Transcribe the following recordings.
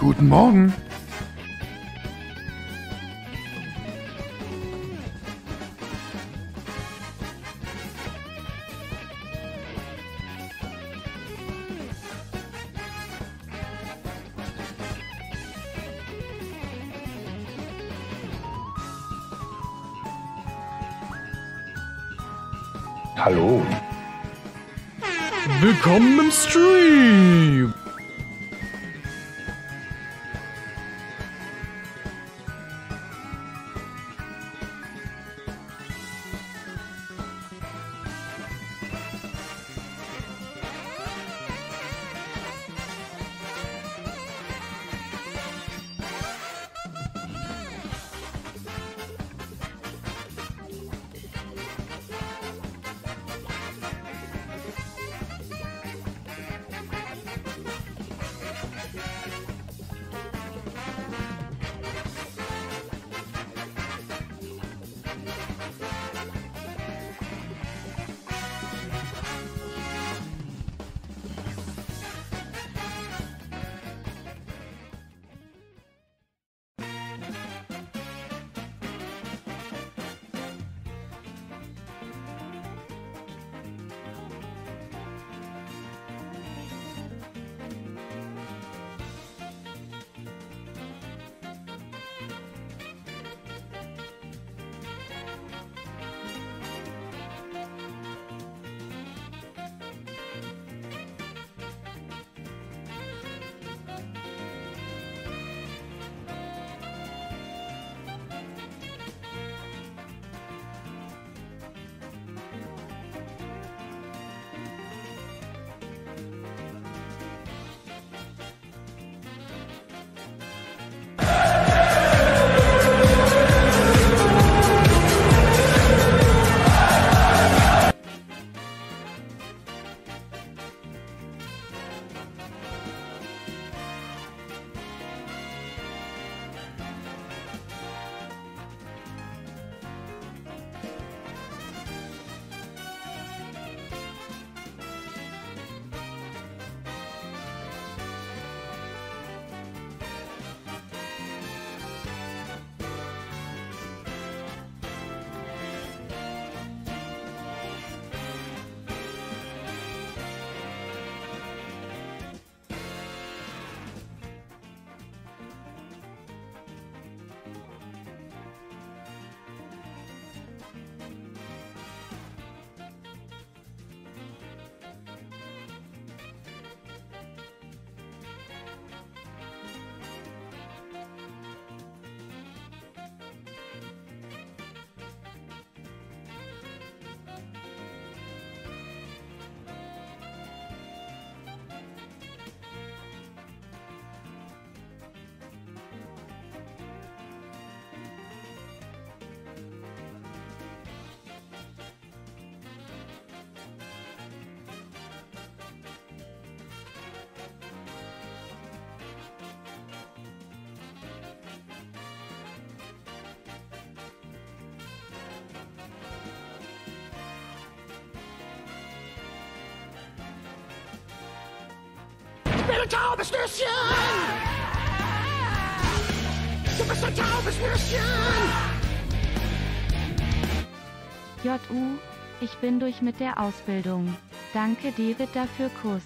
Guten Morgen. Hallo. Willkommen im Stream. Ich bin ein taubes Nüsschen! Du bist ein taubes Nüsschen! JU, ich bin durch mit der Ausbildung. Danke David dafür Kuss.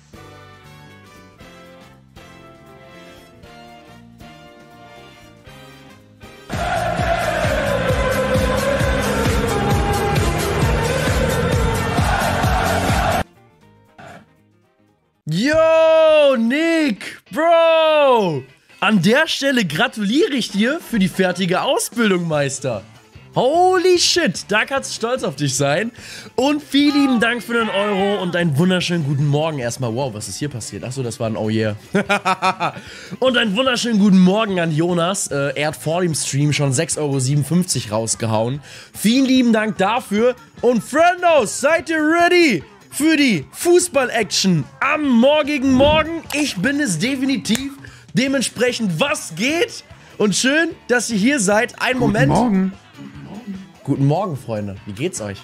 Yo, Nick, Bro! An der Stelle gratuliere ich dir für die fertige Ausbildung, Meister. Holy shit, da kannst du stolz auf dich sein. Und vielen lieben Dank für den Euro und einen wunderschönen guten Morgen erstmal. Wow, was ist hier passiert? Achso, das war ein Oh yeah. Und einen wunderschönen guten Morgen an Jonas. Er hat vor dem Stream schon 6,57 Euro rausgehauen. Vielen lieben Dank dafür. Und Friendos, seid ihr ready für die Fußball-Action am morgigen Morgen? Ich bin es definitiv. Dementsprechend, was geht? Und schön, dass ihr hier seid. Einen Moment. Guten Morgen. Guten Morgen, Freunde. Wie geht's euch?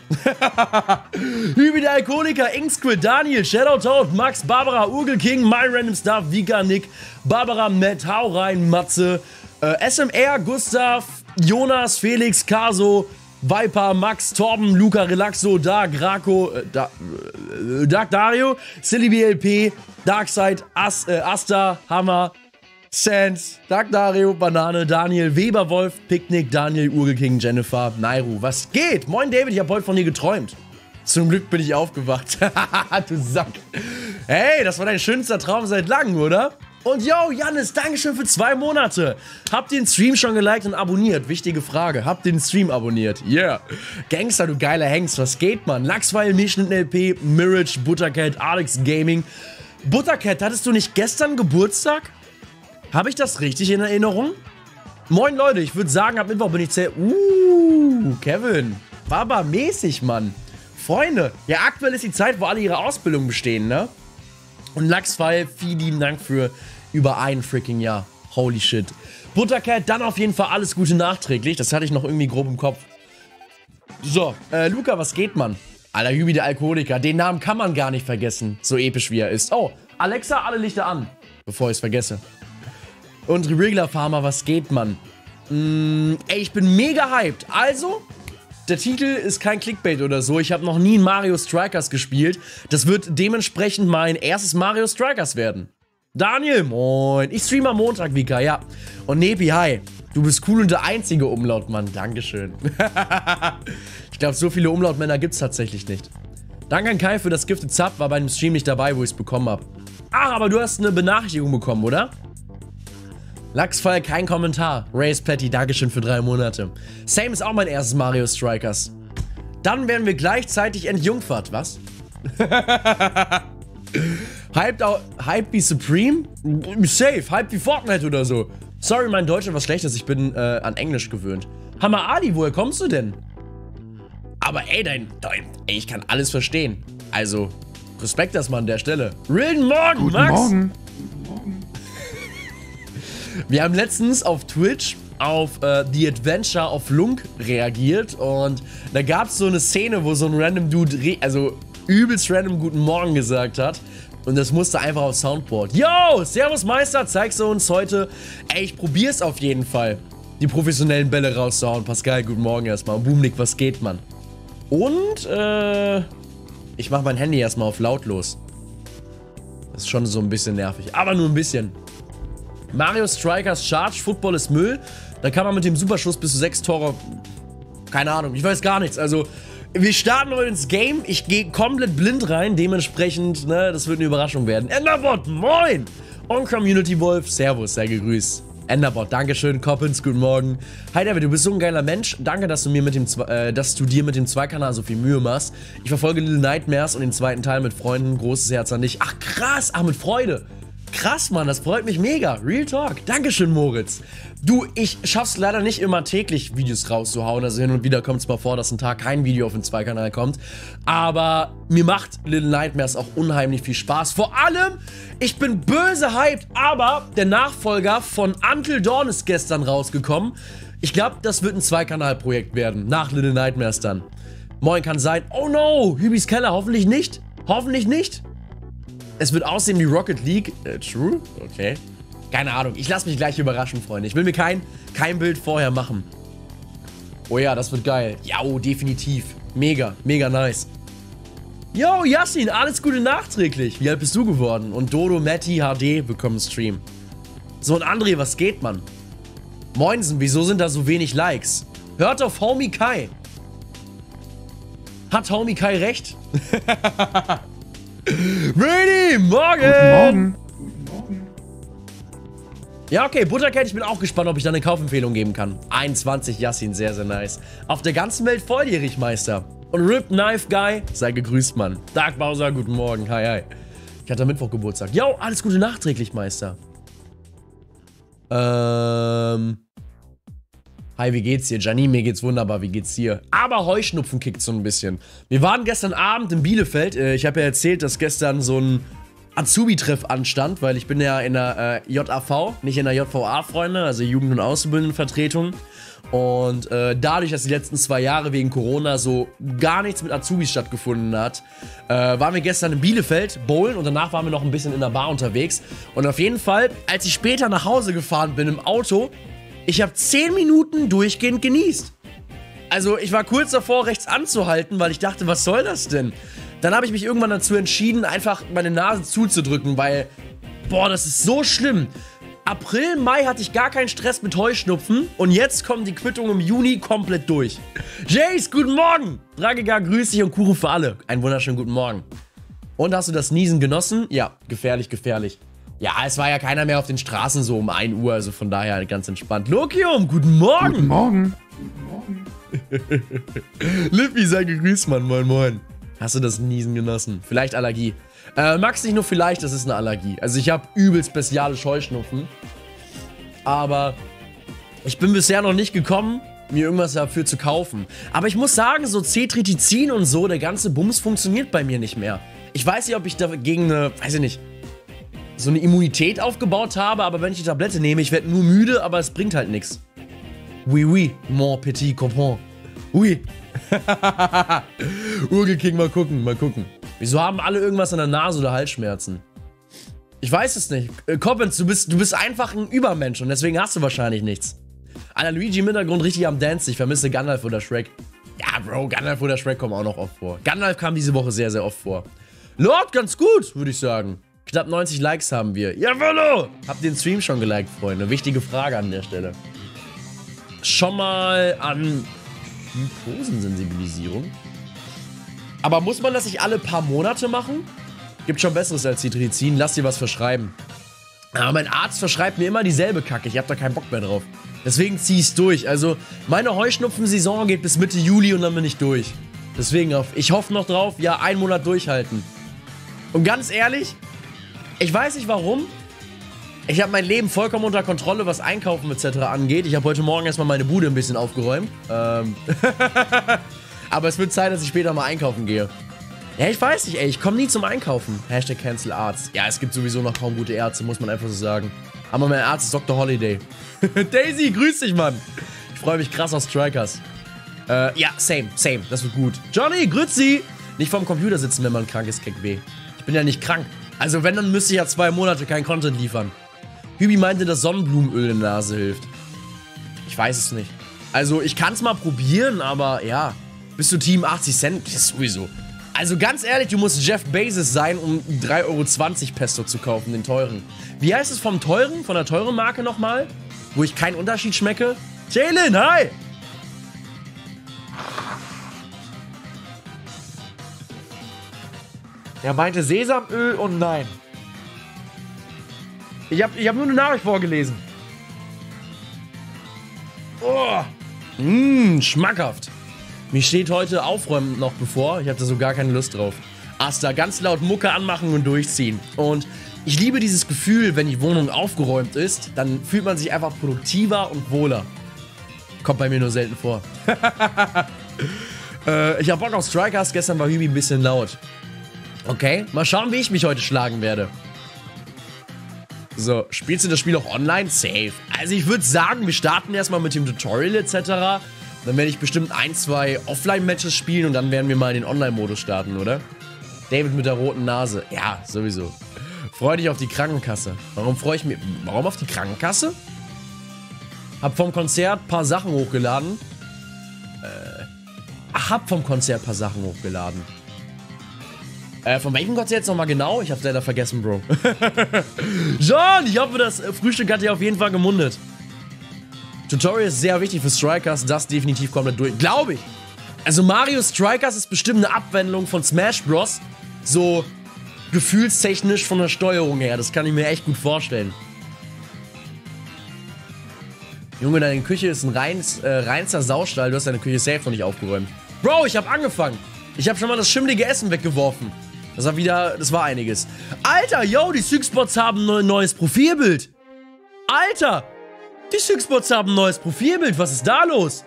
Hübi der Alkoholiker, Inksquid, Daniel, Shadowtoad, Max, Barbara, Urgel King, My Random Stuff, Vika, Nick, Barbara, Matt, Hau rein, Matze, SMR, Gustav, Jonas, Felix, Caso, Viper, Max, Torben, Luca, Relaxo, Dark, Rako, Dark Dario, Silly BLP, Darkside, Asta, Hammer, Sans, Dark Dario, Banane, Daniel, Weber, Wolf, Picknick, Daniel, Urgel King, Jennifer, Nairu. Was geht? Moin David, ich hab heute von dir geträumt. Zum Glück bin ich aufgewacht. Du Sack. Hey, das war dein schönster Traum seit langem, oder? Und yo, Jannis, Dankeschön für 2 Monate. Habt ihr den Stream schon geliked und abonniert? Wichtige Frage. Habt ihr den Stream abonniert? Yeah. Gangster, du geiler Hengst. Was geht, Mann? Lachsweil, Milchschnitt LP, Mirage, Buttercat, Alex Gaming. Buttercat, hattest du nicht gestern Geburtstag? Habe ich das richtig in Erinnerung? Moin Leute, ich würde sagen, ab Mittwoch bin ich Kevin. Baba-mäßig, Mann. Freunde, ja, aktuell ist die Zeit, wo alle ihre Ausbildung bestehen, ne? Und Lachsfall, vielen lieben Dank für über ein freaking Jahr. Holy shit. Buttercat, dann auf jeden Fall alles Gute nachträglich. Das hatte ich noch irgendwie grob im Kopf. So, Luca, was geht, Mann? Alter, Hübi der Alkoholiker. Den Namen kann man gar nicht vergessen, so episch wie er ist. Oh, Alexa, alle Lichter an, bevor ich es vergesse. Und Regular Farmer, was geht, Mann? Ey, ich bin mega hyped. Also, der Titel ist kein Clickbait oder so. Ich habe noch nie Mario Strikers gespielt. Das wird dementsprechend mein erstes Mario Strikers werden. Daniel, moin. Ich streame am Montag, Vika, ja. Und Nepi, hi. Du bist cool und der einzige Umlautmann. Dankeschön. Ich glaube, so viele Umlautmänner gibt's tatsächlich nicht. Danke an Kai für das Gifted Sub. War bei dem Stream nicht dabei, wo ich es bekommen habe. Ach, aber du hast eine Benachrichtigung bekommen, oder? Lachsfall, kein Kommentar. Race Patty, Dankeschön für 3 Monate. Same ist auch mein erstes Mario Strikers. Dann werden wir gleichzeitig entjungfert, was? Hype wie Supreme? Safe, Hype wie Fortnite oder so. Sorry, mein Deutsch ist was Schlechtes, ich bin an Englisch gewöhnt. Hammer Ali, woher kommst du denn? Aber ey, ey, ich kann alles verstehen. Also, Respekt erstmal an der Stelle. Guten Morgen, Guten Max! Morgen. Wir haben letztens auf Twitch auf The Adventure of Lunk reagiert und da gab es so eine Szene, wo so ein random Dude, also übelst random Guten Morgen gesagt hat und das musste einfach auf Soundboard. Yo, Servus Meister, zeigst du uns heute? Ey, ich probier's auf jeden Fall, die professionellen Bälle rauszuhauen. Pascal, guten Morgen erstmal. Boomnick, was geht, Mann? Und, ich mach mein Handy erstmal auf lautlos. Das ist schon so ein bisschen nervig, aber nur ein bisschen. Mario Strikers Charge, Football ist Müll. Da kann man mit dem Superschuss bis zu 6 Tore... Keine Ahnung, ich weiß gar nichts. Also, wir starten heute ins Game. Ich gehe komplett blind rein. Dementsprechend, ne, das wird eine Überraschung werden. Enderbot, moin! Und Community Wolf, servus, sei gegrüßt. Enderbot, dankeschön. Coppins, guten Morgen. Hi David, du bist so ein geiler Mensch. Danke, dass du dir mit dem Zweikanal so viel Mühe machst. Ich verfolge Little Nightmares und den zweiten Teil mit Freunden. Großes Herz an dich. Ach krass, ach mit Freude. Krass, Mann, das freut mich mega. Real Talk. Dankeschön, Moritz. Du, ich schaff's leider nicht immer täglich Videos rauszuhauen. Also hin und wieder kommt es mal vor, dass ein Tag kein Video auf den Zweikanal kommt. Aber mir macht Little Nightmares auch unheimlich viel Spaß. Vor allem, ich bin böse hyped, aber der Nachfolger von Until Dawn ist gestern rausgekommen. Ich glaube, das wird ein Zweikanal-Projekt werden. Nach Little Nightmares dann. Moin, kann sein. Oh no, Hübis Keller, hoffentlich nicht. Hoffentlich nicht. Es wird aussehen wie Rocket League. True? Okay. Keine Ahnung. Ich lasse mich gleich überraschen, Freunde. Ich will mir kein Bild vorher machen. Oh ja, das wird geil. Ja, oh, definitiv. Mega, mega nice. Yo, Yassin, alles Gute nachträglich. Wie alt bist du geworden? Und Dodo, Matti, HD bekommen Stream. So, und André, was geht, Mann? Moinsen, wieso sind da so wenig Likes? Hört auf Homie Kai. Hat Homie Kai recht? Ready, morgen! Guten Morgen. Guten Morgen. Ja, okay, Buttercat, ich bin auch gespannt, ob ich da eine Kaufempfehlung geben kann. 21 Yassin, sehr, sehr nice. Auf der ganzen Welt volljährig, Meister. Und Rip Knife Guy, sei gegrüßt, Mann. Dark Bowser, guten Morgen, hi, hi. Ich hatte am Mittwoch Geburtstag. Yo, alles Gute nachträglich, Meister. Hi, wie geht's dir? Janine, mir geht's wunderbar, wie geht's dir? Aber Heuschnupfen kickt so ein bisschen. Wir waren gestern Abend in Bielefeld. Ich habe ja erzählt, dass gestern so ein Azubi-Treff anstand, weil ich bin ja in der JAV, nicht in der JVA, Freunde, also Jugend- und Ausbildendenvertretung. Und dadurch, dass die letzten 2 Jahre wegen Corona so gar nichts mit Azubis stattgefunden hat, waren wir gestern in Bielefeld bowlen und danach waren wir noch ein bisschen in der Bar unterwegs. Und auf jeden Fall, als ich später nach Hause gefahren bin im Auto, ich habe 10 Minuten durchgehend genießt. Also ich war kurz davor, rechts anzuhalten, weil ich dachte, was soll das denn? Dann habe ich mich irgendwann dazu entschieden, einfach meine Nase zuzudrücken, weil, boah, das ist so schlimm. April, Mai hatte ich gar keinen Stress mit Heuschnupfen und jetzt kommen die Quittungen im Juni komplett durch. Jace, guten Morgen! Dragiga, grüß dich und Kuchen für alle. Einen wunderschönen guten Morgen. Und hast du das Niesen genossen? Ja, gefährlich, gefährlich. Ja, es war ja keiner mehr auf den Straßen so um 1 Uhr, also von daher ganz entspannt. Lokium, guten Morgen! Guten Morgen. Lippy, sei gegrüßt, Mann, moin moin. Hast du das Niesen genossen? Vielleicht Allergie. Max, nicht nur vielleicht, das ist eine Allergie. Also ich habe übelst bestiale Heuschnupfen. Aber ich bin bisher noch nicht gekommen, mir irgendwas dafür zu kaufen. Aber ich muss sagen, so Cetrizin und so, der ganze Bums funktioniert bei mir nicht mehr. Ich weiß nicht, ob ich dagegen eine, weiß ich nicht, so eine Immunität aufgebaut habe, aber wenn ich die Tablette nehme, ich werde nur müde, aber es bringt halt nichts. Oui, oui, mon petit copain. Oui. Urgel King, mal gucken, mal gucken. Wieso haben alle irgendwas an der Nase oder Halsschmerzen? Ich weiß es nicht. Coppens, du bist einfach ein Übermensch und deswegen hast du wahrscheinlich nichts. Alter, Luigi im Hintergrund richtig am Dance. Ich vermisse Gandalf oder Shrek. Ja, Bro, Gandalf oder Shrek kommen auch noch oft vor. Gandalf kam diese Woche sehr, sehr oft vor. Lord, ganz gut, würde ich sagen. Knapp 90 Likes haben wir. Jawollo! Habt den Stream schon geliked, Freunde? Wichtige Frage an der Stelle. Schon mal an Glukosensensibilisierung. Aber muss man das nicht alle paar Monate machen? Gibt schon Besseres als Cetrizin. Lass dir was verschreiben. Aber mein Arzt verschreibt mir immer dieselbe Kacke. Ich hab da keinen Bock mehr drauf. Deswegen zieh ich's durch. Also, meine Heuschnupfen-Saison geht bis Mitte Juli und dann bin ich durch. Deswegen, ich hoffe noch drauf, ja, 1 Monat durchhalten. Und ganz ehrlich, ich weiß nicht warum. Ich habe mein Leben vollkommen unter Kontrolle, was Einkaufen etc. angeht. Ich habe heute Morgen erstmal meine Bude ein bisschen aufgeräumt. Aber es wird Zeit, dass ich später mal einkaufen gehe. Ja, ich weiß nicht, ey. Ich komme nie zum Einkaufen. Hashtag Cancel Arzt. Ja, es gibt sowieso noch kaum gute Ärzte, muss man einfach so sagen. Aber mein Arzt ist Dr. Holiday. Daisy, grüß dich, Mann. Ich freue mich krass auf Strikers. Ja, same. Das wird gut. Johnny, grüezi. Nicht vorm Computer sitzen, wenn man krank ist, keck weh. Ich bin ja nicht krank. Also wenn, dann müsste ich ja 2 Monate kein Content liefern. Hübi meinte, dass Sonnenblumenöl in der Nase hilft. Ich weiß es nicht. Also ich kann es mal probieren, aber ja. Bist du Team 80 Cent? Das ist sowieso. Also ganz ehrlich, du musst Jeff Bezos sein, um 3,20 € Pesto zu kaufen, den teuren. Wie heißt es vom teuren, von der teuren Marke nochmal? Wo ich keinen Unterschied schmecke? Jalen, hi! Er meinte Sesamöl und nein. Ich hab nur eine Nachricht vorgelesen. Oh. Schmackhaft. Mir steht heute Aufräumen noch bevor. Ich habe da so gar keine Lust drauf. Asta, ganz laut Mucke anmachen und durchziehen. Und ich liebe dieses Gefühl, wenn die Wohnung aufgeräumt ist, dann fühlt man sich einfach produktiver und wohler. Kommt bei mir nur selten vor. Ich hab Bock auf Strikers. Gestern war Hübi ein bisschen laut. Okay, mal schauen, wie ich mich heute schlagen werde. So, spielst du das Spiel auch online? Safe. Also ich würde sagen, wir starten erstmal mit dem Tutorial etc. Dann werde ich bestimmt 1, 2 Offline-Matches spielen und dann werden wir mal in den Online-Modus starten, oder? David mit der roten Nase. Ja, sowieso. Freu dich auf die Krankenkasse. Warum freue ich mich? Warum auf die Krankenkasse? Hab vom Konzert ein paar Sachen hochgeladen. Hab vom Konzert ein paar Sachen hochgeladen. Von welchem Konzert jetzt nochmal genau? Ich hab's leider vergessen, Bro. John, ich hoffe, das Frühstück hat dir auf jeden Fall gemundet. Tutorial ist sehr wichtig für Strikers, das definitiv komplett durch. Glaube ich. Also Mario Strikers ist bestimmt eine Abwandlung von Smash Bros. So gefühlstechnisch von der Steuerung her. Das kann ich mir echt gut vorstellen. Junge, deine Küche ist ein reinster Saustall. Du hast deine Küche safe noch nicht aufgeräumt. Bro, ich habe angefangen. Ich habe schon mal das schimmlige Essen weggeworfen. Das war einiges. Alter, yo, die Syxbots haben ein neues Profilbild. Alter, die Syxbots haben ein neues Profilbild. Was ist da los?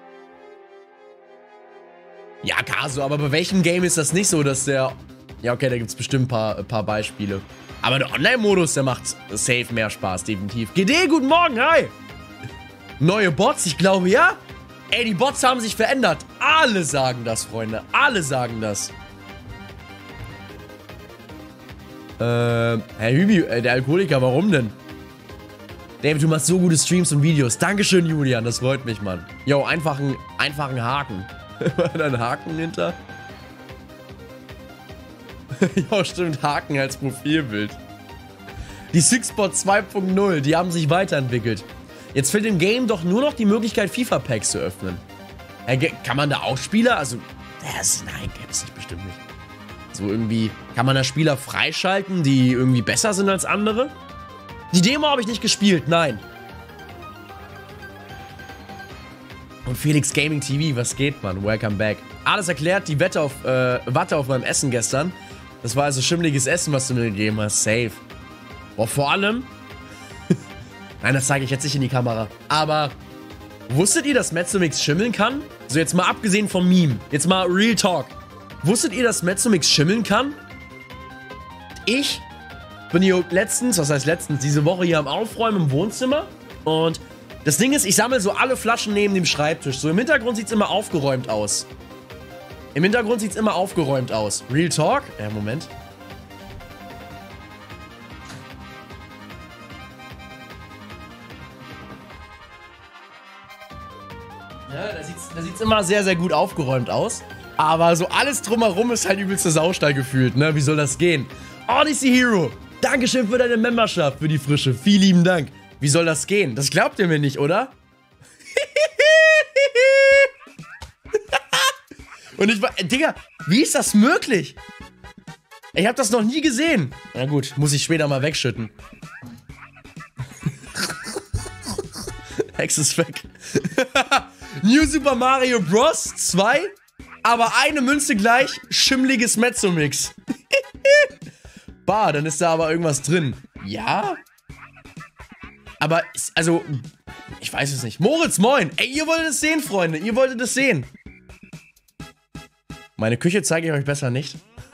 Ja, Kaso, aber bei welchem Game ist das nicht so, dass der... Ja, okay, da gibt es bestimmt ein paar Beispiele. Aber der Online-Modus, der macht safe mehr Spaß, definitiv. GD, guten Morgen, hi! Neue Bots? Ich glaube, ja. Ey, die Bots haben sich verändert. Alle sagen das, Freunde. Alle sagen das. Herr Hübi, der Alkoholiker, warum denn? David, du machst so gute Streams und Videos. Dankeschön, Julian, das freut mich, Mann. Jo, einfachen Haken. Ein Haken hinter. Jo, stimmt, Haken als Profilbild. Die Sixbot 2.0, die haben sich weiterentwickelt. Jetzt fehlt im Game doch nur noch die Möglichkeit, FIFA-Packs zu öffnen. Kann man da auch Spieler? Also, nein, gäbe es nicht, bestimmt nicht. So irgendwie, kann man da Spieler freischalten, die irgendwie besser sind als andere? Die Demo habe ich nicht gespielt, nein. Und Felix Gaming TV, was geht, Mann? Welcome back. Alles erklärt, die Watte auf meinem Essen gestern. Das war also schimmliges Essen, was du mir gegeben hast. Safe. Boah, vor allem... Nein, das zeige ich jetzt nicht in die Kamera. Aber wusstet ihr, dass Mezzomix schimmeln kann? So, jetzt mal abgesehen vom Meme. Jetzt mal Real Talk. Wusstet ihr, dass Mezzomix schimmeln kann? Ich bin hier letztens, was heißt letztens, diese Woche hier am Aufräumen im Wohnzimmer. Und das Ding ist, ich sammle so alle Flaschen neben dem Schreibtisch. So im Hintergrund sieht es immer aufgeräumt aus. Im Hintergrund sieht es immer aufgeräumt aus. Real Talk? Ja, Moment. Ja, da sieht's immer sehr, sehr gut aufgeräumt aus. Aber so alles drumherum ist halt übelste Saustall gefühlt, ne? Wie soll das gehen? Odyssey Hero, Dankeschön für deine Memberschaft, für die Frische. Vielen lieben Dank. Wie soll das gehen? Das glaubt ihr mir nicht, oder? Und ich war, Digga, wie ist das möglich? Ich hab das noch nie gesehen. Na gut, muss ich später mal wegschütten. Hex ist weg. New Super Mario Bros. 2, aber eine Münze gleich, schimmliges Mezzomix. Bah, dann ist da aber irgendwas drin. Ja? Aber, also, ich weiß es nicht. Moritz, moin. Ey, ihr wolltet es sehen, Freunde. Ihr wolltet es sehen. Meine Küche zeige ich euch besser nicht.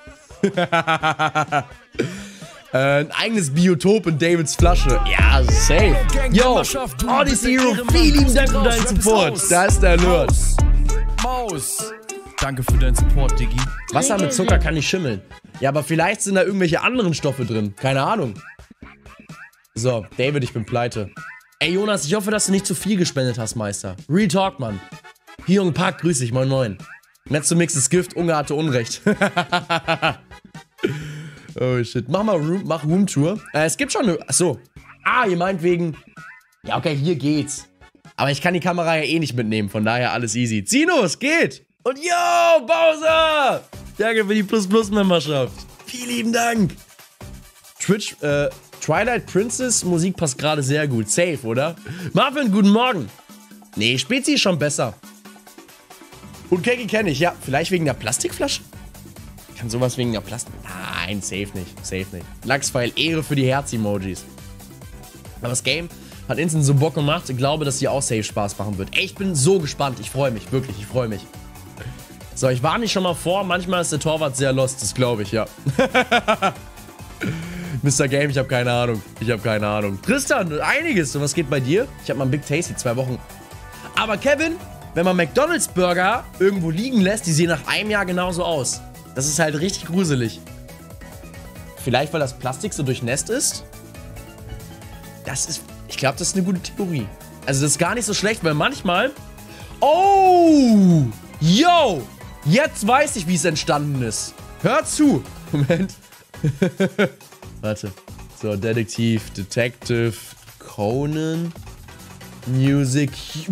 Ein eigenes Biotop in Davids Flasche. Ja, safe. Yo, Odyssey Hero, vielen lieben Dank für deinen Support. Da ist der Alert. Maus. Danke für deinen Support, Diggi. Wasser mit Zucker kann nicht schimmeln. Ja, aber vielleicht sind da irgendwelche anderen Stoffe drin. Keine Ahnung. So, David, ich bin pleite. Ey, Jonas, ich hoffe, dass du nicht zu viel gespendet hast, Meister. Real Talk, Mann. Hyung Park, grüß dich, moin moin. Mezzomix ist Gift, Unge hatte Unrecht. Oh shit. Mach Roomtour. Es gibt schon eine. Achso. Ah, ihr meint wegen. Ja, okay, hier geht's. Aber ich kann die Kamera ja eh nicht mitnehmen, von daher alles easy. Zino, es geht! Und yo, Bowser! Danke für die Plus-Plus-Memberschaft. Vielen lieben Dank. Twitch, Twilight Princess Musik passt gerade sehr gut. Safe, oder? Marvin, guten Morgen. Nee, Spezi ist schon besser. Und Keki kenne ich, ja. Vielleicht wegen der Plastikflasche? Kann sowas wegen der Plastik... Nein, safe nicht. Safe nicht. Lachspfeil, Ehre für die Herz-Emojis. Aber das Game hat instant so Bock gemacht. Ich glaube, dass dir auch safe Spaß machen wird. Ey, ich bin so gespannt. Ich freue mich, wirklich. Ich freue mich. So, ich warne dich schon mal vor. Manchmal ist der Torwart sehr lost. Das glaube ich, ja. Mr. Game, ich habe keine Ahnung. Ich habe keine Ahnung. Tristan, einiges. Und was geht bei dir? Ich habe mal einen Big Tasty 2 Wochen. Aber Kevin, wenn man McDonald's Burger irgendwo liegen lässt, die sehen nach einem Jahr genauso aus. Das ist halt richtig gruselig. Vielleicht, weil das Plastik so durchnässt ist? Das ist... Ich glaube, das ist eine gute Theorie. Also das ist gar nicht so schlecht, weil manchmal... Oh! Yo! Jetzt weiß ich, wie es entstanden ist. Hör zu! Moment. Warte. So, Detective, Conan, Music...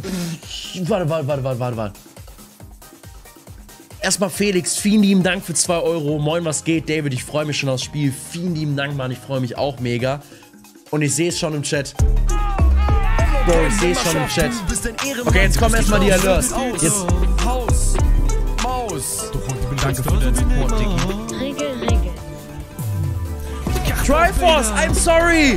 Warte. Erstmal Felix, vielen lieben Dank für 2 Euro. Moin, was geht? David, ich freue mich schon aufs Spiel. Vielen lieben Dank, Mann. Ich freue mich auch mega. Und ich sehe es schon im Chat. Bro, ich sehe es schon im Chat. Okay, jetzt kommen erstmal die Alerts. Jetzt. Maus. Danke für deinen Support, Diggi. Regel. Triforce, I'm sorry.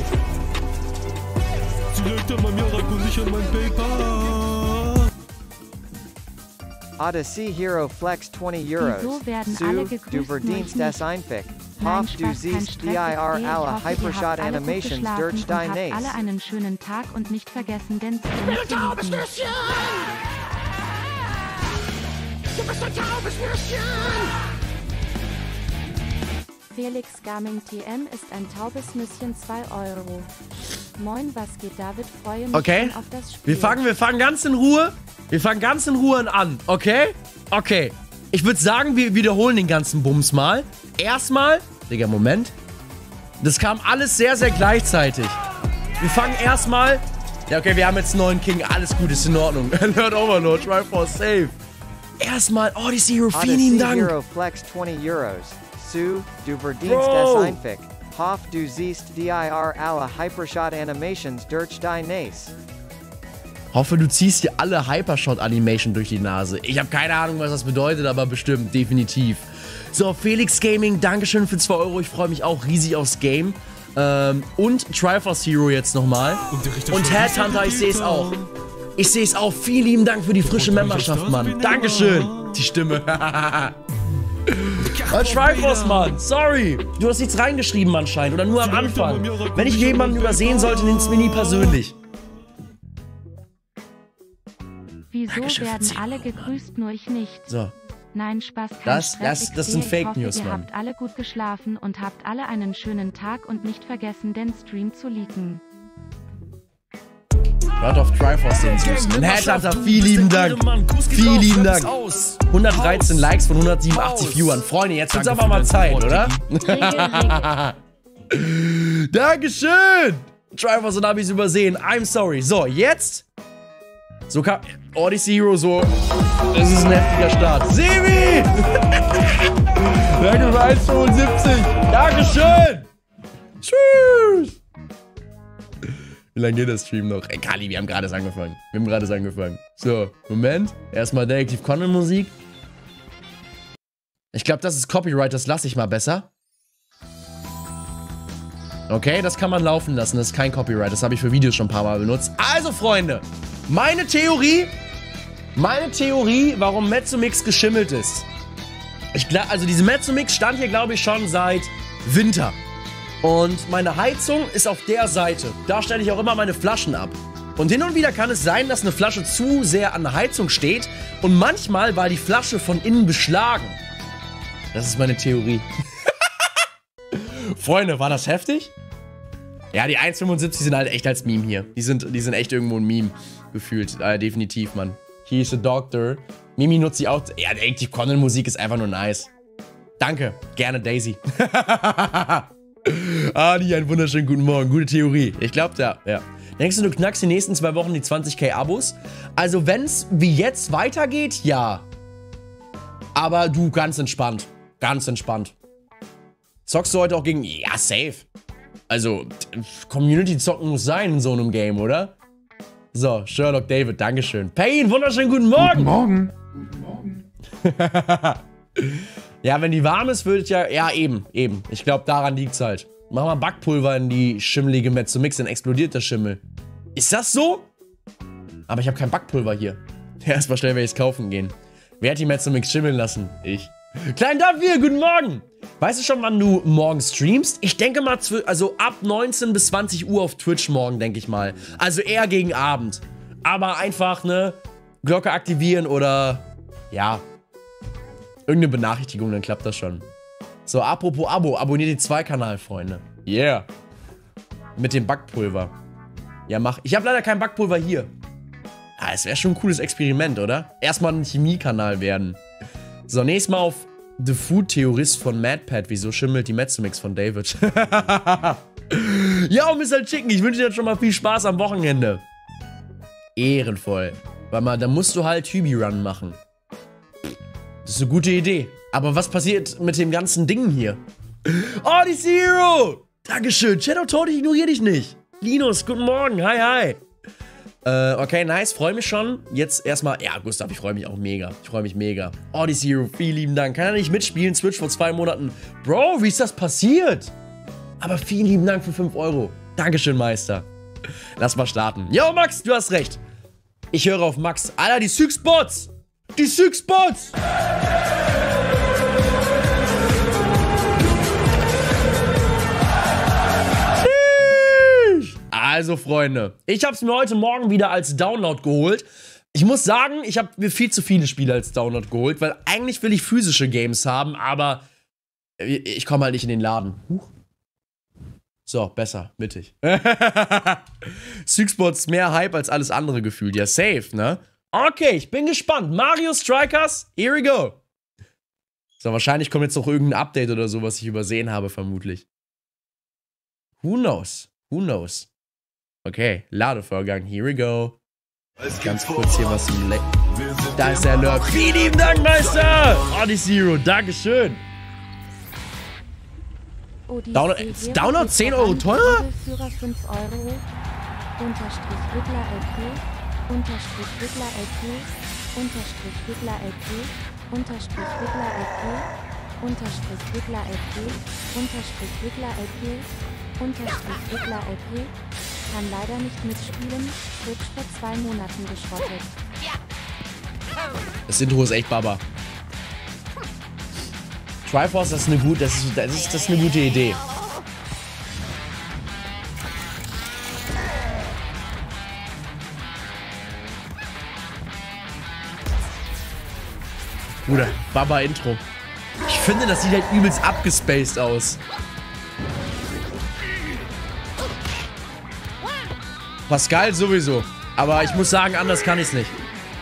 Odyssey Hero Flex 20 Euros. Wieso werden alle Sue, gegrüßt, du nur ich verdienst nicht? das Einfick. Nein, Spaß, kein Stress, ich hoffe, ihr habt alle gut geschlafen und habt alle einen schönen Tag und nicht vergessen, den Stream zu lieben. Du bist ein taubes Nüsschen! Felix Gaming TM ist ein taubes Nüsschen, 2 Euro. Moin, was geht, David? Freue mich Okay, schon auf das Spiel. wir fangen ganz in Ruhe. Wir fangen ganz in Ruhe an, okay? Okay. Ich würde sagen, wir wiederholen den ganzen Bums mal. Erstmal, Digga, Moment. Das kam alles sehr, sehr gleichzeitig. Wir fangen erstmal. Ja, okay, wir haben jetzt einen neuen King. Alles gut, ist in Ordnung. Alert Overlord, try for save. Erstmal, Odyssey Hero, vielen lieben Dank. Hero Flex 20 Euros. Sue, du verdienst Bro. es einfach. Hoff, du siehst dir alle Hypershot Animations durch dein Nace. Hoffe, du ziehst dir alle Hypershot-Animation durch die Nase. Ich habe keine Ahnung, was das bedeutet, aber bestimmt, definitiv. So, Felix Gaming, Dankeschön für 2 Euro. Ich freue mich auch riesig aufs Game. Und Triforce Hero jetzt nochmal. Und Headhunter, ich sehe es auch. Ich sehe es auch. Vielen lieben Dank für die frische Memberschaft, Mann. Dankeschön. Die Stimme. Triforce, Mann. Sorry. Du hast nichts reingeschrieben anscheinend. Oder nur am Anfang. Wenn ich jemanden übersehen sollte, nimm es mir nie persönlich. Wieso Dankeschön, werden 10 alle Euro, gegrüßt, nur ich nicht? So. Nein, Spaß, kein Das Stress, sind XD. Fake Ich hoffe, News, ihr Mann. habt alle gut geschlafen und habt alle einen schönen Tag und nicht vergessen, den Stream zu liken. Hört auf Triforce den Süßen. Headhunter, vielen lieben Dank. Vielen lieben Dank. 113 Likes von 187 Viewern. Freunde, jetzt wird's aber mal Zeit, oder? Dankeschön. Triforce, und hab ich's übersehen. I'm sorry. So, jetzt. So kam Odyssey Hero so. Das ist ein heftiger Start. Sebi! Danke für 1,75. Dankeschön. Tschüss. Wie lange geht der Stream noch? Ey, Kali, wir haben gerade angefangen. So, Moment. Erstmal Detective Conan Musik. Ich glaube, das ist Copyright, das lasse ich mal besser. Okay, das kann man laufen lassen, das ist kein Copyright. Das habe ich für Videos schon ein paar Mal benutzt. Also, Freunde, meine Theorie, warum Mezzomix geschimmelt ist. Also diese Mezzomix stand hier, glaube ich, schon seit Winter. Und meine Heizung ist auf der Seite. Da stelle ich auch immer meine Flaschen ab. Und hin und wieder kann es sein, dass eine Flasche zu sehr an der Heizung steht. Und manchmal war die Flasche von innen beschlagen. Das ist meine Theorie. Freunde, war das heftig? Ja, die 1,75 sind halt echt als Meme hier. Die sind echt irgendwo ein Meme gefühlt. Definitiv, Mann. He's a doctor. Mimi nutzt sie auch. Ja, die Conan Musik ist einfach nur nice. Danke. Gerne, Daisy. Adi, einen wunderschönen guten Morgen. Gute Theorie. Ich glaube, ja. Denkst du knackst die nächsten 2 Wochen die 20.000 Abos? Also, wenn es wie jetzt weitergeht, ja. Aber du, ganz entspannt. Ganz entspannt. Zockst du heute auch gegen... Ja, safe. Also, Community-Zocken muss sein in so einem Game, oder? So, Sherlock David, Dankeschön. Pain, wunderschönen guten Morgen. Guten Morgen. Ja, wenn die warm ist, würde ich ja... Ja, eben. Ich glaube, daran liegt's halt. Mach mal Backpulver in die schimmelige Mezzomix, dann explodiert der Schimmel. Ist das so? Aber ich habe kein Backpulver hier. Erstmal schnell werde ich es kaufen gehen. Wer hat die Mezzomix schimmeln lassen? Ich. Klein David, guten Morgen. Weißt du schon, wann du morgen streamst? Ich denke mal, also ab 19 bis 20 Uhr auf Twitch morgen, denke ich mal. Also eher gegen Abend. Aber einfach, ne, Glocke aktivieren oder, ja, irgendeine Benachrichtigung, dann klappt das schon. So, apropos Abo, abonniert den 2-Kanal, Freunde. Yeah. Mit dem Backpulver. Ja, mach. Ich habe leider kein Backpulver hier. Ah, es wäre schon ein cooles Experiment, oder? Erstmal ein Chemiekanal werden. So, nächstes Mal auf The Food Theorist von MadPad. Wieso schimmelt die Mezzomix von David? Ja, Mr. Chicken, ich wünsche dir schon mal viel Spaß am Wochenende. Ehrenvoll. Warte mal, da musst du halt Hübi-Run machen. Das ist eine gute Idee. Aber was passiert mit dem ganzen Ding hier? Odyssey Hero! Dankeschön. Shadow Toad, ich ignoriere dich nicht. Linus, guten Morgen. Hi. Okay, nice. Freue mich schon. Jetzt erstmal... Ja, Gustav, ich freue mich auch mega. Odyssey Hero, vielen lieben Dank. Kann er nicht mitspielen? Switch vor 2 Monaten. Bro, wie ist das passiert? Aber vielen lieben Dank für 5 Euro. Dankeschön, Meister. Lass mal starten. Yo, Max, du hast recht. Ich höre auf Max. Alter, die Syx-Bots! Die Syx-Bots! Also, Freunde, ich habe es mir heute Morgen wieder als Download geholt. Ich muss sagen, ich habe mir viel zu viele Spiele als Download geholt, weil eigentlich will ich physische Games haben, aber ich komme halt nicht in den Laden. So, besser, mittig. Syxbots mehr Hype als alles andere gefühlt. Ja, safe, ne? Okay, ich bin gespannt. Mario Strikers, here we go. So, wahrscheinlich kommt jetzt noch irgendein Update oder so, was ich übersehen habe, vermutlich. Who knows? Who knows? Okay, Ladevorgang, here we go. Ganz kurz hier was zum Da ist der Alert. Vielen lieben Dank, Meister! Odyssey, Dankeschön. Download 10 Euro teurer? Führer 5 Euro. Unterstrich Wickler LP. Unterstrich Wickler LP. Unterstrich Wickler LP. Unterstrich Wickler LP. Unterstrich Wickler LP. Unterstrich Wickler LP. Unterstrich Wickler LP. Kann leider nicht mitspielen. Switch vor 2 Monaten geschrottet. Das Intro ist echt Baba. Triforce, das ist eine gute, das ist eine gute Idee. Bruder, Baba Intro. Ich finde, das sieht halt übelst abgespaced aus. Pascal sowieso. Aber ich muss sagen, anders kann ich's nicht.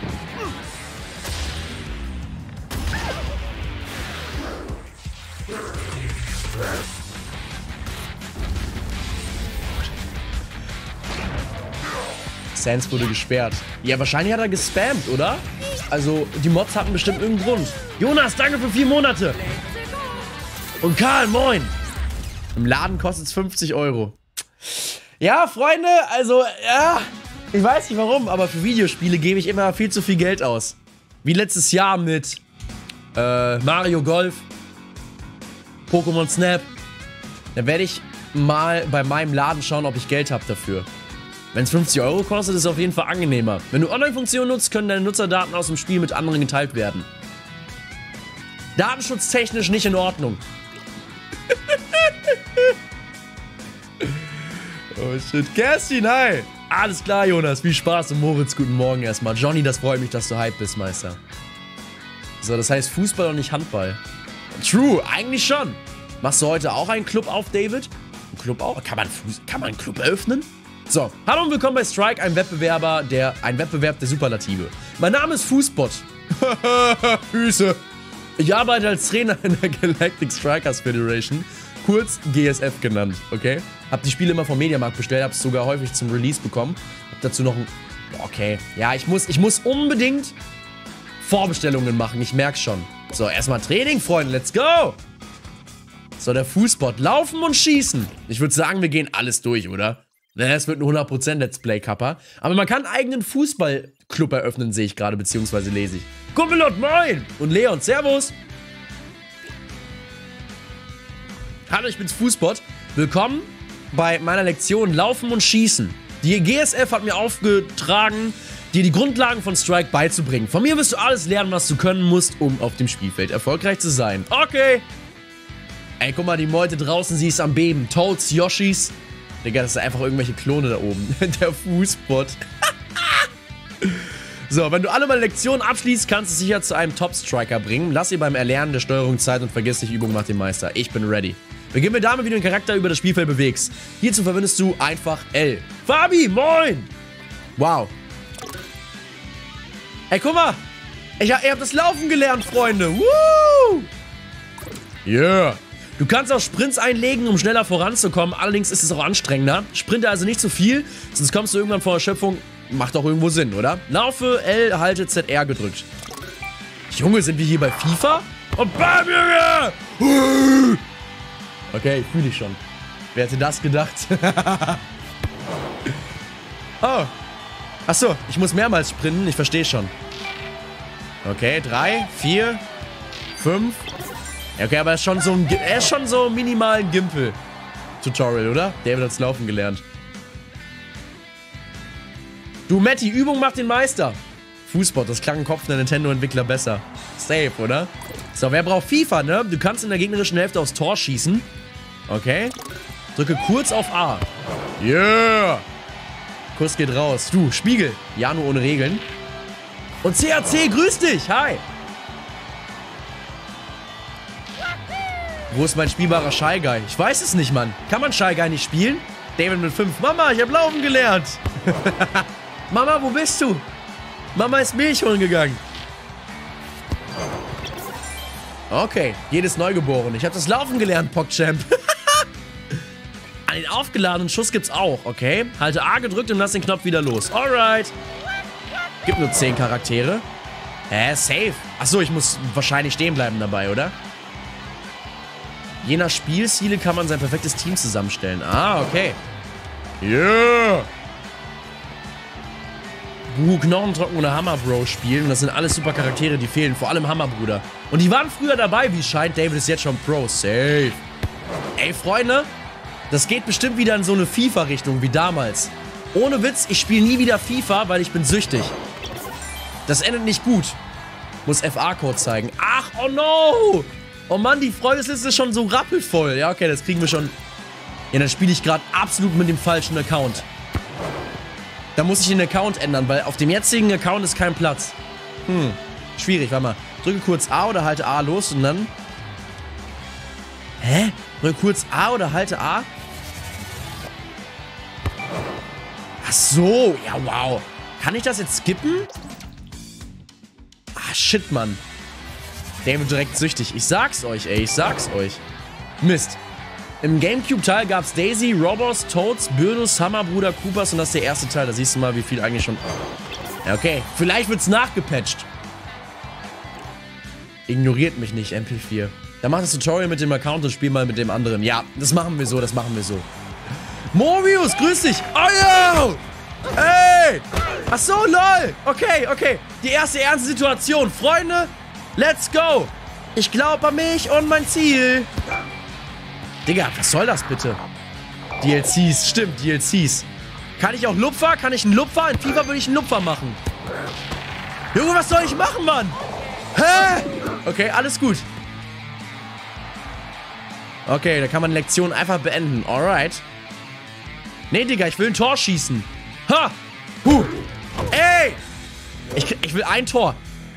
Sans wurde gesperrt. Ja, wahrscheinlich hat er gespammt, oder? Also, die Mods hatten bestimmt irgendeinen Grund. Jonas, danke für 4 Monate. Und Karl, moin. Im Laden kostet es 50 Euro. Ja, Freunde, also, ja, ich weiß nicht warum, aber für Videospiele gebe ich immer viel zu viel Geld aus. Wie letztes Jahr mit Mario Golf, Pokémon Snap. Da werde ich mal bei meinem Laden schauen, ob ich Geld habe dafür. Wenn es 50 Euro kostet, ist es auf jeden Fall angenehmer. Wenn du Online-Funktionen nutzt, können deine Nutzerdaten aus dem Spiel mit anderen geteilt werden. Datenschutztechnisch nicht in Ordnung. Oh shit. Kerstin, hi! Alles klar, Jonas. Viel Spaß und Moritz, guten Morgen erstmal. Johnny, das freut mich, dass du hype bist, Meister. So, das heißt Fußball und nicht Handball. True, eigentlich schon. Machst du heute auch einen Club auf, David? Ein Club auch? Kann man einen Club eröffnen? So, hallo und willkommen bei Strike, ein Wettbewerb der Superlative. Mein Name ist Fußbot. Füße. Ich arbeite als Trainer in der Galactic Strikers Federation, kurz GSF genannt, okay? Hab die Spiele immer vom Mediamarkt bestellt, hab's sogar häufig zum Release bekommen. Hab dazu noch ein... Okay, ja, ich muss unbedingt Vorbestellungen machen, ich merk's schon. So, erstmal Training, Freunde, let's go! So, der Fußbot, laufen und schießen. Ich würde sagen, wir gehen alles durch, oder? Naja, es wird ein 100% Let's Play-Kapper. Aber man kann einen eigenen Fußballclub eröffnen, sehe ich gerade, beziehungsweise lese ich. Kumpelot, moin! Und Leon, servus! Hallo, ich bin's Fußbot. Willkommen bei meiner Lektion Laufen und Schießen. Die GSF hat mir aufgetragen, dir die Grundlagen von Strike beizubringen. Von mir wirst du alles lernen, was du können musst, um auf dem Spielfeld erfolgreich zu sein. Okay! Ey, guck mal, die Meute draußen, sie ist am Beben. Toads, Yoshis. Digga, das sind einfach irgendwelche Klone da oben. Der Fußbot. So, wenn du alle meine Lektionen abschließt, kannst du sicher zu einem Top-Striker bringen. Lass dir beim Erlernen der Steuerung Zeit und vergiss nicht, Übung macht den Meister. Ich bin ready. Beginnen wir damit, wie du den Charakter über das Spielfeld bewegst. Hierzu verwendest du einfach L. Fabi, moin! Wow. Ey, guck mal. Ihr habt das Laufen gelernt, Freunde. Woo! Yeah. Du kannst auch Sprints einlegen, um schneller voranzukommen. Allerdings ist es auch anstrengender. Sprinte also nicht zu viel, sonst kommst du irgendwann vor Erschöpfung. Macht doch irgendwo Sinn, oder? Laufe, L, halte, ZR gedrückt. Junge, sind wir hier bei FIFA? Und bam, Junge! Okay, fühle ich schon. Wer hätte das gedacht? Oh. Achso, ich muss mehrmals sprinten. Ich verstehe schon. Okay, 3, 4, 5... Okay, aber er ist schon so minimal ein Gimpel-Tutorial, oder? David hat's laufen gelernt. Du, Matti, Übung macht den Meister. Fußbot, das klang im Kopf der Nintendo-Entwickler besser. Safe, oder? So, wer braucht FIFA, ne? Du kannst in der gegnerischen Hälfte aufs Tor schießen. Okay. Drücke kurz auf A. Yeah! Kuss geht raus. Du, Spiegel. Janu ohne Regeln. Und CAC, grüß dich. Hi. Wo ist mein spielbarer Shy Guy? Ich weiß es nicht, Mann. Kann man Shy Guy nicht spielen? David mit 5. Mama, ich hab laufen gelernt. Mama, wo bist du? Mama ist Milch holen gegangen. Okay, jedes Neugeborene. Ich hab das Laufen gelernt, PogChamp. An den aufgeladenen Schuss gibt's auch, okay? Halte A gedrückt und lass den Knopf wieder los. Alright. Gibt nur 10 Charaktere. Safe. Achso, ich muss wahrscheinlich stehen bleiben dabei, oder? Je nach Spielstile kann man sein perfektes Team zusammenstellen. Ah, okay. Yeah. Knochentrocken oder Hammerbro spielen. Und das sind alles super Charaktere, die fehlen. Vor allem Hammerbruder. Und die waren früher dabei, wie es scheint. David ist jetzt schon Pro. Safe. Ey, Freunde. Das geht bestimmt wieder in so eine FIFA-Richtung wie damals. Ohne Witz, ich spiele nie wieder FIFA, weil ich bin süchtig. Das endet nicht gut. Muss FA-Code zeigen. Ach, oh no. Oh Mann, die Freundesliste ist schon so rappelvoll. Ja, okay, das kriegen wir schon. Ja, dann spiele ich gerade absolut mit dem falschen Account. Da muss ich den Account ändern, weil auf dem jetzigen Account ist kein Platz. Schwierig, warte mal. Drücke kurz A oder halte A los und dann... Hä? Drücke kurz A oder halte A? Ach so, ja, wow. Kann ich das jetzt skippen? Ah, shit, Mann. David direkt süchtig. Ich sag's euch, ey. Ich sag's euch. Mist. Im Gamecube-Teil gab's Daisy, Robos, Toads, Birdus, Hammerbruder, Koopas und das ist der erste Teil. Da siehst du mal, wie viel eigentlich schon... Ja, okay. Vielleicht wird's nachgepatcht. Ignoriert mich nicht, MP4. Dann mach das Tutorial mit dem Account und spiel mal mit dem anderen. Ja, das machen wir so, das machen wir so. Mobius, grüß dich. Oh, yo! Ey! Ach so, lol. Okay, okay. Die erste ernste Situation. Freunde, let's go. Ich glaube an mich und mein Ziel. Digga, was soll das bitte? DLCs, stimmt, DLCs. Kann ich auch Lupfer? Kann ich einen Lupfer? In FIFA würde ich einen Lupfer machen. Junge, was soll ich machen, Mann? Hä? Okay, alles gut. Okay, da kann man Lektion einfach beenden. Alright. Nee, Digga, ich will ein Tor schießen. Ha! Ey! Ich will ein Tor.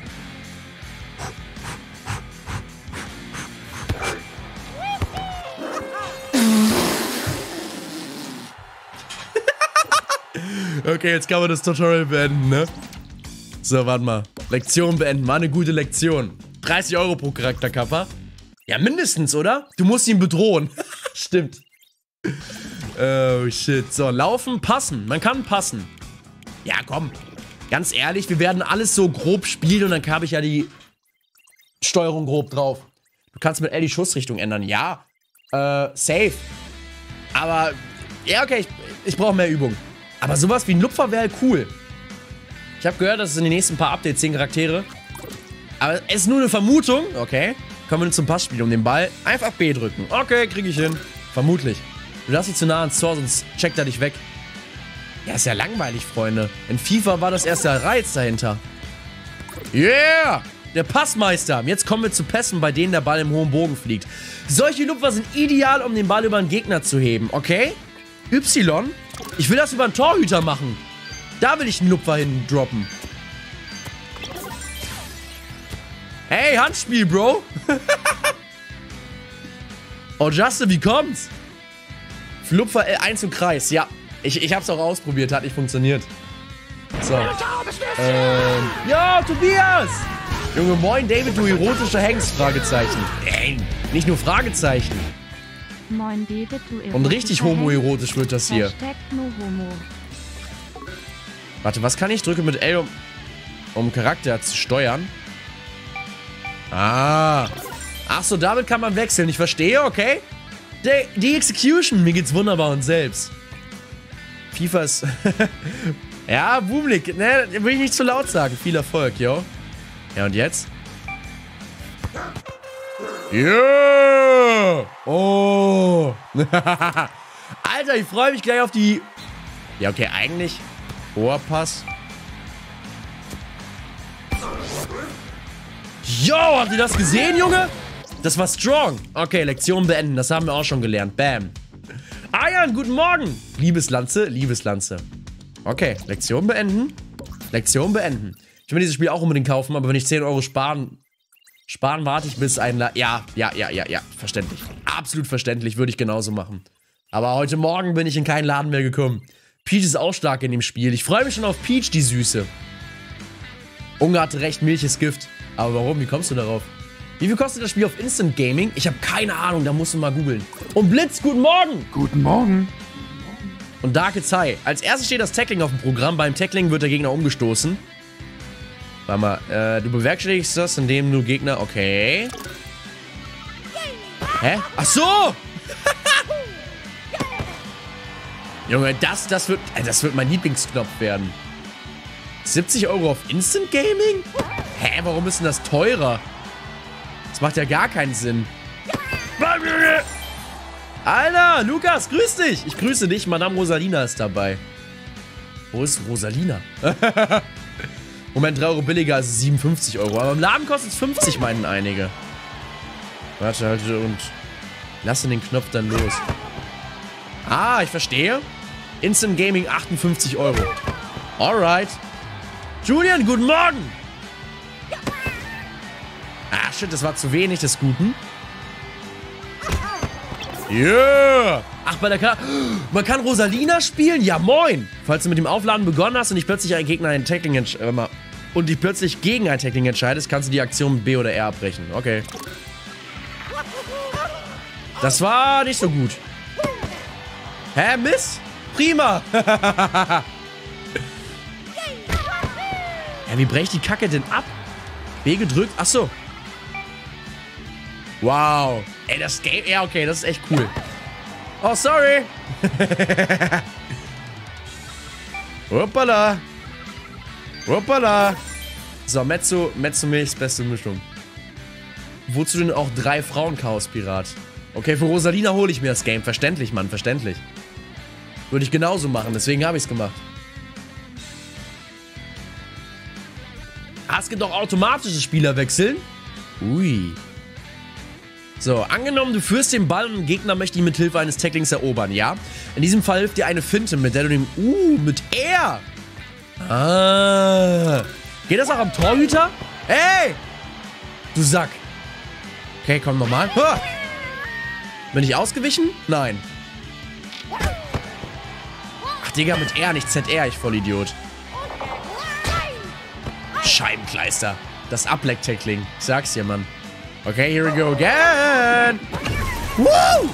Okay, jetzt kann man das Tutorial beenden, ne? So, warte mal. Lektion beenden. War eine gute Lektion. 30 € pro Charakterkapper. Ja, mindestens, oder? Du musst ihn bedrohen. Stimmt. Oh, shit. So, laufen, passen. Man kann passen. Ja, komm. Ganz ehrlich, wir werden alles so grob spielen und dann habe ich ja die Steuerung grob drauf. Du kannst mit L die Schussrichtung ändern. Ja. Safe. Aber, ja, okay, ich brauche mehr Übung. Aber sowas wie ein Lupfer wäre halt cool. Ich habe gehört, dass es in den nächsten paar Updates 10 Charaktere. Aber es ist nur eine Vermutung. Okay. Kommen wir zum Passspiel um den Ball. Einfach B drücken. Okay, kriege ich hin. Vermutlich. Du darfst nicht zu nah ans Tor, sonst checkt er dich weg. Ja, ist ja langweilig, Freunde. In FIFA war das erst der Reiz dahinter. Yeah! Der Passmeister. Jetzt kommen wir zu Pässen, bei denen der Ball im hohen Bogen fliegt. Solche Lupfer sind ideal, um den Ball über einen Gegner zu heben. Okay? Y. Ich will das über einen Torhüter machen. Da will ich einen Lupfer hin droppen. Hey, Handspiel, Bro. Oh, Justin, wie kommt's? Lupfer L1 und Kreis. Ja, ich hab's auch ausprobiert. Hat nicht funktioniert. So. Ja, Tobias. Junge, moin, David, du erotischer Hengst? Fragezeichen. Ey, nicht nur Fragezeichen. Moin, David, du erotischer Und richtig homoerotisch wird das hier. No homo. Warte, was kann ich? Drücke mit L, um Charakter zu steuern. Ah. Ach so, damit kann man wechseln. Ich verstehe, okay. Die Execution. Mir geht's wunderbar und selbst. FIFA ist... Ja, Boomlik. Ne, will ich nicht zu laut sagen. Viel Erfolg, yo. Ja, und jetzt? Yeah! Oh! Alter, ich freue mich gleich auf die... Ja, okay, eigentlich... Hoher Pass. Yo, habt ihr das gesehen, Junge? Das war strong. Okay, Lektion beenden. Das haben wir auch schon gelernt. Bam. Ayan, guten Morgen. Liebeslanze, Liebeslanze. Okay, Lektion beenden. Lektion beenden. Ich will dieses Spiel auch unbedingt kaufen, aber wenn ich 10 Euro sparen warte ich bis ein... Ja, verständlich. Absolut verständlich, würde ich genauso machen. Aber heute Morgen bin ich in keinen Laden mehr gekommen. Peach ist auch stark in dem Spiel. Ich freue mich schon auf Peach, die Süße. Unge hatte recht, Milch ist Gift. Aber warum? Wie kommst du darauf? Wie viel kostet das Spiel auf Instant Gaming? Ich habe keine Ahnung, da musst du mal googeln. Und Blitz, guten Morgen! Guten Morgen. Und Dark Zai. Als erstes steht das Tackling auf dem Programm. Beim Tackling wird der Gegner umgestoßen. Warte mal, du bewerkstelligst das, indem du Gegner... Okay. Hä? Ach so! Junge, das wird mein Lieblingsknopf werden. 70 Euro auf Instant Gaming? Hä, warum ist denn das teurer? Das macht ja gar keinen Sinn. Alter, Lukas, grüß dich. Ich grüße dich, Madame Rosalina ist dabei. Wo ist Rosalina? Moment, 3 Euro billiger als 57 Euro. Aber im Laden kostet es 50, meinen einige. Warte, halt und lasse den Knopf dann los. Ah, ich verstehe. Instant Gaming 58 Euro. Alright. Julian, guten Morgen. Ah, shit, das war zu wenig des Guten. Yeah. Ach, bei der man kann Rosalina spielen? Ja, moin. Falls du mit dem Aufladen begonnen hast und dich plötzlich ein Gegner ein Tackling und dich plötzlich gegen ein Tackling entscheidest, kannst du die Aktion mit B oder R abbrechen. Okay. Das war nicht so gut. Hä, Miss? Prima. Ja, wie breche ich die Kacke denn ab? B gedrückt? Ach so. Wow. Ey, das Game... Ja, okay, das ist echt cool. Oh, sorry. Hoppala. Hoppala. So, Mezzo-Milchs beste Mischung. Wozu denn auch 3 Frauen-Chaos-Pirat? Okay, für Rosalina hole ich mir das Game. Verständlich, Mann, verständlich. Würde ich genauso machen, deswegen habe ich es gemacht. Ah, es gibt auch automatische Spielerwechseln. Ui. So, angenommen, du führst den Ball und ein Gegner möchte ihn mit Hilfe eines Tacklings erobern, ja? In diesem Fall hilft dir eine Finte, mit der du den... mit R! Ah. Geht das auch am Torhüter? Ey! Du Sack. Okay, komm nochmal. Bin ich ausgewichen? Nein. Ach, Digga, mit R, nicht ZR, ich Vollidiot. Scheibenkleister. Das Ableck-Tackling. Ich sag's dir, Mann. Okay, here we go again. Woo!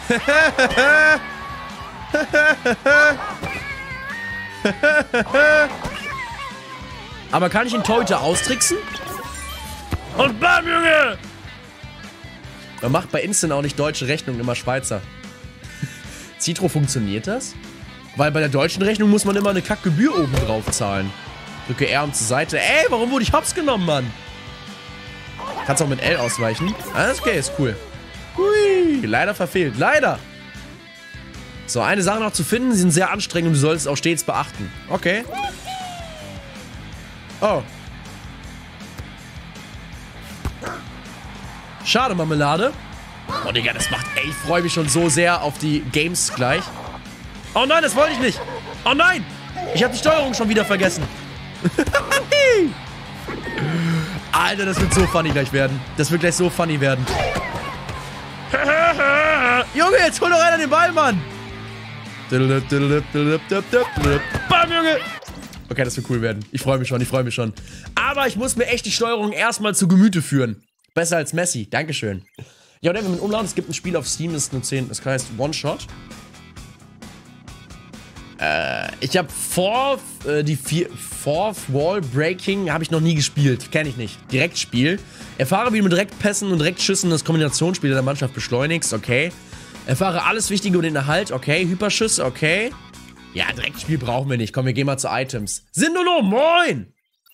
Aber kann ich den Torhüter austricksen? Und bam, Junge! Man macht bei Instant auch nicht deutsche Rechnung, immer Schweizer. Citro, funktioniert das? Weil bei der deutschen Rechnung muss man immer eine Kackgebühr oben drauf zahlen. Drücke R und zur Seite. Ey, warum wurde ich hops genommen, Mann? Kannst auch mit L ausweichen. Alles okay, ist cool. Hui, leider verfehlt. Leider. So, eine Sache noch zu finden. Sie sind sehr anstrengend und du solltest auch stets beachten. Okay. Oh. Schade, Marmelade. Oh, Digga, das macht... Ey, ich freue mich schon so sehr auf die Games gleich. Oh nein, das wollte ich nicht. Oh nein. Ich habe die Steuerung schon wieder vergessen. Alter, das wird so funny gleich werden. Das wird gleich so funny werden. Junge, jetzt hol doch einer den Ball, Mann. Bam, Junge. Okay, das wird cool werden. Ich freue mich schon, Aber ich muss mir echt die Steuerung erstmal zu Gemüte führen. Besser als Messi. Dankeschön. Ja, und mit Umlaut, es gibt ein Spiel auf Steam, das ist nur 10, das heißt One Shot. Ich habe Fourth Wall Breaking habe ich noch nie gespielt. Kenne ich nicht. Direktspiel. Erfahre, wie du mit Direktpässen und Direktschüssen das Kombinationsspiel der Mannschaft beschleunigst. Okay. Erfahre alles Wichtige über den Erhalt. Okay. Hyperschüsse. Okay. Ja, Direktspiel brauchen wir nicht. Komm, wir gehen mal zu Items. Sindolo, moin!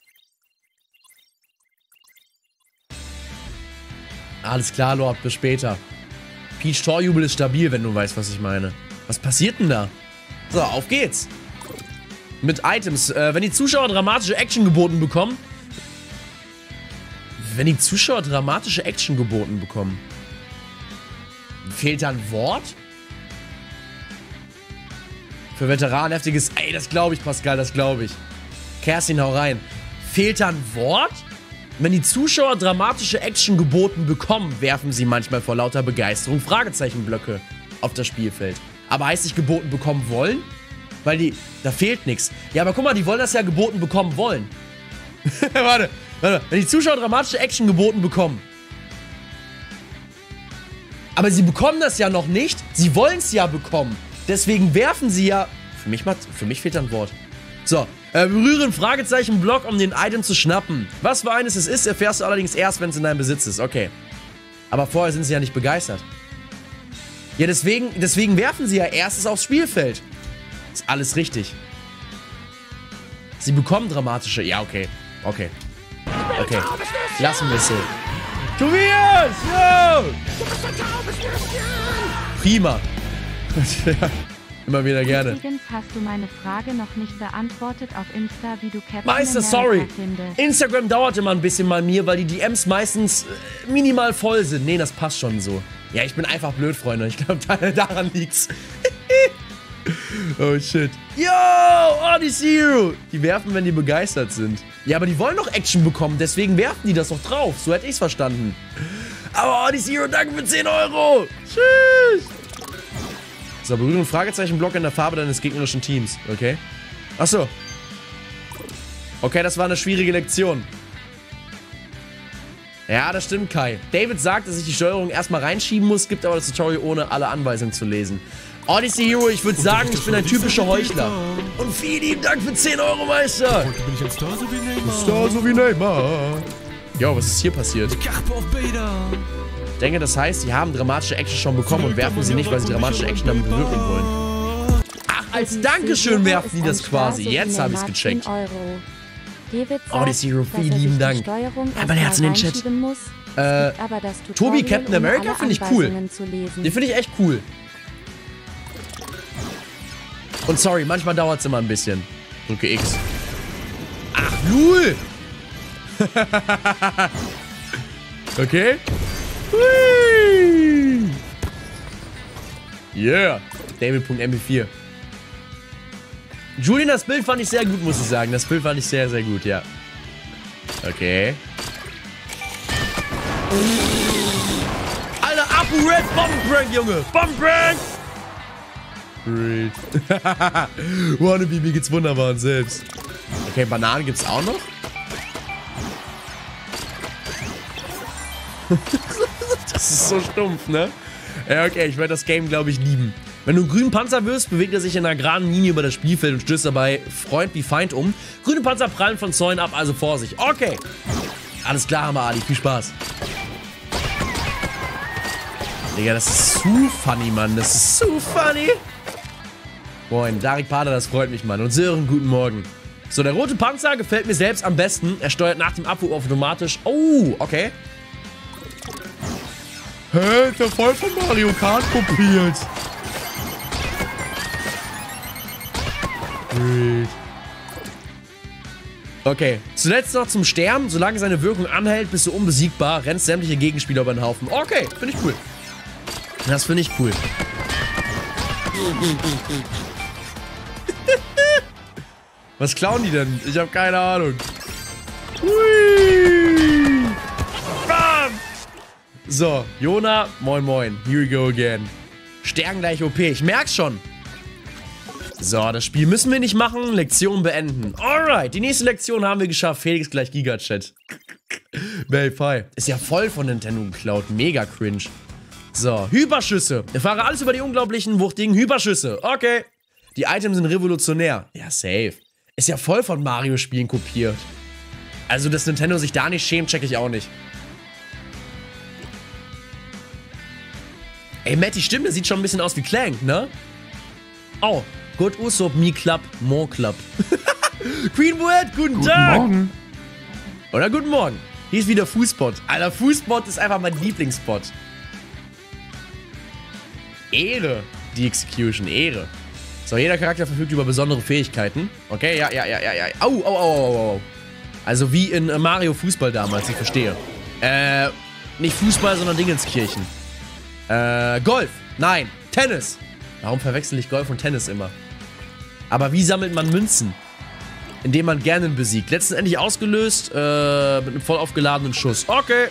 Alles klar, Lord. Bis später. Peach Torjubel ist stabil, wenn du weißt, was ich meine. Was passiert denn da? So, auf geht's. Mit Items. Wenn die Zuschauer dramatische Action geboten bekommen. Fehlt da ein Wort? Für Veteranen heftiges... Ey, das glaube ich, Pascal, das glaube ich. Kerstin, hau rein. Fehlt da ein Wort? Wenn die Zuschauer dramatische Action geboten bekommen, werfen sie manchmal vor lauter Begeisterung Fragezeichenblöcke auf das Spielfeld. Aber heißt nicht geboten bekommen wollen? Weil die... Da fehlt nichts. Ja, aber guck mal, die wollen das ja geboten bekommen wollen. Warte. Wenn die Zuschauer dramatische Action geboten bekommen. Aber sie bekommen das ja noch nicht. Sie wollen es ja bekommen. Deswegen werfen sie ja... Für mich fehlt da ein Wort. So. Berühre ein Fragezeichenblock, um den Item zu schnappen. Was für eines es ist, erfährst du allerdings erst, wenn es in deinem Besitz ist. Okay. Aber vorher sind sie ja nicht begeistert. Ja, deswegen werfen sie ja erstes aufs Spielfeld. Ist alles richtig. Sie bekommen dramatische... Ja, okay. Okay. Okay. Lassen wir es so. Tobias! Yo! Prima. Immer wieder gerne. Übrigens hast du meine Frage noch nicht beantwortet auf Insta, wie du Captain Meister, sorry. Instagram dauert immer ein bisschen bei mir, weil die DMs meistens minimal voll sind. Nee, das passt schon so. Ja, ich bin einfach blöd, Freunde. Ich glaube, daran liegt's. Oh, shit. Yo, Odyssey Hero. Die werfen, wenn die begeistert sind. Ja, aber die wollen doch Action bekommen, deswegen werfen die das doch drauf. So hätte ich's verstanden. Aber Odyssey Hero, danke für 10 Euro. Tschüss. So, berühre ein Fragezeichenblock in der Farbe deines gegnerischen Teams. Okay. Achso. Okay, das war eine schwierige Lektion. Ja, das stimmt, Kai. David sagt, dass ich die Steuerung erstmal reinschieben muss, gibt aber das Tutorial ohne alle Anweisungen zu lesen. Odyssey Hero, ich würde sagen, ich bin ein typischer Heuchler. Und vielen lieben Dank für 10 Euro, Meister. Heute bin ich ein Star so wie Neymar. Star so wie Neymar. Jo, was ist hier passiert? Ich denke, das heißt, die haben dramatische Action schon bekommen und werfen sie nicht, weil sie dramatische Action damit bewirken wollen. Ach, als Dankeschön werfen die das quasi. Jetzt habe ich es gecheckt. Odyssey Hero, vielen lieben Dank. Aber der hat's in den Chat. Tobi, Captain America finde ich cool. Den finde ich echt cool. Und sorry, manchmal dauert es immer ein bisschen. Drücke X. Ach, Lul! Okay. Hui. Yeah. David.mp4. Julian, das Bild fand ich sehr gut, muss ich sagen. Das Bild fand ich sehr, sehr gut, ja. Okay. Alter, Apu Red Bombenprank, Junge. Bombenprank! Great. Wannabe, mir geht's wunderbar und selbst. Okay, Bananen gibt's auch noch? Das ist so stumpf, ne? Ja, okay, ich werde das Game, glaube ich, lieben. Wenn du einen grünen Panzer wirst, bewegt er sich in einer geraden Linie über das Spielfeld und stößt dabei Freund wie Feind um. Grüne Panzer prallen von Zäunen ab, also Vorsicht. Okay. Alles klar, Hammer Ali. Viel Spaß. Digga, das ist zu funny, Mann. Das ist zu funny. Moin, Darik Pader, das freut mich, Mann. Und Sören, guten Morgen. So, der rote Panzer gefällt mir selbst am besten. Er steuert nach dem Abwurf automatisch. Oh, okay. Hä, ist ja voll von Mario Kart kopiert. Okay, zuletzt noch zum Sterben. Solange seine Wirkung anhält, bist du unbesiegbar. Rennst sämtliche Gegenspieler über den Haufen. Okay, finde ich cool. Das finde ich cool. Was klauen die denn? Ich habe keine Ahnung. Hui. Bam. So, Jona, moin moin. Here we go again. Stärken gleich OP. Ich merk's schon. So, das Spiel müssen wir nicht machen. Lektion beenden. Alright, die nächste Lektion haben wir geschafft. Felix gleich Giga-Chat. Belfai. Ist ja voll von Nintendo geklaut. Mega cringe. So, Hyperschüsse. Erfahre alles über die unglaublichen, wuchtigen Hyperschüsse. Okay. Die Items sind revolutionär. Ja, safe. Ist ja voll von Mario-Spielen kopiert. Also, dass Nintendo sich da nicht schämt, check ich auch nicht. Ey, Matt, die Stimme sieht schon ein bisschen aus wie Clank, ne? Oh. Good Usopp, Me Club, More Club. Greenwood, guten Tag. Guten Morgen. Oder guten Morgen. Hier ist wieder Fußbot. Alter, Fußbot ist einfach mein Lieblingsspot. Ehre, die Execution, Ehre. So, jeder Charakter verfügt über besondere Fähigkeiten. Okay, ja. Au, au, au, au. Also wie in Mario Fußball damals, ich verstehe. Nicht Fußball, sondern Dingenskirchen. Golf. Nein, Tennis. Warum verwechsel ich Golf und Tennis immer? Aber wie sammelt man Münzen? Indem man Ganon besiegt. Letztendlich ausgelöst mit einem voll aufgeladenen Schuss. Okay.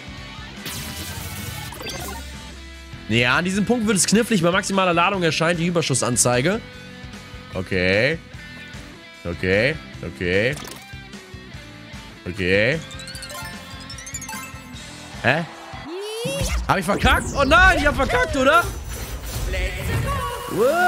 Ja, an diesem Punkt wird es knifflig. Bei maximaler Ladung erscheint die Überschussanzeige. Okay. Okay. Okay. Okay. Hä? Hab ich verkackt? Oh nein, ich hab verkackt, oder? What?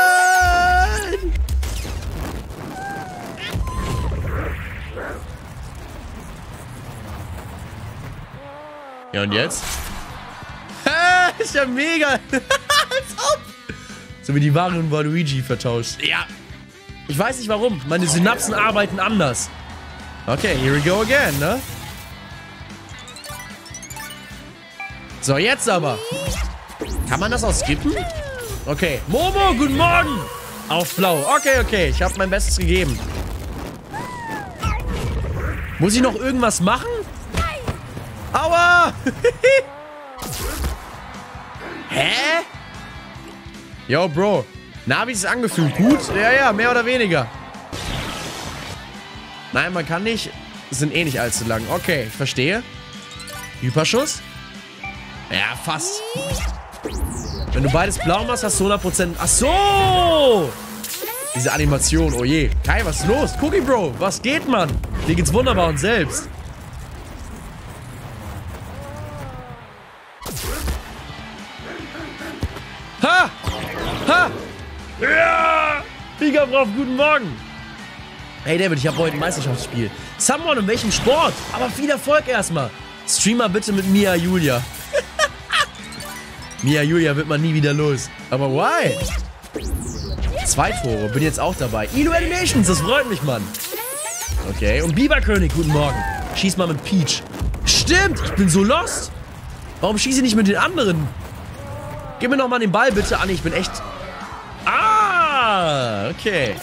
Ja, und jetzt? Ist ja mega. Als ob. So wie die wahren Waluigi vertauscht. Ja. Ich weiß nicht warum. Meine Synapsen arbeiten anders. Okay, here we go again, ne? So, jetzt aber. Kann man das auch skippen? Okay. Momo, guten Morgen. Auf blau. Okay, okay. Ich habe mein Bestes gegeben. Muss ich noch irgendwas machen? Aua! Hä? Yo, Bro. Na, wie ist es angefühlt? Gut? Ja, ja, mehr oder weniger. Nein, man kann nicht. Sind eh nicht allzu lang. Okay, ich verstehe. Hyperschuss? Ja, fast. Wenn du beides blau machst, hast du 100%... Ach so! Diese Animation, oh je. Kai, was ist los? Cookie Bro, was geht, Mann? Dir geht's wunderbar und selbst. Ha! Ha! Ja! Figa drauf, guten Morgen. Hey David, ich habe heute ein Meisterschaftsspiel. Someone, in welchem Sport? Aber viel Erfolg erstmal. Streamer bitte mit Mia Julia. Mia Julia wird man nie wieder los. Aber why? 2 Tore, bin jetzt auch dabei. Ilo Animations, das freut mich, Mann. Okay, und Biberkönig, guten Morgen. Schieß mal mit Peach. Stimmt, ich bin so lost. Warum schieße ich nicht mit den anderen? Gib mir noch mal den Ball, bitte. Anni, ich bin echt... Ah, okay.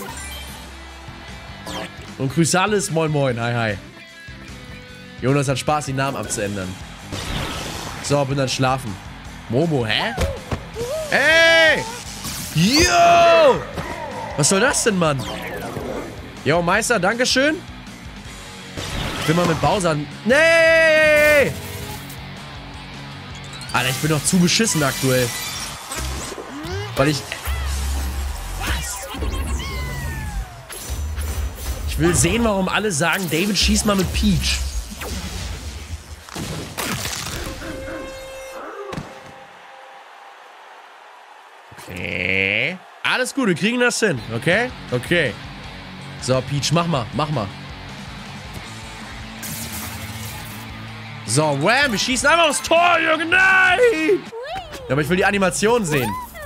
Und Chrysalis, moin moin, hi hi. Jonas hat Spaß, die Namen abzuändern. So, bin dann schlafen. Momo, hä? Ey! Yo! Was soll das denn, Mann? Yo, Meister, dankeschön. Ich will mal mit Bowser... Nee! Alter, ich bin doch zu beschissen aktuell. Weil ich... Ich will sehen, warum alle sagen, David, schieß mal mit Peach. Okay. Alles gut, wir kriegen das hin, okay? Okay. So, Peach, mach mal, mach mal. So, wham, wir schießen einfach aufs Tor, Junge, nein! Ja, aber ich will die Animation sehen.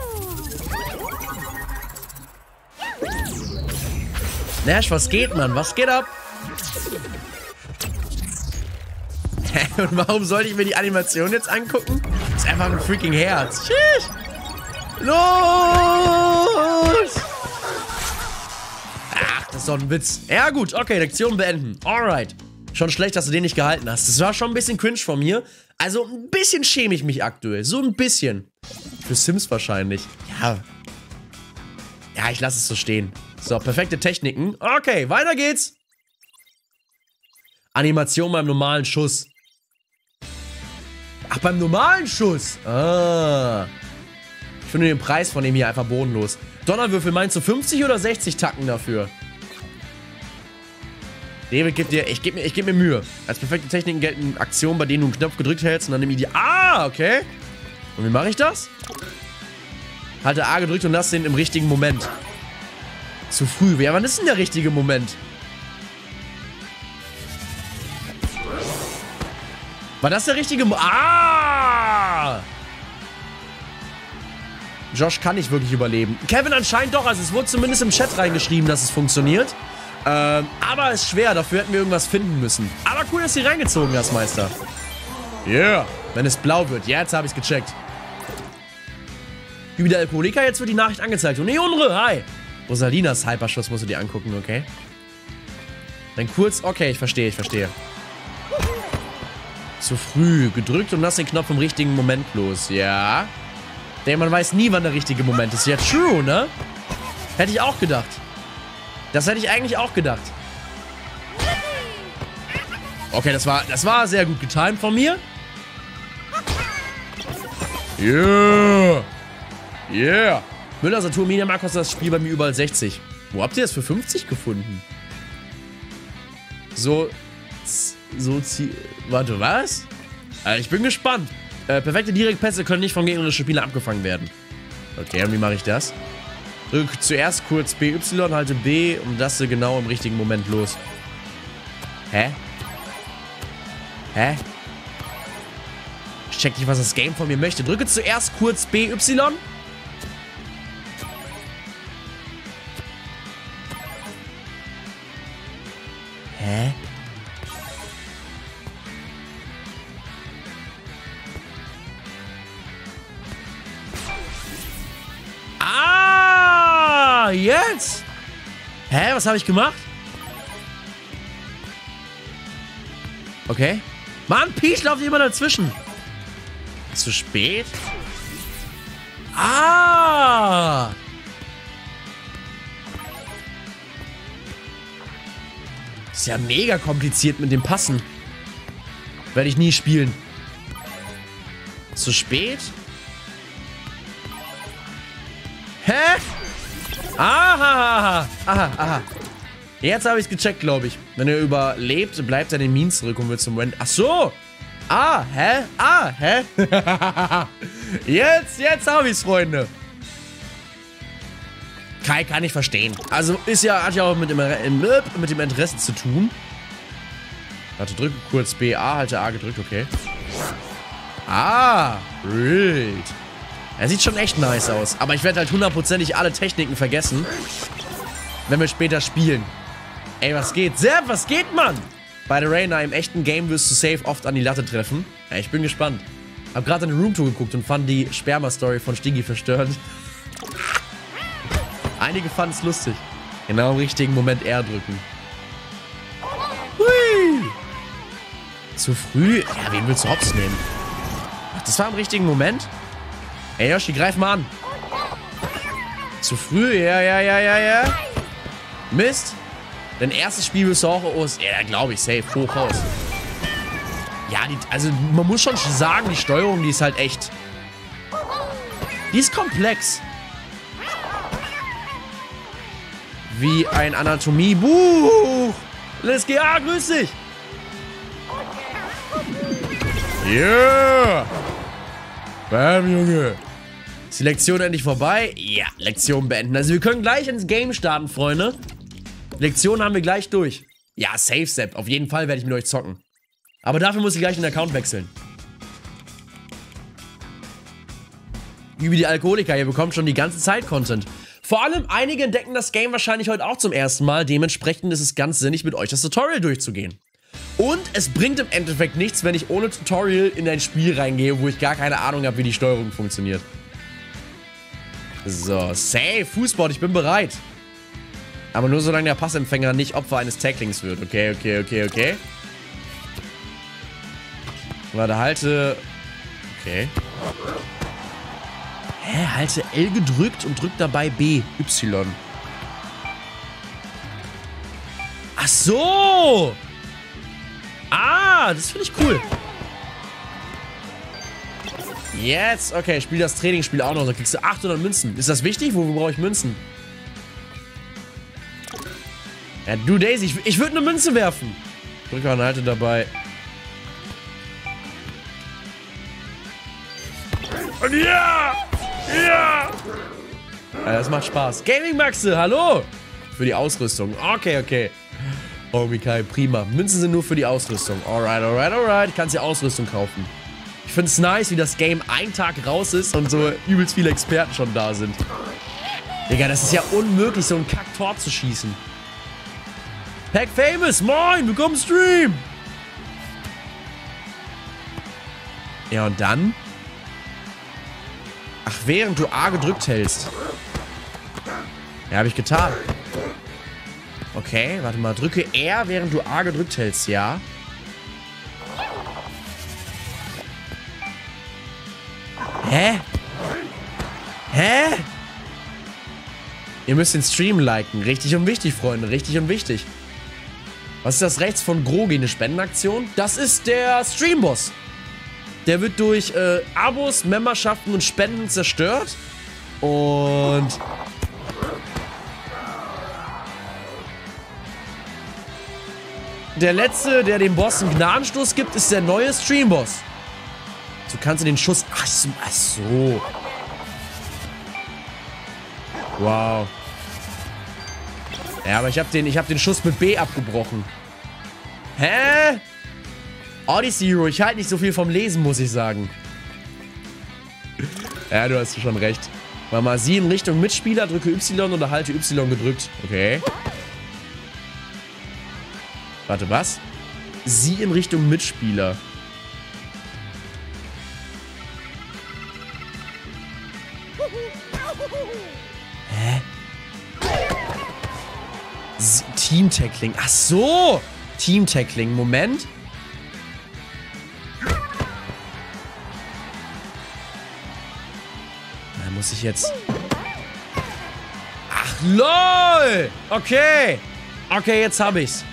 Nash, was geht, Mann? Was geht ab? Und warum sollte ich mir die Animation jetzt angucken? Das ist einfach ein freaking Herz. Tschüss! Los! Ach, das ist doch ein Witz. Ja gut, okay, Lektion beenden. Alright. Schon schlecht, dass du den nicht gehalten hast. Das war schon ein bisschen cringe von mir. Also ein bisschen schäme ich mich aktuell. So ein bisschen. Für Sims wahrscheinlich. Ja. Ja, ich lasse es so stehen. So, perfekte Techniken. Okay, weiter geht's. Animation beim normalen Schuss. Ach, beim normalen Schuss. Ah. Ich finde den Preis von dem hier einfach bodenlos. Donnerwürfel, meinst du 50 oder 60 Tacken dafür? David, ich geb mir Mühe. Als perfekte Techniken gelten Aktionen, bei denen du einen Knopf gedrückt hältst und dann nimm ich die... Ah, okay. Und wie mache ich das? Halte A gedrückt und lass den im richtigen Moment. Zu früh. Ja, wann ist denn der richtige Moment? War das der richtige Ah! Josh kann nicht wirklich überleben. Kevin anscheinend doch. Also es wurde zumindest im Chat reingeschrieben, dass es funktioniert. Aber es ist schwer. Dafür hätten wir irgendwas finden müssen. Aber cool, dass du hier reingezogen hast, Meister. Yeah. Wenn es blau wird. Ja, jetzt habe ich es gecheckt. Wie der Alkoholiker. Jetzt wird die Nachricht angezeigt. Und Neonre, hi. Rosalinas Hyperschuss musst du dir angucken, okay? Dann kurz... Okay, ich verstehe, ich verstehe. Zu früh. Gedrückt und lass den Knopf im richtigen Moment los. Ja. Denn man weiß nie, wann der richtige Moment ist. Ja, true, ne? Hätte ich auch gedacht. Das hätte ich eigentlich auch gedacht. Okay, das war sehr gut getimed von mir. Yeah. Yeah. Müller Saturn Mediamarkt kostet das Spiel bei mir überall 60. Wo habt ihr das für 50 gefunden? Warte, was? Also ich bin gespannt. Perfekte Direktpässe können nicht von gegnerischen Spielern abgefangen werden. Okay, und wie mache ich das? Drück zuerst kurz BY, halte B und lasse genau im richtigen Moment los. Hä? Hä? Ich check nicht, was das Game von mir möchte. Drücke zuerst kurz BY. Hä? Ah, jetzt? Hä, was habe ich gemacht? Okay. Mann, Peach läuft immer dazwischen. Zu spät? Ah! Das ist ja mega kompliziert mit dem Passen. Werde ich nie spielen. Zu spät? Hä? Aha! Aha. Jetzt habe ich es gecheckt, glaube ich. Wenn er überlebt, bleibt er in den Minen zurück und wird zum Rent. Ach so! Ah, hä? Ah, hä? Jetzt habe ich's, Freunde. Kai kann ich verstehen. Also hat ja auch mit dem Interesse zu tun. Warte, drücke kurz B, A, halte A gedrückt, okay. Ah, wild. Er sieht schon echt nice aus. Aber ich werde halt hundertprozentig alle Techniken vergessen, wenn wir später spielen. Ey, was geht? Sepp, was geht, Mann? Bei der Reina im echten Game wirst du safe oft an die Latte treffen. Ja, ich bin gespannt. Hab gerade eine Roomtour geguckt und fand die Sperma-Story von Stiggy verstörend. Einige fanden es lustig. Genau im richtigen Moment R drücken. Hui! Zu früh? Ja, wen willst du hops nehmen? Ach, das war im richtigen Moment? Ey, Yoshi, greif mal an. Zu früh? Ja. Mist. Dein erstes Spiel wirst du auch aus. Ja, glaube ich, safe. Hoch raus. Ja, also man muss schon sagen, die Steuerung, die ist halt echt. Die ist komplex. Wie ein Anatomiebuch. LSGA, grüß dich. Yeah. Bam, Junge. Ist die Lektion endlich vorbei? Ja, Lektion beenden. Also wir können gleich ins Game starten, Freunde. Lektion haben wir gleich durch. Ja, safe, Sepp. Auf jeden Fall werde ich mit euch zocken. Aber dafür muss ich gleich den Account wechseln. Über die Alkoholiker, ihr bekommt schon die ganze Zeit Content. Vor allem einige entdecken das Game wahrscheinlich heute auch zum ersten Mal. Dementsprechend ist es ganz sinnig, mit euch das Tutorial durchzugehen. Und es bringt im Endeffekt nichts, wenn ich ohne Tutorial in ein Spiel reingehe, wo ich gar keine Ahnung habe, wie die Steuerung funktioniert. So, safe, Fußball, ich bin bereit. Aber nur solange der Passempfänger nicht Opfer eines Tacklings wird. Okay. Warte, halte... Okay. Hä? Halte L gedrückt und drück dabei B, Y. Ach so! Ah, das finde ich cool. Jetzt, okay, spiel das Trainingsspiel auch noch. Da kriegst du 800 Münzen. Ist das wichtig? Wo brauche ich Münzen? Ja, du Daisy, ich würde eine Münze werfen. Drücke und halte dabei. Und ja! Ja! Das macht Spaß. Gaming Maxe, hallo! Für die Ausrüstung. Okay. Oh, Mikai, prima. Münzen sind nur für die Ausrüstung. Alright. Kannst dir Ausrüstung kaufen. Ich finde es nice, wie das Game einen Tag raus ist und so übelst viele Experten schon da sind. Digga, das ist ja unmöglich, so ein Kack-Tor zu schießen. Pack Famous, moin, willkommen im Stream. Ja, und dann? Ach, während du A gedrückt hältst. Ja, habe ich getan. Okay, warte mal. Drücke R, während du A gedrückt hältst, ja. Hä? Ihr müsst den Stream liken. Richtig und wichtig, Freunde. Richtig und wichtig. Was ist das rechts von Grogi? Eine Spendenaktion? Das ist der Streamboss. Der wird durch Abos, Memberschaften und Spenden zerstört. Und... der letzte, der dem Boss einen Gnadenstoß gibt, ist der neue Streamboss. So kannst du den Schuss... Ach so. Wow. Ja, aber ich hab den Schuss mit B abgebrochen. Hä? Odyssey Hero, ich halte nicht so viel vom Lesen, muss ich sagen. Ja, du hast schon recht. Mach mal sie in Richtung Mitspieler, drücke Y oder halte Y gedrückt. Okay. Warte, was? Sie in Richtung Mitspieler. Hä? Team-Tackling. Ach so! Team-Tackling. Moment. Da muss ich jetzt... Ach, LOL! Okay. Okay, jetzt hab ich's.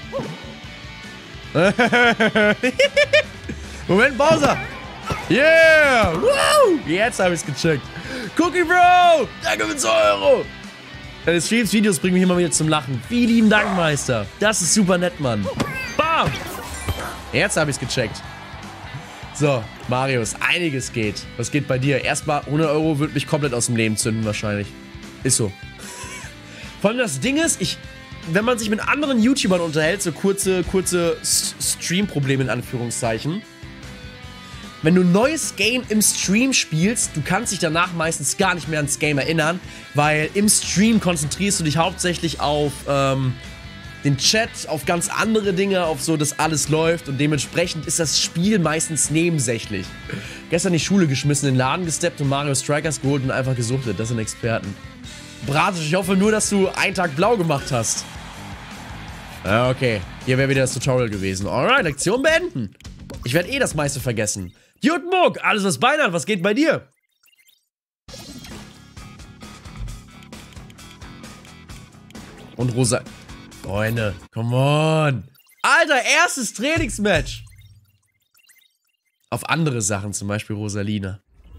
Moment, Bowser. Yeah! Woo! Jetzt hab ich's gecheckt. Cookie Bro! Danke für 2 Euro! Deine Streams, Videos bringen mich immer wieder zum Lachen. Vielen lieben Dank, Meister. Das ist super nett, Mann. Bam! Jetzt hab ich's gecheckt. So, Marius, einiges geht. Was geht bei dir? Erstmal 100 Euro wird mich komplett aus dem Leben zünden, wahrscheinlich. Ist so. Vor allem das Ding ist, wenn man sich mit anderen YouTubern unterhält, so kurze Stream-Probleme in Anführungszeichen. Wenn du ein neues Game im Stream spielst, du kannst dich danach meistens gar nicht mehr ans Game erinnern, weil im Stream konzentrierst du dich hauptsächlich auf den Chat, auf ganz andere Dinge, auf so, dass alles läuft und dementsprechend ist das Spiel meistens nebensächlich. Gestern die Schule geschmissen, in den Laden gesteppt und Mario Strikers geholt und einfach gesuchtet. Das sind Experten. Bratisch, ich hoffe nur, dass du einen Tag blau gemacht hast. Okay, hier wäre wieder das Tutorial gewesen. Alright, Lektion beenden. Ich werde eh das meiste vergessen. Jutmuk, alles was Bein hat, was geht bei dir? Und Rosa... Freunde, come on. Alter, erstes Trainingsmatch. Auf andere Sachen, zum Beispiel Rosalina.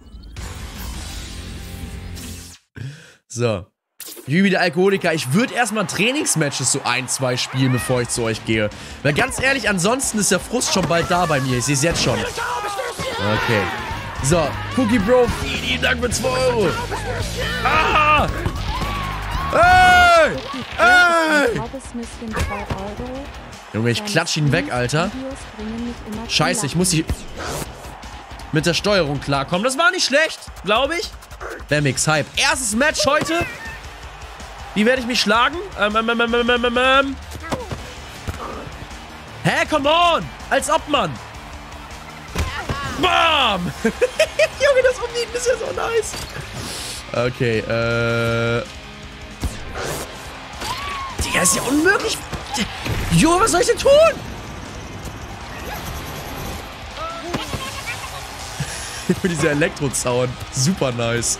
So. Jübi der Alkoholiker, ich würde erstmal Trainingsmatches so 1, 2 spielen, bevor ich zu euch gehe. Weil ganz ehrlich, ansonsten ist der Frust schon bald da bei mir. Ich sehe es jetzt schon. Okay. So, Cookie Bro, vielen Dank für 2 Euro. Ah! Hey! Hey! Junge, ich klatsch ihn weg, Alter. Scheiße, ich muss die mit der Steuerung klarkommen. Das war nicht schlecht, glaube ich. Bamix, Hype. Erstes Match heute. Wie werde ich mich schlagen? Hä, come on! Als ob, Mann! Bam! Junge, das Umnieten ist ja so nice. Okay, Digga, ist ja unmöglich. Jo, was soll ich denn tun? Dieser Elektrozaun. Super nice.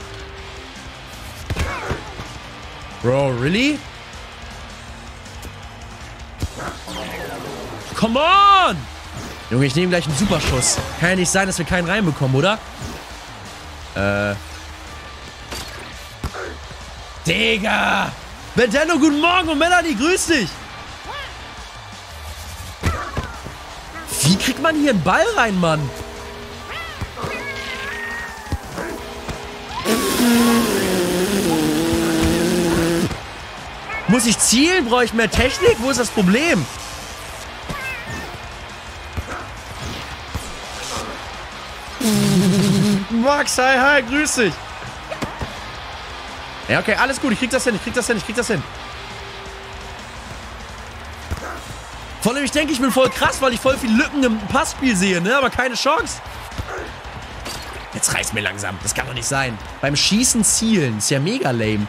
Bro, really? Come on! Junge, ich nehme gleich einen Superschuss. Kann ja nicht sein, dass wir keinen reinbekommen, oder? Digga! Nintendo, guten Morgen und Melanie, grüß dich! Wie kriegt man hier einen Ball rein, Mann? Muss ich zielen? Brauche ich mehr Technik? Wo ist das Problem? Max, hi, grüß dich. Ja, okay, alles gut. Ich krieg das hin. Vor allem, ich denke, ich bin voll krass, weil ich voll viele Lücken im Passspiel sehe, ne? Aber keine Chance. Jetzt reicht's mir langsam. Das kann doch nicht sein. Beim Schießen zielen. Ist ja mega lame.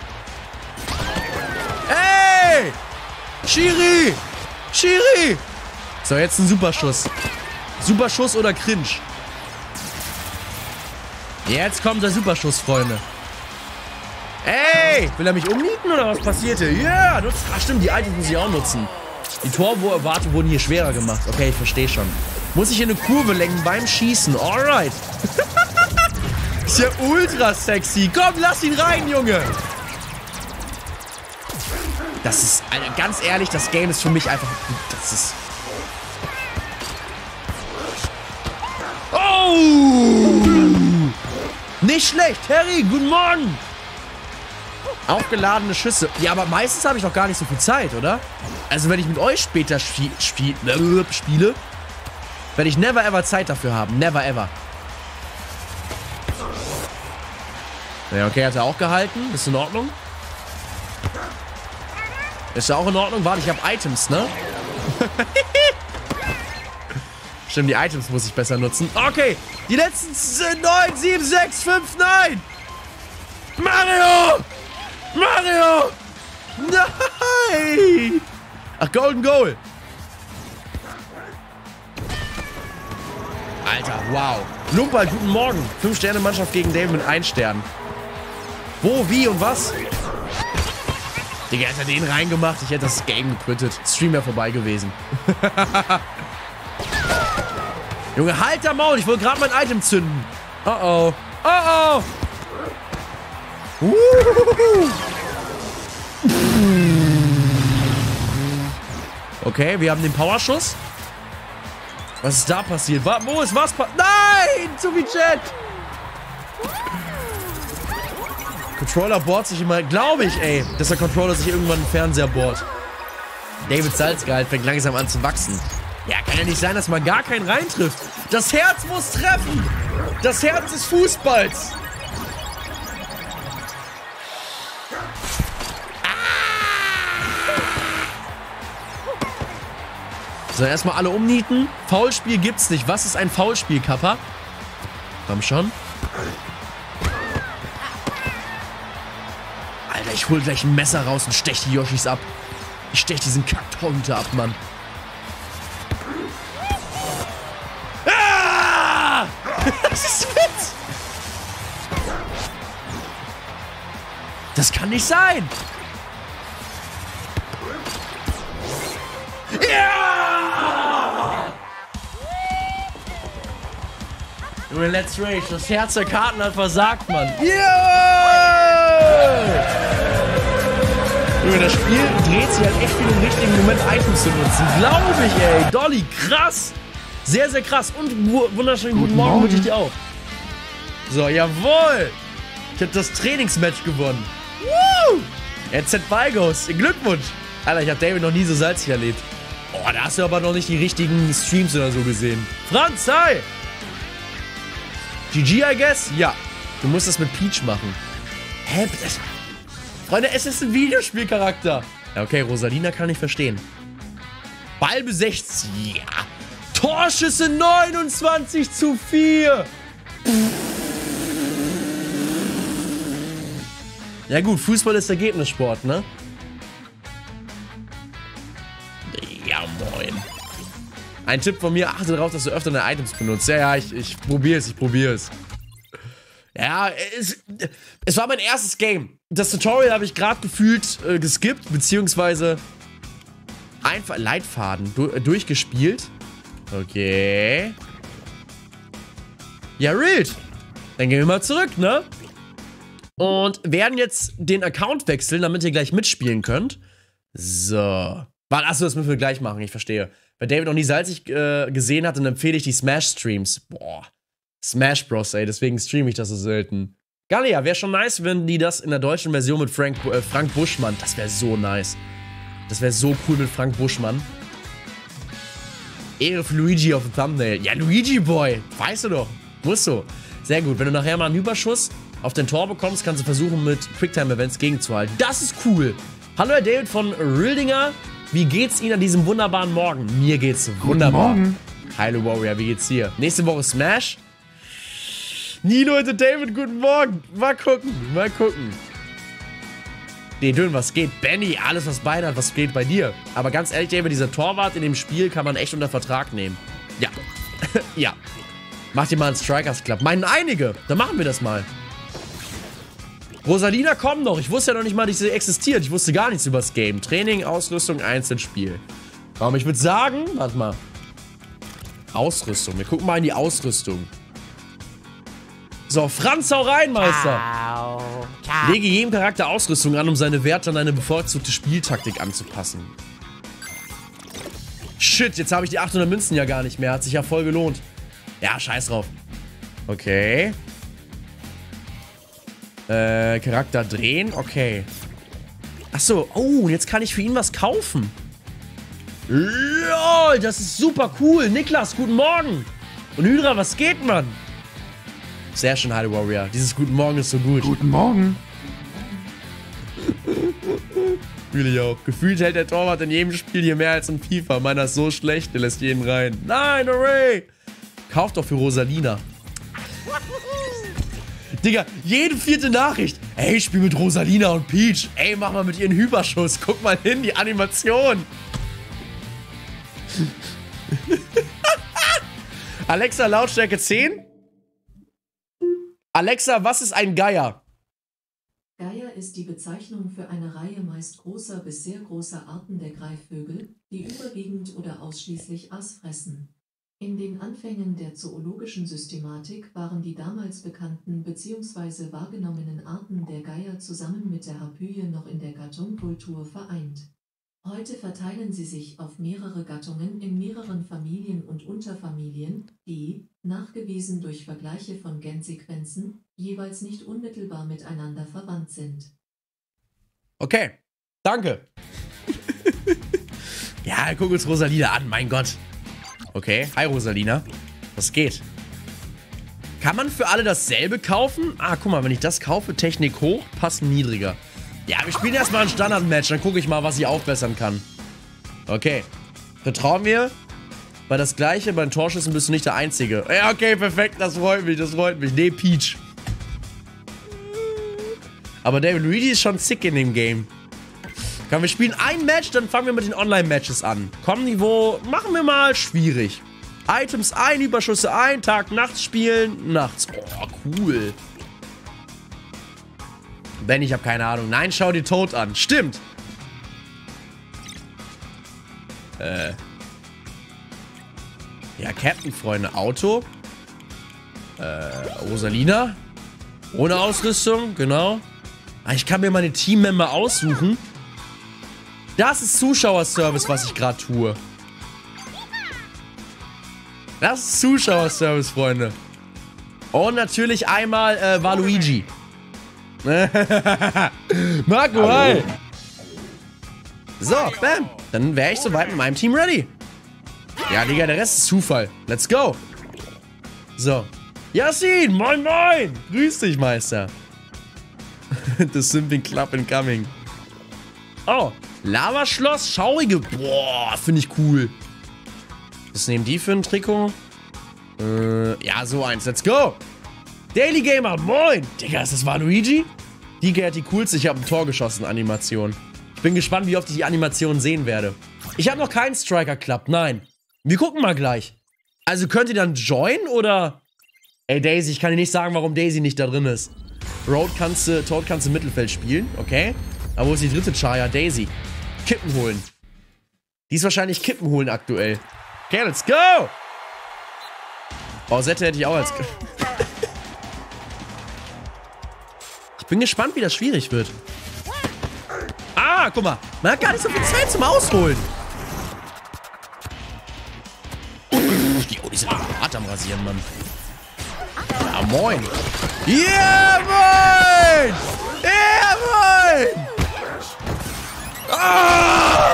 Ey! Schiri! Schiri! So, jetzt ein Superschuss. Superschuss oder Cringe? Jetzt kommt der Superschuss, Freunde. Ey, will er mich umnieten oder was passiert hier? Ja, yeah, stimmt, die Items muss ich auch nutzen. Die Torwarte wurden hier schwerer gemacht. Okay, ich verstehe schon. Muss ich hier eine Kurve lenken beim Schießen. Alright. Ist ja ultra sexy. Komm, lass ihn rein, Junge. Das ist, Alter, ganz ehrlich, das Game ist für mich einfach... Das ist... Oh! Nicht schlecht. Harry, guten Morgen. Aufgeladene Schüsse. Ja, aber meistens habe ich doch gar nicht so viel Zeit, oder? Also, wenn ich mit euch später spiele, werde ich never ever Zeit dafür haben. Never ever. Ja, okay, hat er auch gehalten. Ist in Ordnung. Ist ja auch in Ordnung. Warte, ich habe Items, ne? Stimmt, die Items muss ich besser nutzen. Okay, die letzten sind 9, 7, 6, 5, 9. Mario! Mario! Nein! Ach, Golden Goal. Alter, wow. Lumpa, guten Morgen. 5-Sterne-Mannschaft gegen David mit 1 Stern. Wo, wie und was? Digga, hätte er den reingemacht, ich hätte das Game gequittet. Stream wäre vorbei gewesen. Junge, halt der Maul, ich wollte gerade mein Item zünden. Oh oh. Oh oh. Okay, wir haben den Powerschuss. Was ist da passiert? Wo ist was passiert? Nein! Zu viel Chat! Controller bohrt sich immer, glaube ich, ey, dass der Controller sich irgendwann im Fernseher bohrt. David Salzgehalt fängt langsam an zu wachsen. Ja, kann ja nicht sein, dass man gar keinen reintrifft. Das Herz muss treffen. Das Herz des Fußballs. So, erstmal alle umnieten. Foulspiel gibt's nicht. Was ist ein Foulspiel, Kappa? Komm schon. Alter, ich hol gleich ein Messer raus und stech die Yoshis ab. Ich stech diesen Kacktorhüter ab, Mann. Ah! Das ist Witz! Das kann nicht sein! Ja! Junge, let's rage. Das Herz der Karten hat versagt, Mann. Yeah! Junge, das Spiel dreht sich halt echt für den richtigen Moment, Items zu nutzen. Glaube ich, ey. Dolly, krass. Sehr, sehr krass. Und wunderschönen guten Morgen wünsche ich dir auch. So, jawohl. Ich habe das Trainingsmatch gewonnen. Woo! RZ Balgos. Glückwunsch. Alter, ich habe David noch nie so salzig erlebt. Oh, da hast du aber noch nicht die richtigen Streams oder so gesehen. Franz, hi! GG, I guess? Ja. Du musst das mit Peach machen. Hä? Freunde, es ist ein Videospielcharakter. Ja, okay, Rosalina kann ich verstehen. Ball besetzt. Ja. Torschüsse 29:4. Ja gut, Fußball ist Ergebnissport, ne? Ja, moin. Ein Tipp von mir, achte darauf, dass du öfter deine Items benutzt. Ja, ja, ich probier's, Ja, es war mein erstes Game. Das Tutorial habe ich gerade gefühlt geskippt, beziehungsweise einfach Leitfaden durchgespielt. Okay. Ja, Rild. Dann gehen wir mal zurück, ne? Und werden jetzt den Account wechseln, damit ihr gleich mitspielen könnt. So. Achso, das müssen wir gleich machen, ich verstehe. Weil David noch nie salzig gesehen hat, dann empfehle ich die Smash-Streams. Boah. Smash Bros, ey, deswegen streame ich das so selten. Gallia, wäre schon nice, wenn die das in der deutschen Version mit Frank Buschmann. Das wäre so nice. Das wäre so cool mit Frank Buschmann. Ehre für Luigi auf dem Thumbnail. Ja, Luigi Boy. Weißt du doch. Musst du. Sehr gut. Wenn du nachher mal einen Überschuss auf dein Tor bekommst, kannst du versuchen, mit Quicktime-Events gegenzuhalten. Das ist cool. Hallo, Herr David von Rildinger. Wie geht's Ihnen an diesem wunderbaren Morgen? Mir geht's wunderbar. Guten Morgen. Hallo, Warrior. Wie geht's dir? Nächste Woche Smash. Nino und David, guten Morgen. Mal gucken. Nee, Dünn, was geht? Benny, alles was Bein hat, was geht bei dir? Aber ganz ehrlich, David, dieser Torwart in dem Spiel kann man echt unter Vertrag nehmen. Ja. Ja. Mach dir mal einen Strikers Club. Meinen einige. Dann machen wir das mal. Rosalina, komm doch. Ich wusste ja noch nicht mal, dass sie existiert. Ich wusste gar nichts über das Game. Training, Ausrüstung, Einzelspiel. Aber ich würde sagen, warte mal. Ausrüstung. Wir gucken mal in die Ausrüstung. So, Franz, hau rein, Meister. Lege jedem Charakter Ausrüstung an, um seine Werte an eine bevorzugte Spieltaktik anzupassen. Shit, jetzt habe ich die 800 Münzen ja gar nicht mehr. Hat sich ja voll gelohnt. Ja, scheiß drauf. Okay. Charakter drehen, okay. Achso, oh, und jetzt kann ich für ihn was kaufen. LOL, das ist super cool. Niklas, guten Morgen. Und Hydra, was geht, Mann? Sehr schön, Hyrule Warrior. Dieses Guten Morgen ist so gut. Guten Morgen. Fühle ich auch. Gefühlt hält der Torwart in jedem Spiel hier mehr als in FIFA. Meiner ist so schlecht, der lässt jeden rein. Nein, hooray! Kauf doch für Rosalina. Digga, jede 4. Nachricht. Ey, ich spiel mit Rosalina und Peach. Ey, mach mal mit ihren Hyperschuss. Guck mal hin, die Animation. Alexa, Lautstärke 10. Alexa, was ist ein Geier? Geier ist die Bezeichnung für eine Reihe meist großer bis sehr großer Arten der Greifvögel, die überwiegend oder ausschließlich Aas fressen. In den Anfängen der zoologischen Systematik waren die damals bekannten bzw. wahrgenommenen Arten der Geier zusammen mit der Harpyie noch in der Gattung Vultur vereint. Heute verteilen sie sich auf mehrere Gattungen in mehreren Familien und Unterfamilien, die, nachgewiesen durch Vergleiche von Gensequenzen, jeweils nicht unmittelbar miteinander verwandt sind. Okay, danke. Ja, guck uns Rosalina an, mein Gott. Okay, hi Rosalina. Was geht? Kann man für alle dasselbe kaufen? Ah, guck mal, wenn ich das kaufe, Technik hoch, Passen niedriger. Ja, wir spielen erstmal ein Standard-Match, dann gucke ich mal, was ich aufbessern kann. Okay. Vertrauen wir. Bei das Gleiche, bei den Torschüssen bist du nicht der Einzige. Ja, okay, perfekt, das freut mich, das freut mich. Nee, Peach. Aber David Luigi ist schon sick in dem Game. Komm, wir spielen ein Match, dann fangen wir mit den Online-Matches an. Komm-Niveau machen wir mal schwierig. Items ein, Überschüsse ein, Tag, Nacht spielen, nachts. Oh, cool. Ben, ich habe keine Ahnung. Nein, schau dir Toad an. Stimmt. Ja, Captain, Freunde. Auto. Rosalina. Ohne Ausrüstung, genau. Ah, ich kann mir meine Teammember aussuchen. Das ist Zuschauerservice, was ich gerade tue. Das ist Zuschauerservice, Freunde. Und natürlich einmal Waluigi. Marco, hi! So, bam. Dann wäre ich soweit mit meinem Team ready. Ja, Digga, der Rest ist Zufall. Let's go. So. Yassin, moin moin. Grüß dich, Meister. The Simping Club incoming. Oh, Lavaschloss, schaurige. Boah, finde ich cool. Was nehmen die für ein Trikot? Ja, so eins. Let's go. Daily Gamer, moin. Digga, ist das Waluigi? Die hat die coolste, ich habe ein Tor geschossen, Animation. Ich bin gespannt, wie oft ich die Animation sehen werde. Ich habe noch keinen Striker Club, nein. Wir gucken mal gleich. Also könnt ihr dann joinen oder... Ey, Daisy, ich kann dir nicht sagen, warum Daisy nicht da drin ist. Toad kannst du im Mittelfeld spielen, okay. Aber wo ist die dritte Chaya? Daisy. Kippen holen. Die ist wahrscheinlich Kippen holen aktuell. Okay, let's go! Bausette hätte ich auch als... Ich bin gespannt, wie das schwierig wird. Ah, guck mal. Man hat gar nicht so viel Zeit zum Ausholen. Die sind doch hart am Rasieren, Mann. Ja, moin. Yeah, moin! Yeah, moin! Ah!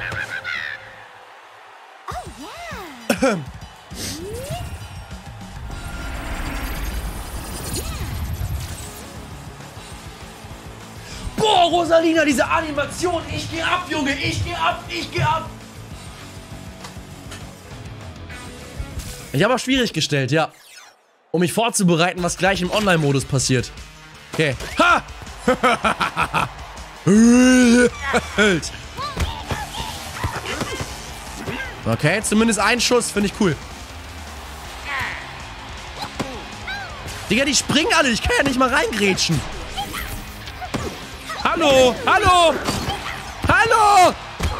Boah, Rosalina, diese Animation. Ich geh ab, Junge. Ich geh ab. Ich geh ab. Ich habe auch schwierig gestellt, ja. Um mich vorzubereiten, was gleich im Online-Modus passiert. Okay. Ha! Okay, zumindest ein Schuss. Finde ich cool. Digga, die springen alle. Ich kann ja nicht mal reingrätschen. Hallo! Hallo! Hallo!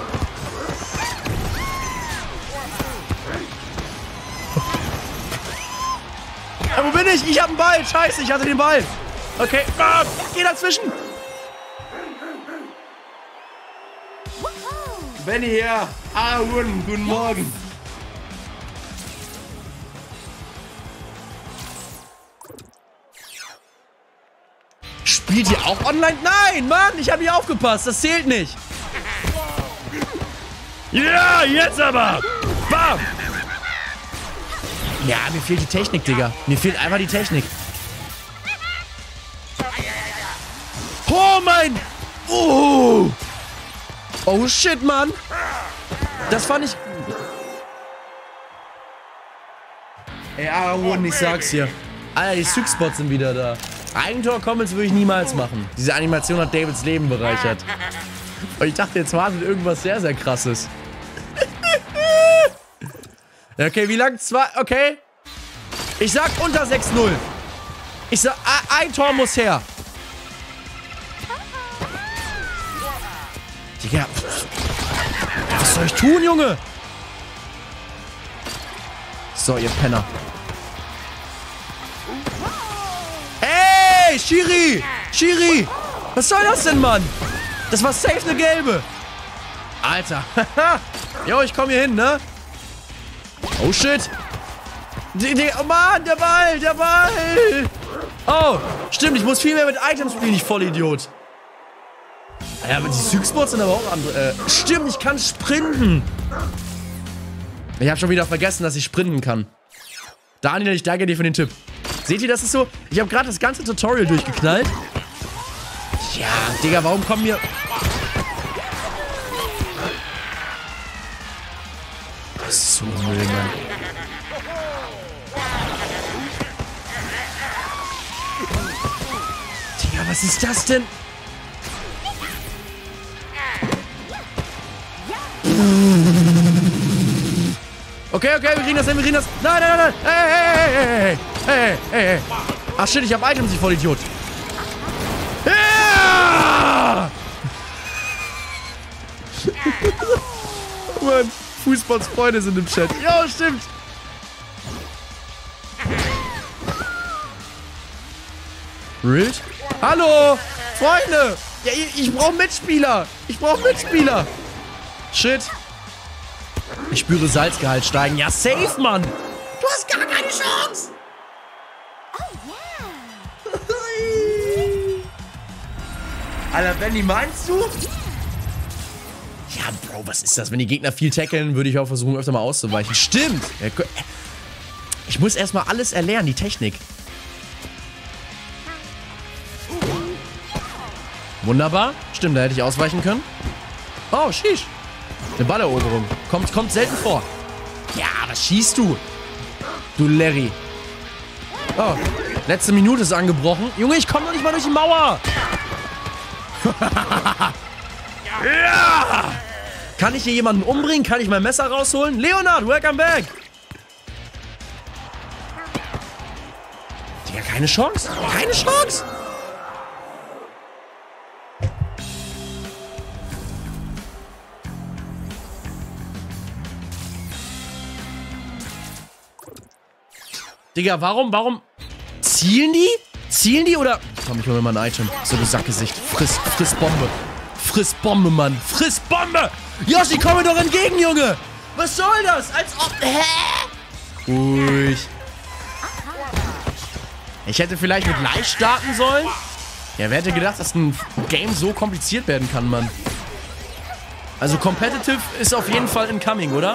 Ja, wo bin ich? Ich hab einen Ball. Scheiße, ich hatte den Ball. Okay, geh dazwischen. Benny hier. Guten Morgen. Spielt ihr auch online? Nein, Mann, ich habe nicht aufgepasst. Das zählt nicht. Ja, jetzt aber. Bam. Ja, mir fehlt die Technik, Digga. Mir fehlt einfach die Technik. Oh, mein... Oh. Oh, shit, Mann. Das fand ich... Ey, Aaron, ich sag's dir. Alter, die Süchspots sind wieder da. Eigentor-Comments würde ich niemals machen. Diese Animation hat Davids Leben bereichert. Und ich dachte, jetzt wartet irgendwas sehr, sehr Krasses. Okay, wie lang? Okay. Ich sag unter 6-0. Ich sag, ein Tor muss her. Digga. Was soll ich tun, Junge? So, ihr Penner. Ey, Schiri! Schiri! Was soll das denn, Mann? Das war safe eine gelbe. Alter. Jo, ich komme hier hin, ne? Oh, shit. Oh, Mann, der Ball, der Ball. Oh, stimmt, ich muss viel mehr mit Items spielen, ich Vollidiot. Ja, aber die Süchspots sind aber auch andere. Stimmt, ich kann sprinten. Ich habe schon wieder vergessen, dass ich sprinten kann. Daniel, ich danke dir für den Tipp. Seht ihr, das ist so? Ich habe gerade das ganze Tutorial durchgeknallt. Ja, Digga, warum kommen wir... So Müll, Mann. Digga, was ist das denn? Okay, okay, wir kriegen das hin, wir kriegen das. Nein, nein, nein, nein. Hey. Ach shit, ich hab Items, ich Vollidiot. Ja! Mann, Fußballs Freunde sind im Chat. Ja, stimmt. Rild? Hallo, Freunde. Ja, ich brauche Mitspieler. Ich brauche Mitspieler. Shit. Ich spüre Salzgehalt steigen. Ja, safe, Mann. Du hast gar keine Chance. Oh, yeah. Alter, Benny, meinst du? Ja, Bro, was ist das? Wenn die Gegner viel tackeln, würde ich auch versuchen, öfter mal auszuweichen. Stimmt. Ich muss erstmal alles erlernen, die Technik. Wunderbar. Stimmt, da hätte ich ausweichen können. Oh, sheesh. Eine Balleroberung. Kommt selten vor. Ja, was schießt du? Du Larry. Oh, letzte Minute ist angebrochen. Junge, ich komme noch nicht mal durch die Mauer. Ja! Kann ich hier jemanden umbringen? Kann ich mein Messer rausholen? Leonard, welcome back. Digga, keine Chance. Keine Chance. Digga, warum? Zielen die? Zielen die oder... Komm, ich hol mir mal ein Item. So, du Sackgesicht. Friss Bombe. Friss Bombe, Mann. Friss Bombe! Yoshi, komm mir doch entgegen, Junge! Was soll das? Als ob... Hä? Ruhig. Ich hätte vielleicht mit leicht starten sollen. Ja, wer hätte gedacht, dass ein Game so kompliziert werden kann, Mann? Also, Competitive ist auf jeden Fall incoming, oder?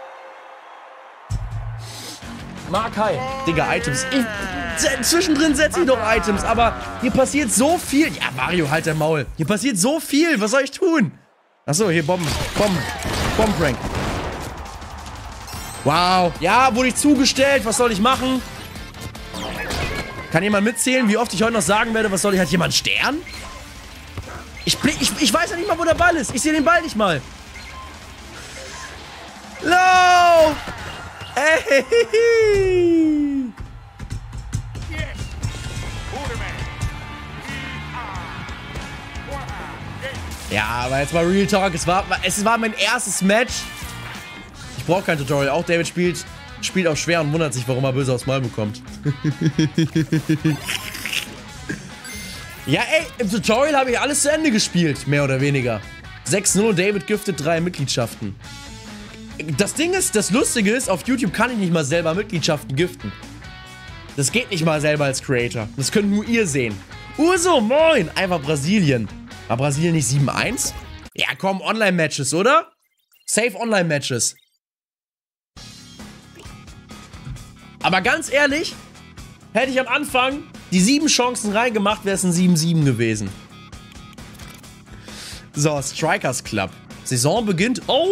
Mark, hi. Digga, Items. Zwischendrin setze ich doch Items, aber hier passiert so viel. Ja, Mario, halt dein Maul. Hier passiert so viel. Was soll ich tun? Achso, hier Bombenprank. Wow. Ja, wurde ich zugestellt. Was soll ich machen? Kann jemand mitzählen, wie oft ich heute noch sagen werde, was soll ich? Hat jemand Stern? Ich weiß ja nicht mal, wo der Ball ist. Ich sehe den Ball nicht mal. Lauf! Ey! Ja, aber jetzt mal Real Talk. Es war mein erstes Match. Ich brauche kein Tutorial. Auch David spielt auch schwer und wundert sich, warum er böse aufs Maul bekommt. Ja, ey, im Tutorial habe ich alles zu Ende gespielt. Mehr oder weniger. 6-0, David giftet 3 Mitgliedschaften. Das Ding ist, das Lustige ist, auf YouTube kann ich nicht mal selber Mitgliedschaften giften. Das geht nicht mal selber als Creator. Das könnt nur ihr sehen. Urso, moin! Einfach Brasilien. War Brasilien nicht 7-1? Ja, komm, Online-Matches, oder? Safe Online-Matches. Aber ganz ehrlich, hätte ich am Anfang die 7 Chancen reingemacht, wäre es ein 7-7 gewesen. So, Strikers Club. Saison beginnt. Oh!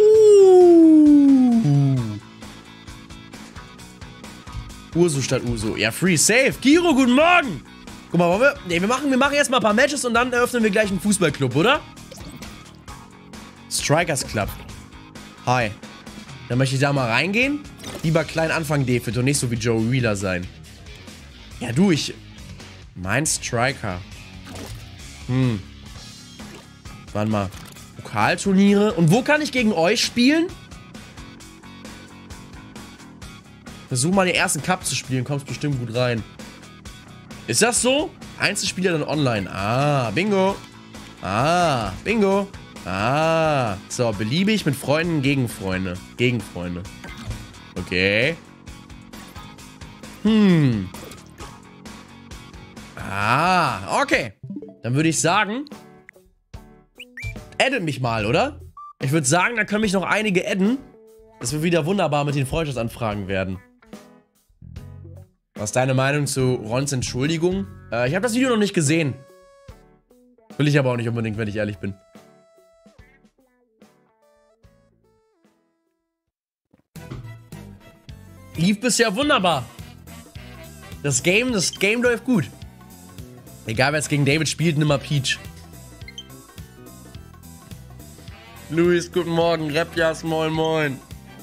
Urso statt Uso. Ja, free, safe. Kiro, guten Morgen. Guck mal, wollen wir... Nee, wir machen jetzt mal ein paar Matches und dann eröffnen wir gleich einen Fußballclub, oder? Strikers Club. Hi. Dann möchte ich da mal reingehen. Lieber klein anfangen, David, und nicht so wie Joe Wheeler sein. Ja, du, mein Striker. Warte mal. Pokalturniere. Und wo kann ich gegen euch spielen? Versuch mal den ersten Cup zu spielen. Kommst bestimmt gut rein. Ist das so? Einzelspieler dann online. Ah, bingo. Ah, bingo. Ah. So, beliebig mit Freunden gegen Freunde. Gegen Freunde. Okay. Ah, okay. Dann würde ich sagen, addet mich mal, oder? Ich würde sagen, da können mich noch einige adden. Das wird wieder wunderbar mit den Freundschaftsanfragen werden. Was ist deine Meinung zu Rons Entschuldigung? Ich habe das Video noch nicht gesehen. Will ich aber auch nicht unbedingt, wenn ich ehrlich bin. Lief bisher wunderbar. Das Game läuft gut. Egal, wer jetzt gegen David spielt, nimm mal Peach. Luis, guten Morgen. Repjas, moin moin.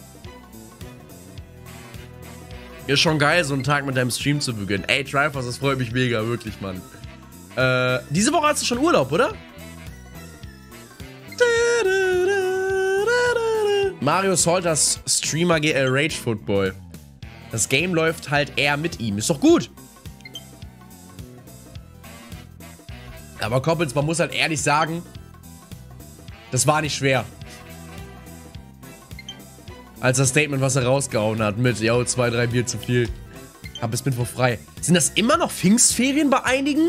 Ist schon geil, so einen Tag mit deinem Stream zu beginnen. Ey, Triforce, das freut mich mega, wirklich, Mann. Diese Woche hast du schon Urlaub, oder? Mario Salters Streamer GL Rage Football. Das Game läuft halt eher mit ihm. Ist doch gut. Aber Koppels, man muss halt ehrlich sagen, das war nicht schwer. Als das Statement, was er rausgehauen hat mit, yo, 2, 3 Bier zu viel. Hab bis Mittwoch frei. Sind das immer noch Pfingstferien bei einigen?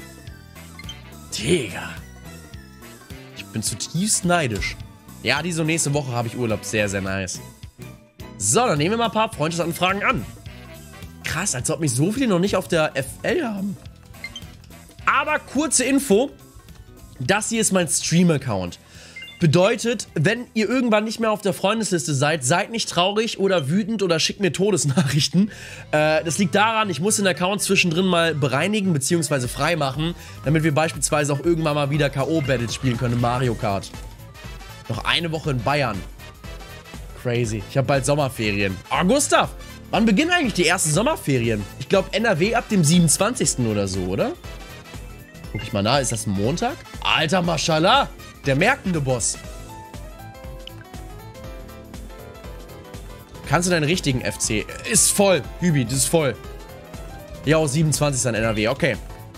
Digga. Ich bin zutiefst neidisch. Ja, diese und nächste Woche habe ich Urlaub. Sehr, sehr nice. So, dann nehmen wir mal ein paar Freundschaftsanfragen an. Krass, als ob mich so viele noch nicht auf der FL haben. Aber kurze Info. Das hier ist mein Stream-Account. Bedeutet, wenn ihr irgendwann nicht mehr auf der Freundesliste seid, seid nicht traurig oder wütend oder schickt mir Todesnachrichten. Das liegt daran, ich muss den Account zwischendrin mal bereinigen bzw. freimachen, damit wir beispielsweise auch irgendwann mal wieder K.O.-Battles spielen können in Mario Kart. Noch eine Woche in Bayern. Crazy. Ich habe bald Sommerferien. Oh, Gustav, wann beginnen eigentlich die ersten Sommerferien? Ich glaube NRW ab dem 27. oder so, oder? Guck ich mal nach, ist das ein Montag? Alter, Mashallah. Der merkende Boss. Kannst du deinen richtigen FC? Ist voll, Hübi, das ist voll. Ja, 27 an NRW, okay.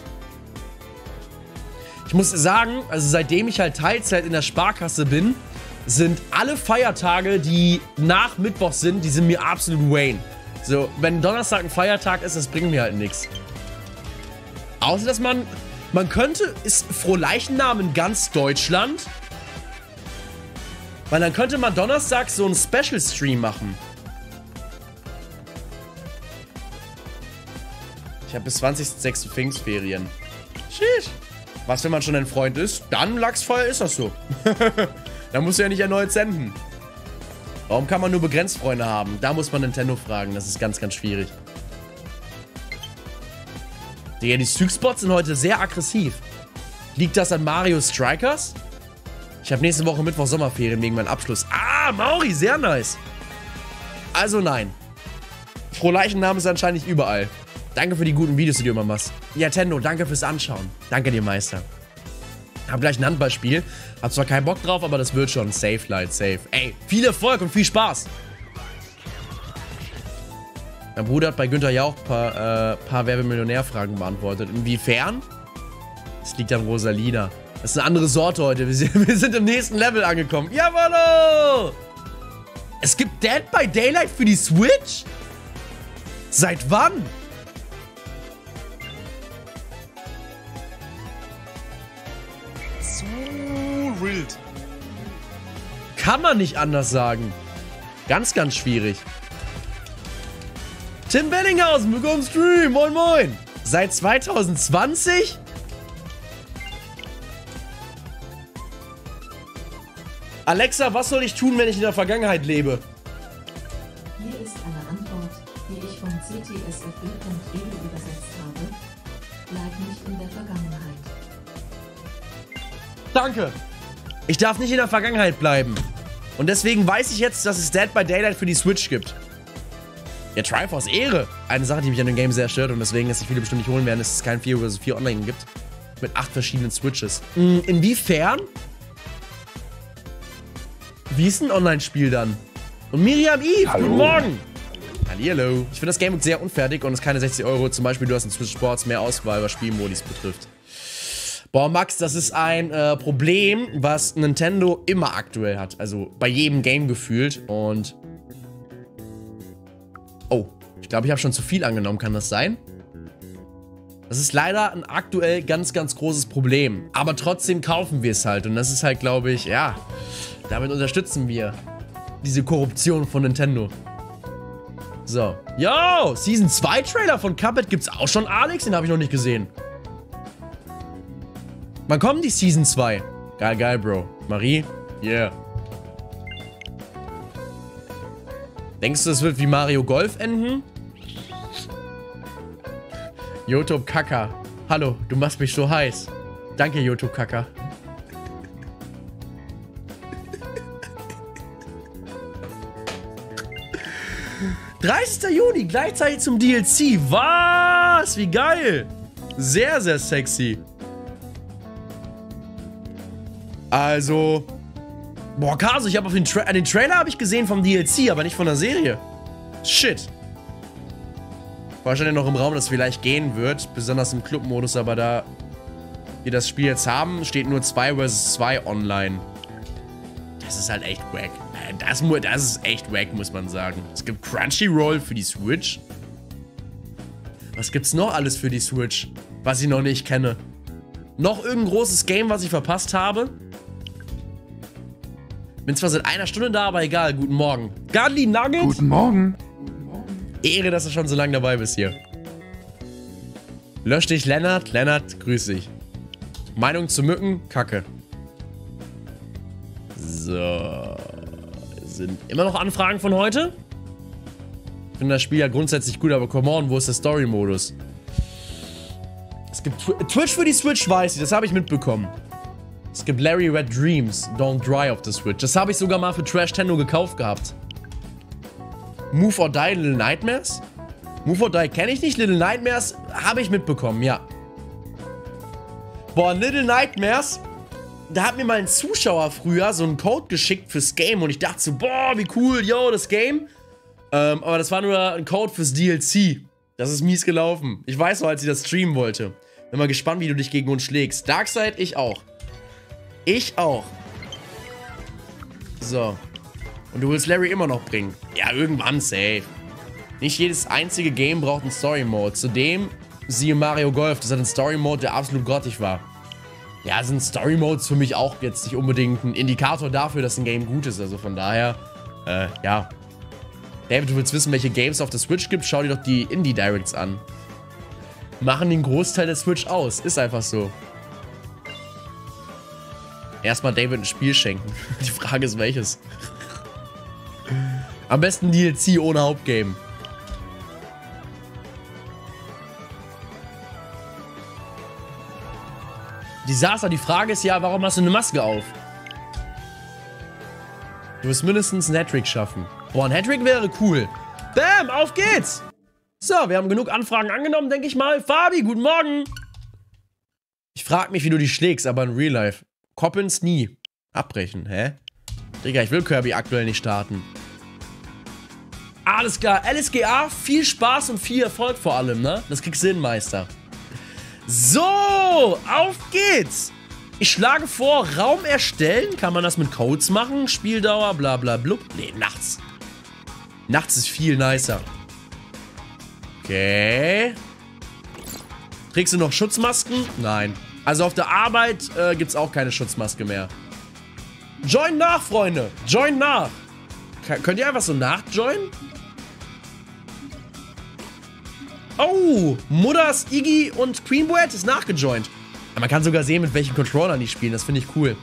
Ich muss sagen, also seitdem ich halt Teilzeit in der Sparkasse bin, sind alle Feiertage, die nach Mittwoch sind, die sind mir absolut Wayne. So, wenn Donnerstag ein Feiertag ist, das bringt mir halt nichts. Außer, dass man könnte, ist Frohleichennamen in ganz Deutschland. Weil dann könnte man Donnerstag so einen Special-Stream machen. Ich habe bis 20.06. Pfingstferien. Sheesh. Was, wenn man schon ein Freund ist? Dann, Lachsfeuer, ist das so. Dann musst du ja nicht erneut senden. Warum kann man nur begrenzt Freunde haben? Da muss man Nintendo fragen. Das ist ganz, ganz schwierig. Digga, die Styx-Bots sind heute sehr aggressiv. Liegt das an Mario Strikers? Ich habe nächste Woche Mittwoch Sommerferien wegen meinem Abschluss. Ah, Mauri, sehr nice. Also nein. Frohleichennamen ist anscheinend nicht überall. Danke für die guten Videos, die du immer machst. Nintendo, danke fürs Anschauen. Danke dir, Meister. Hab gleich ein Handballspiel. Hab zwar keinen Bock drauf, aber das wird schon. Safe, Light, safe. Ey, viel Erfolg und viel Spaß. Mein Bruder hat bei Günther Jauch ein paar Werbemillionär-Fragen beantwortet. Inwiefern? Das liegt an Rosalina. Das ist eine andere Sorte heute. Wir sind im nächsten Level angekommen. Jawollo! Es gibt Dead by Daylight für die Switch? Seit wann? So wild. Kann man nicht anders sagen. Ganz, ganz schwierig. Tim Bellinghausen, willkommen im Stream. Moin, moin. Seit 2020? Alexa, was soll ich tun, wenn ich in der Vergangenheit lebe? Hier ist eine Antwort, die ich von ctsfb.edu übersetzt habe. Bleib nicht in der Vergangenheit. Danke. Ich darf nicht in der Vergangenheit bleiben. Und deswegen weiß ich jetzt, dass es Dead by Daylight für die Switch gibt. Ja, Triforce Ehre. Eine Sache, die mich an dem Game sehr stört und deswegen, dass sich viele bestimmt nicht holen werden, ist, dass es kein 4 vs 4 Online gibt. Mit 8 verschiedenen Switches. Inwiefern? Wie ist ein Online-Spiel dann? Und Miriam Eve, Hallo. Guten Morgen. Hallihallo. Ich finde das Game sehr unfertig und es ist keine 60 Euro. Zum Beispiel, du hast in Switch Sports mehr Auswahl, was Spielmodis betrifft. Boah, Max, das ist ein Problem, was Nintendo immer aktuell hat. Also bei jedem Game gefühlt. Und... Oh, ich glaube, ich habe schon zu viel angenommen. Kann das sein? Das ist leider ein aktuell ganz, ganz großes Problem. Aber trotzdem kaufen wir es halt. Und das ist halt, glaube ich, ja... Damit unterstützen wir diese Korruption von Nintendo. So. Yo, Season 2 Trailer von Cuphead gibt's auch schon, Alex? Den habe ich noch nicht gesehen. Wann kommen die Season 2? Geil, geil, Bro. Marie? Yeah. Denkst du, es wird wie Mario Golf enden? YouTube Kaka. Hallo, du machst mich so heiß. Danke, YouTube Kaka. »30. Juni, gleichzeitig zum DLC. Was? Wie geil. Sehr, sehr sexy. Also... Boah, Kaso, ich habe auf den Trailer habe ich gesehen vom DLC, aber nicht von der Serie. Shit. War schon ja noch im Raum, dass es vielleicht gehen wird. Besonders im Club-Modus, aber da wir das Spiel jetzt haben, steht nur 2 vs 2 online. Das ist halt echt wack. Das ist echt wack, muss man sagen. Es gibt Crunchyroll für die Switch. Was gibt's noch alles für die Switch, was ich noch nicht kenne? Noch irgendein großes Game, was ich verpasst habe? Bin zwar seit einer Stunde da, aber egal. Guten Morgen. Gandhi Nuggets? Guten Morgen. Ehre, dass du schon so lange dabei bist hier. Lösch dich, Lennart. Lennart, grüß dich. Meinung zu Mücken? Kacke. So. Sind immer noch Anfragen von heute? Ich finde das Spiel ja grundsätzlich gut, aber come on, wo ist der Story-Modus? Es gibt Twitch für die Switch, weiß ich, das habe ich mitbekommen. Es gibt Larry Red Dreams, Don't Dry auf der Switch. Das habe ich sogar mal für Trash Tendo gekauft gehabt. Move or Die, Little Nightmares? Move or Die kenne ich nicht, Little Nightmares habe ich mitbekommen, ja. Boah, Little Nightmares... Da hat mir mal ein Zuschauer früher so einen Code geschickt fürs Game und ich dachte so, boah, wie cool, yo, das Game. Aber das war nur ein Code fürs DLC. Das ist mies gelaufen. Ich weiß noch, als ich das streamen wollte. Bin mal gespannt, wie du dich gegen uns schlägst. Darkseid, ich auch. Ich auch. So. Und du willst Larry immer noch bringen. Ja, irgendwann safe. Nicht jedes einzige Game braucht einen Story-Mode. Zudem, siehe Mario Golf, das hat einen Story-Mode, der absolut grottig war. Ja, sind Story-Modes für mich auch jetzt nicht unbedingt ein Indikator dafür, dass ein Game gut ist. Also von daher, ja. David, du willst wissen, welche Games auf der Switch gibt? Schau dir doch die Indie-Directs an. Machen den Großteil der Switch aus. Ist einfach so. Erstmal David ein Spiel schenken. Die Frage ist, welches? Am besten DLC ohne Hauptgame. Desaster, die Frage ist ja, warum hast du eine Maske auf? Du wirst mindestens einen Hattrick schaffen. Boah, ein Hattrick wäre cool. Bam, auf geht's! So, wir haben genug Anfragen angenommen, denke ich mal. Fabi, guten Morgen! Ich frag mich, wie du die schlägst, aber in Real Life. Coppens nie. Abbrechen, hä? Digga, ich will Kirby aktuell nicht starten. Alles klar, LSGA, viel Spaß und viel Erfolg vor allem, ne? Das kriegst du hin, Meister. So, auf geht's. Ich schlage vor, Raum erstellen. Kann man das mit Codes machen? Spieldauer, bla bla blub. Nee, nachts. Nachts ist viel nicer. Okay. Trägst du noch Schutzmasken? Nein. Also auf der Arbeit gibt's auch keine Schutzmaske mehr. Join nach, Freunde. Join nach. Könnt ihr einfach so nachjoinen? Oh, Mudders, Iggy und Queenbuet ist nachgejoint. Man kann sogar sehen, mit welchen Controllern die spielen. Das finde ich cool.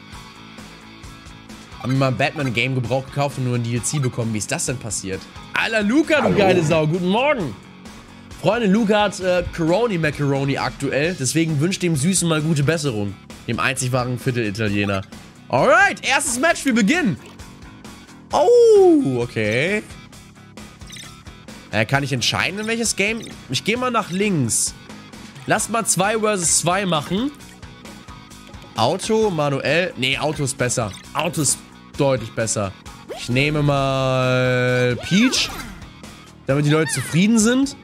Haben wir mal ein Batman-Game gebraucht gekauft und nur ein DLC bekommen. Wie ist das denn passiert? Alter, Luca, du geile Sau. Guten Morgen. Freunde, Luca hat Macaroni aktuell. Deswegen wünscht dem Süßen mal gute Besserung. Dem einzig wahren Viertel-Italiener. Alright, erstes Match, wir beginnen. Oh, okay. Kann ich entscheiden, in welches Game? Ich gehe mal nach links. Lass mal 2 vs 2 machen. Auto, manuell. Nee, Auto ist besser. Auto ist deutlich besser. Ich nehme mal Peach. Damit die Leute zufrieden sind.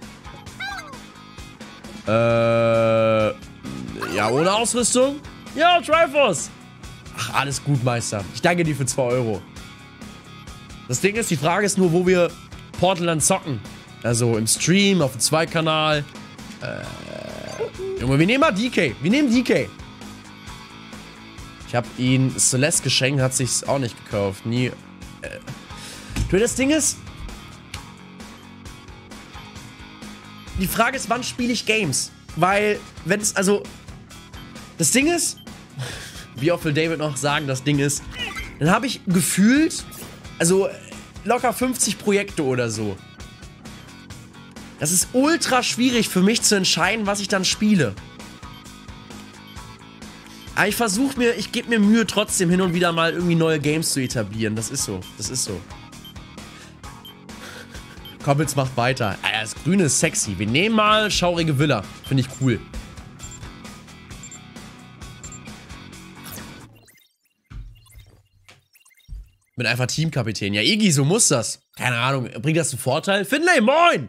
Ja, ohne Ausrüstung. Ja, Triforce. Ach, alles gut, Meister. Ich danke dir für 2 Euro. Das Ding ist, die Frage ist nur, wo wir Portal dann zocken. Also im Stream, auf dem 2-Kanal. Junge, wir nehmen mal DK. Wir nehmen DK. Ich habe ihn Celeste geschenkt, hat sich's auch nicht gekauft. Nie. Das Ding ist... Die Frage ist, wann spiele ich Games? Weil, wenn es, also... Das Ding ist... Wie oft will David noch sagen, das Ding ist... Dann habe ich gefühlt... Also, locker 50 Projekte oder so. Das ist ultra schwierig für mich zu entscheiden, was ich dann spiele. Aber ich versuche mir, ich gebe mir Mühe trotzdem hin und wieder mal irgendwie neue Games zu etablieren. Das ist so, das ist so. Koppels macht weiter. Alter, das Grüne ist sexy. Wir nehmen mal Schaurige Villa. Finde ich cool. Bin einfach Teamkapitän. Ja, Iggy, so muss das. Keine Ahnung, bringt das einen Vorteil? Finlay, moin!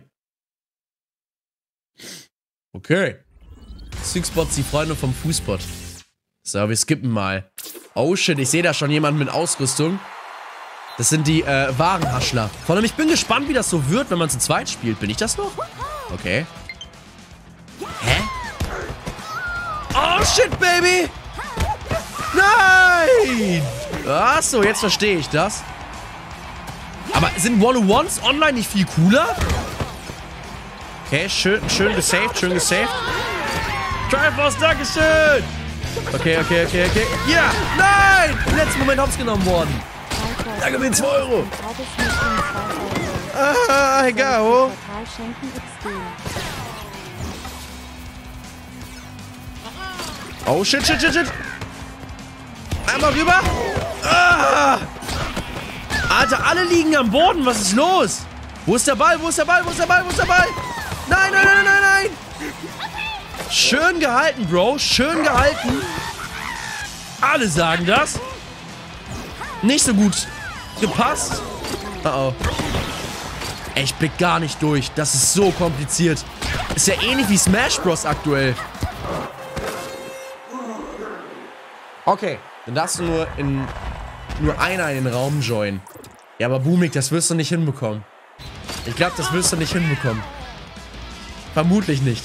Okay. Sixbots, die Freunde vom Fußbot. So, wir skippen mal. Oh shit, ich sehe da schon jemanden mit Ausrüstung. Das sind die Warenhaschler. Vor allem, ich bin gespannt, wie das so wird, wenn man zu zweit spielt. Bin ich das noch? Okay. Hä? Oh shit, Baby! Nein! Achso, jetzt verstehe ich das. Aber sind One-on-Ones online nicht viel cooler? Okay, schön gesaved, schön gesaved. Triforce, dankeschön! Okay. Ja! Nein! Im letzten Moment hops genommen worden. Da gewinnt 2 Euro. Ah, egal. Oh, shit. Einmal rüber. Ah! Alter, alle liegen am Boden. Was ist los? Wo ist der Ball? Nein! Schön gehalten, Bro. Schön gehalten. Alle sagen das. Nicht so gut gepasst. Oh. Ey, ich blick gar nicht durch. Das ist so kompliziert. Ist ja ähnlich wie Smash Bros. Aktuell. Okay. Dann darfst du nur einer in den Raum joinen. Ja, aber Boomik, das wirst du nicht hinbekommen. Ich glaube, das wirst du nicht hinbekommen. Vermutlich nicht.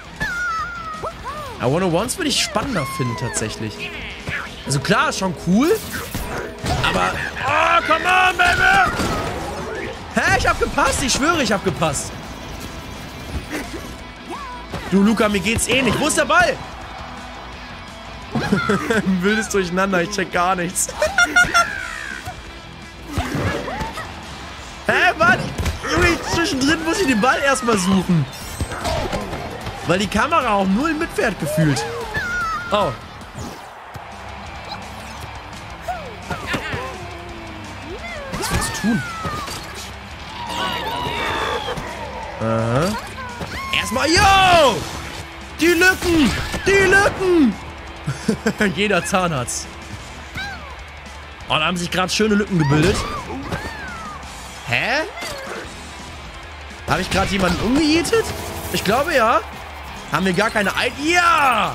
Aber One-on-Ones würde ich spannender finden, tatsächlich. Also klar, ist schon cool. Aber... Oh, come on, baby! Hä, ich hab gepasst. Ich schwöre, ich hab gepasst. Du, Luca, mir geht's ähnlich. Wo ist der Ball? Wildes Durcheinander, ich check gar nichts. Hä, Mann? Junge, zwischendrin muss ich den Ball erstmal suchen. Weil die Kamera auch null mitfährt gefühlt. Oh. Was willst du tun? Aha. Erstmal, yo! Die Lücken! Die Lücken! Jeder Zahnarzt. Oh, da haben sich gerade schöne Lücken gebildet. Hä? Habe ich gerade jemanden umgejietet? Ich glaube ja. Haben wir gar keine Ja!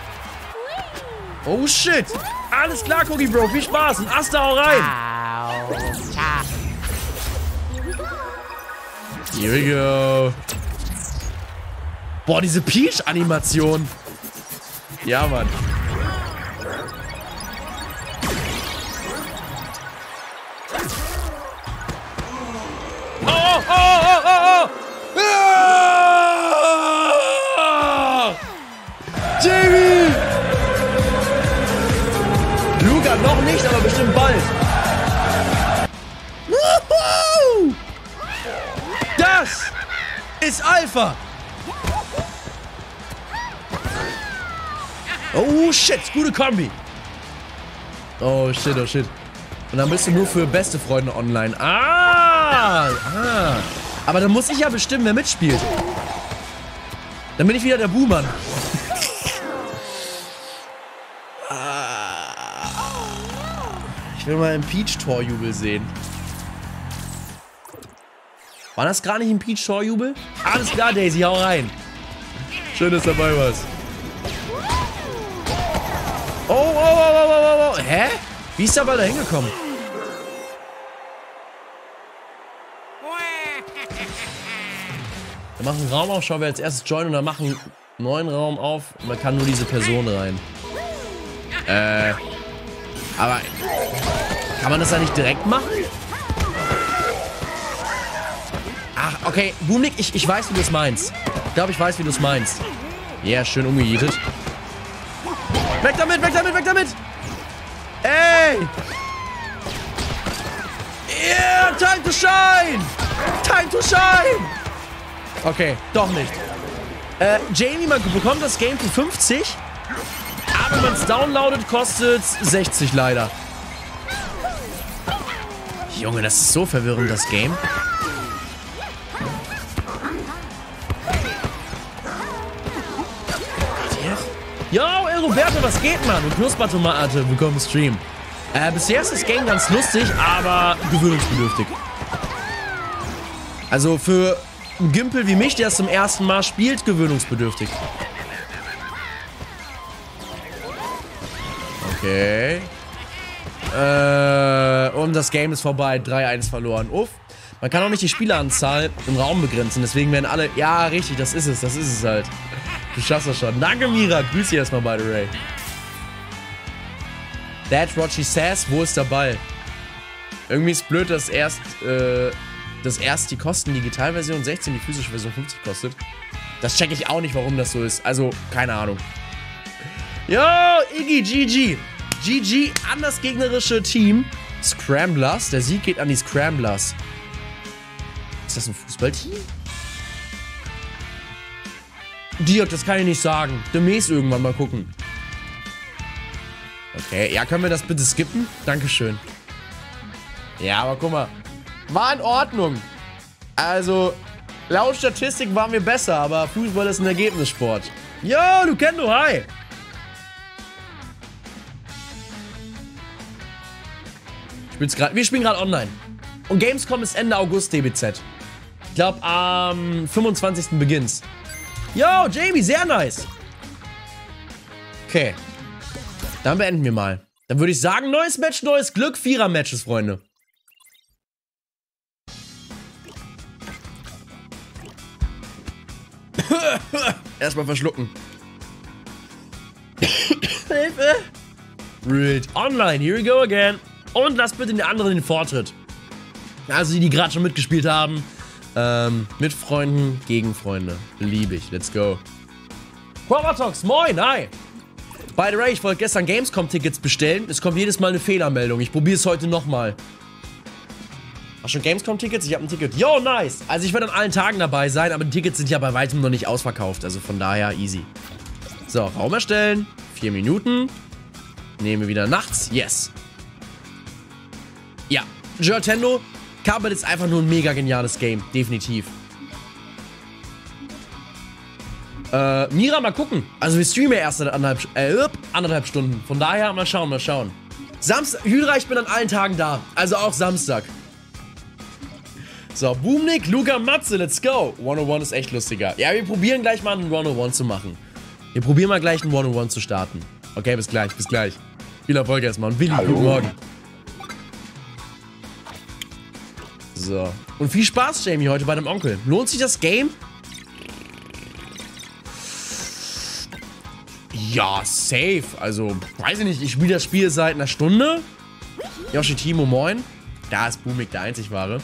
Oh shit. Alles klar, Cookie Bro. Viel Spaß. Und Asta, hau rein. Here we go. Boah, diese Peach-Animation. Ja, Mann. Oh, oh, oh, oh, oh, oh. Ah! Jamie! Luca noch nicht, aber bestimmt bald. Woohoo! Das ist Alpha. Oh shit, gute Kombi. Oh shit, oh shit. Und dann bist du nur für beste Freunde online. Ah. Aber dann muss ich ja bestimmen, wer mitspielt. Dann bin ich wieder der Buhmann. Ich will mal einen Peach-Torjubel sehen. War das gar nicht ein Peach-Torjubel? Alles klar, Daisy, hau rein. Schön, dass dabei warst. Oh, oh, oh, oh, oh, oh. Hä? Wie ist der Ball da hingekommen? Wir machen einen Raumaufschau, wer als erstes joinen und dann machen einen neuen Raum auf. Und man kann nur diese Person rein. Aber kann man das da nicht direkt machen? Ach, okay. Boomnik, ich weiß, wie du es meinst. Ich glaube, ich weiß, wie du es meinst. Ja, yeah, schön umgejietet. Weg damit, weg damit, weg damit! Ey! Yeah, time to shine! Time to shine! Okay, doch nicht. Jamie, man bekommt das Game für 50. Aber wenn man es downloadet, kostet 60 leider. Junge, das ist so verwirrend, das Game. Yo, Roberto, was geht, Mann? Und Knuspertomate, willkommen im Stream. Bisher ist das Game ganz lustig, aber gewöhnungsbedürftig. Also für einen Gimpel wie mich, der es zum ersten Mal spielt, gewöhnungsbedürftig. Okay. Und das Game ist vorbei. 3-1 verloren. Uff. Man kann auch nicht die Spieleranzahl im Raum begrenzen. Deswegen werden alle... Ja, richtig, das ist es. Das ist es halt. Du schaffst das schon. Danke, Mira. Grüß dich erstmal, by the way. That's what she says. Wo ist der Ball? Irgendwie ist blöd, dass erst die Kosten Digitalversion 16, die physische Version 50 kostet. Das checke ich auch nicht, warum das so ist. Also, keine Ahnung. Yo, Iggy, GG. GG an das gegnerische Team. Scramblers. Der Sieg geht an die Scramblers. Ist das ein Fußballteam? Dirk, das kann ich nicht sagen. Demnächst irgendwann mal gucken. Okay, ja, können wir das bitte skippen? Dankeschön. Ja, aber guck mal. War in Ordnung. Also, laut Statistik waren wir besser, aber Fußball ist ein Ergebnissport. Yo, du kennst du, hi. Wir spielen gerade online. Und Gamescom ist Ende August, DBZ. Ich glaube, am 25. beginnt's. Yo, Jamie, sehr nice. Okay. Dann beenden wir mal. Dann würde ich sagen, neues Match, neues Glück. 4er-Matches, Freunde. Erstmal verschlucken. Hilfe. Read. Online, here we go again. Und lasst bitte den anderen den Vortritt. Also die gerade schon mitgespielt haben. Mit Freunden, gegen Freunde. Beliebig. Let's go. Quavatox, moin, hi. By the way, ich wollte gestern Gamescom-Tickets bestellen. Es kommt jedes Mal eine Fehlermeldung. Ich probiere es heute nochmal. Hast du schon Gamescom-Tickets? Ich habe ein Ticket. Yo, nice. Also ich werde an allen Tagen dabei sein, aber die Tickets sind ja bei weitem noch nicht ausverkauft. Also von daher easy. So, Raum erstellen. 4 Minuten. Nehmen wir wieder nachts. Yes. Ja, Nintendo. Cuphead ist einfach nur ein mega geniales Game. Definitiv. Mira, mal gucken. Also wir streamen ja erst anderthalb Stunden. Von daher, mal schauen, mal schauen. Samstag, Hydra, ich bin an allen Tagen da. Also auch Samstag. So, Boomnick, Luca, Matze, let's go. 101 ist echt lustiger. Ja, wir probieren gleich mal einen 101 zu machen. Wir probieren mal gleich einen 101 zu starten. Okay, bis gleich, bis gleich. Viel Erfolg erstmal. Und Willi, guten Morgen. So. Und viel Spaß, Jamie, heute bei deinem Onkel. Lohnt sich das Game? Ja, safe. Also, weiß ich nicht. Ich spiele das Spiel seit einer Stunde. Yoshi Timo, moin. Da ist Boomik der einzig wahre.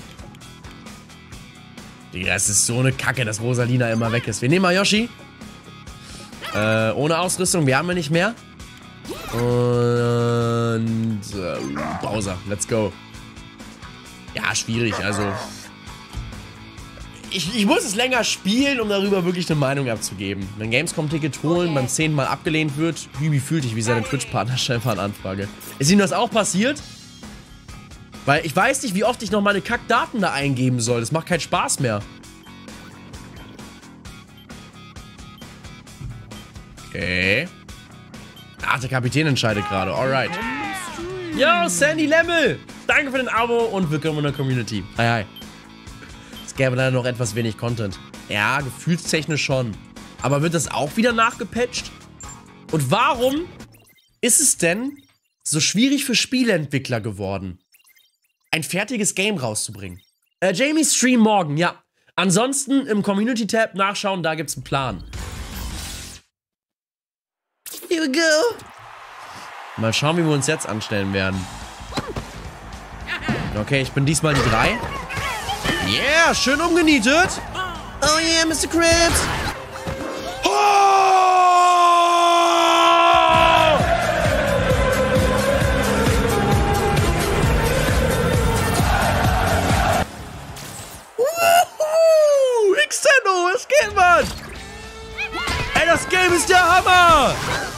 Digga, es ist so eine Kacke, dass Rosalina immer weg ist. Wir nehmen mal Yoshi. Ohne Ausrüstung. Wir haben ja nicht mehr. Und Bowser. Let's go. Ja, schwierig. Also... Ich muss es länger spielen, um darüber wirklich eine Meinung abzugeben. Wenn Gamescom-Ticket holen, beim 10. Mal abgelehnt wird, Hübi fühlt dich wie seine Twitch-Partnerschaftanfrage. Ist ihm das auch passiert? Weil ich weiß nicht, wie oft ich noch meine Kackdaten da eingeben soll. Das macht keinen Spaß mehr. Okay. Ach, der Kapitän entscheidet gerade. Alright. Yo, Sandy Lemmel! Danke für den Abo und willkommen in der Community. Hi, hi. Es gäbe leider noch etwas wenig Content. Ja, gefühlstechnisch schon. Aber wird das auch wieder nachgepatcht? Und warum ist es denn so schwierig für Spieleentwickler geworden, ein fertiges Game rauszubringen? Jamie Stream morgen, ja. Ansonsten im Community-Tab nachschauen, da gibt's einen Plan. Here we go. Mal schauen, wie wir uns jetzt anstellen werden. Okay, ich bin diesmal die 3. Yeah, schön umgenietet. Oh yeah, Mr. Krabs. Oh! Woohoo! Extendo, was geht, Mann? Ey, das Game ist der Hammer!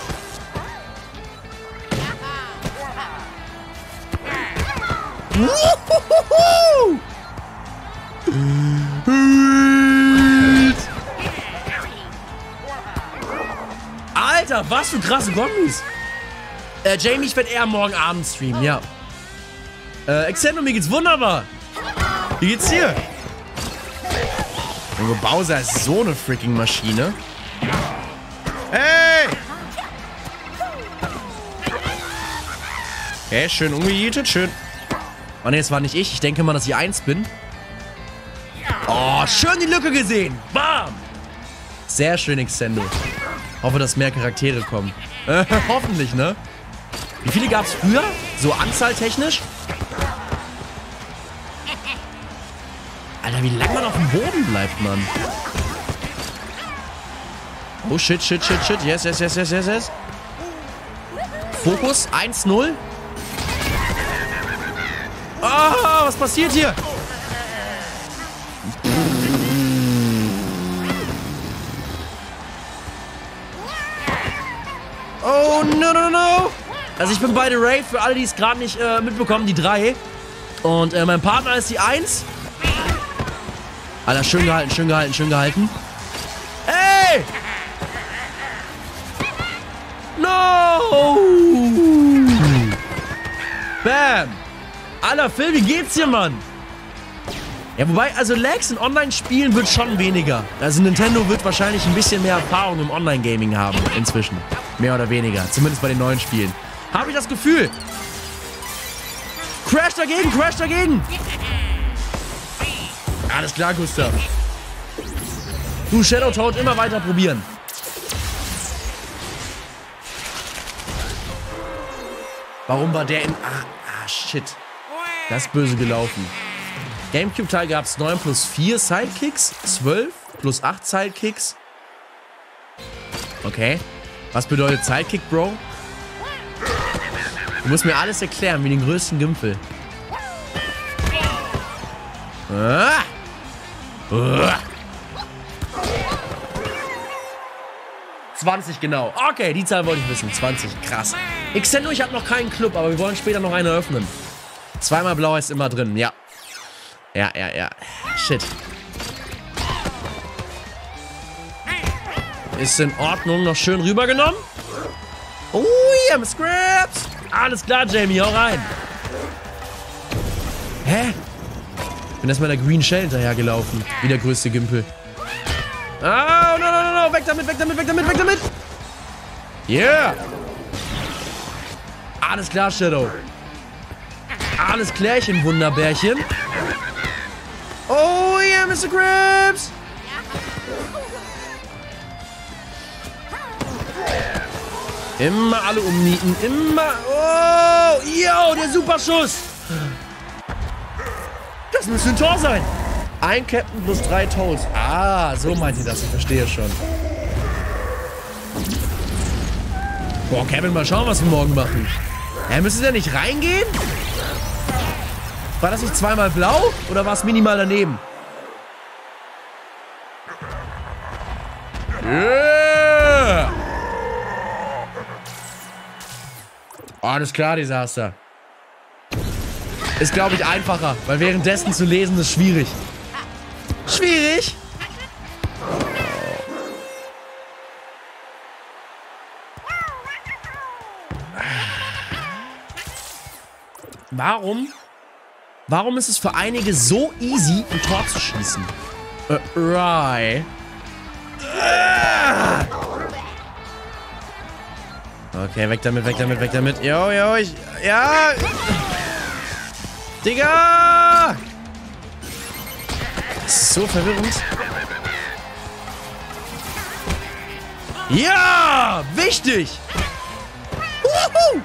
Woohoo! Alter, was für krasse Kombis. Jamie, ich werde eher morgen Abend streamen, ja. Extendo, mir geht's wunderbar. Wie geht's dir? Junge, Bowser ist so eine freaking Maschine. Hey! Okay, schön umgejätet, schön. Oh ne, es war nicht ich. Ich denke mal, dass ich 1 bin. Oh, schön die Lücke gesehen. Bam! Sehr schön, Extendo. Hoffe, dass mehr Charaktere kommen. Hoffentlich, ne? Wie viele gab es früher? So anzahltechnisch? Alter, wie lange man auf dem Boden bleibt, Mann. Oh, shit, shit, shit, shit. Yes, yes, yes, yes, yes, yes. Fokus, 1-0. Ah, was passiert hier? Oh, no, no, no. Also ich bin bei The Raid, für alle, die es gerade nicht mitbekommen, die 3. Und mein Partner ist die 1. Alter, schön gehalten, schön gehalten, schön gehalten. Ey! No! Bam! Alter, Phil, wie geht's dir, Mann? Ja, wobei, also Lags in Online-Spielen wird schon weniger. Also Nintendo wird wahrscheinlich ein bisschen mehr Erfahrung im Online-Gaming haben inzwischen. Mehr oder weniger. Zumindest bei den neuen Spielen. Habe ich das Gefühl. Crash dagegen, Crash dagegen. Alles klar, Gustav. Du, Shadow Toad, immer weiter probieren. Warum war der in... Ah, shit. Das ist böse gelaufen. Gamecube-Teil gab es 9 plus 4 Sidekicks, 12 plus 8 Sidekicks. Okay. Was bedeutet Sidekick, Bro? Du musst mir alles erklären, wie den größten Gimpel. Ah! 20 genau. Okay, die Zahl wollte ich wissen. 20, krass. Extendo, ich habe noch keinen Club, aber wir wollen später noch einen eröffnen. 2-mal blau ist immer drin, ja. Ja, ja, ja. Shit. Ist in Ordnung. Noch schön rübergenommen. Oh, yeah, mit Scraps. Alles klar, Jamie, hau rein. Hä? Bin erstmal der Green Shell hinterhergelaufen. Wie der größte Gimpel. Oh, no. Weg damit. Yeah. Alles klar, Shadow. Alles klärchen, Wunderbärchen. Oh, yeah, Mr. Krabs. Immer alle umnieten. Immer. Oh, yo, der Superschuss. Das müsste ein Tor sein. Ein Captain plus 3 Toes. Ah, so meint sie das. Ich verstehe schon. Boah, Kevin, mal schauen, was wir morgen machen. Müsste der nicht reingehen? War das nicht zweimal blau? Oder war es minimal daneben? Yeah! Alles klar, Desaster. Ist, glaube ich, einfacher. Weil währenddessen zu lesen ist schwierig. Schwierig? Warum ist es für einige so easy, ein Tor zu schießen? Right. Okay, weg damit. Jo, ja. Digga! Das ist so verwirrend. Ja! Wichtig! Woohoo!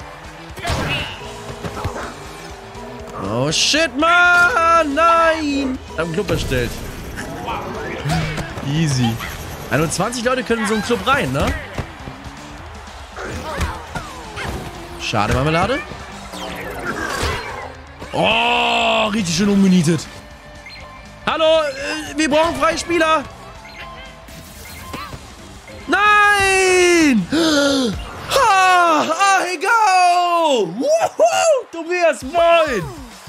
Oh shit, Mann! Nein! Ich hab einen Club erstellt. Easy. Also 20 Leute können in so einen Club rein, ne? Schade, Marmelade. Oh, richtig schön umgenietet. Hallo, wir brauchen freie Spieler. Nein! Hey, go! Woohoo! Tobias, moin!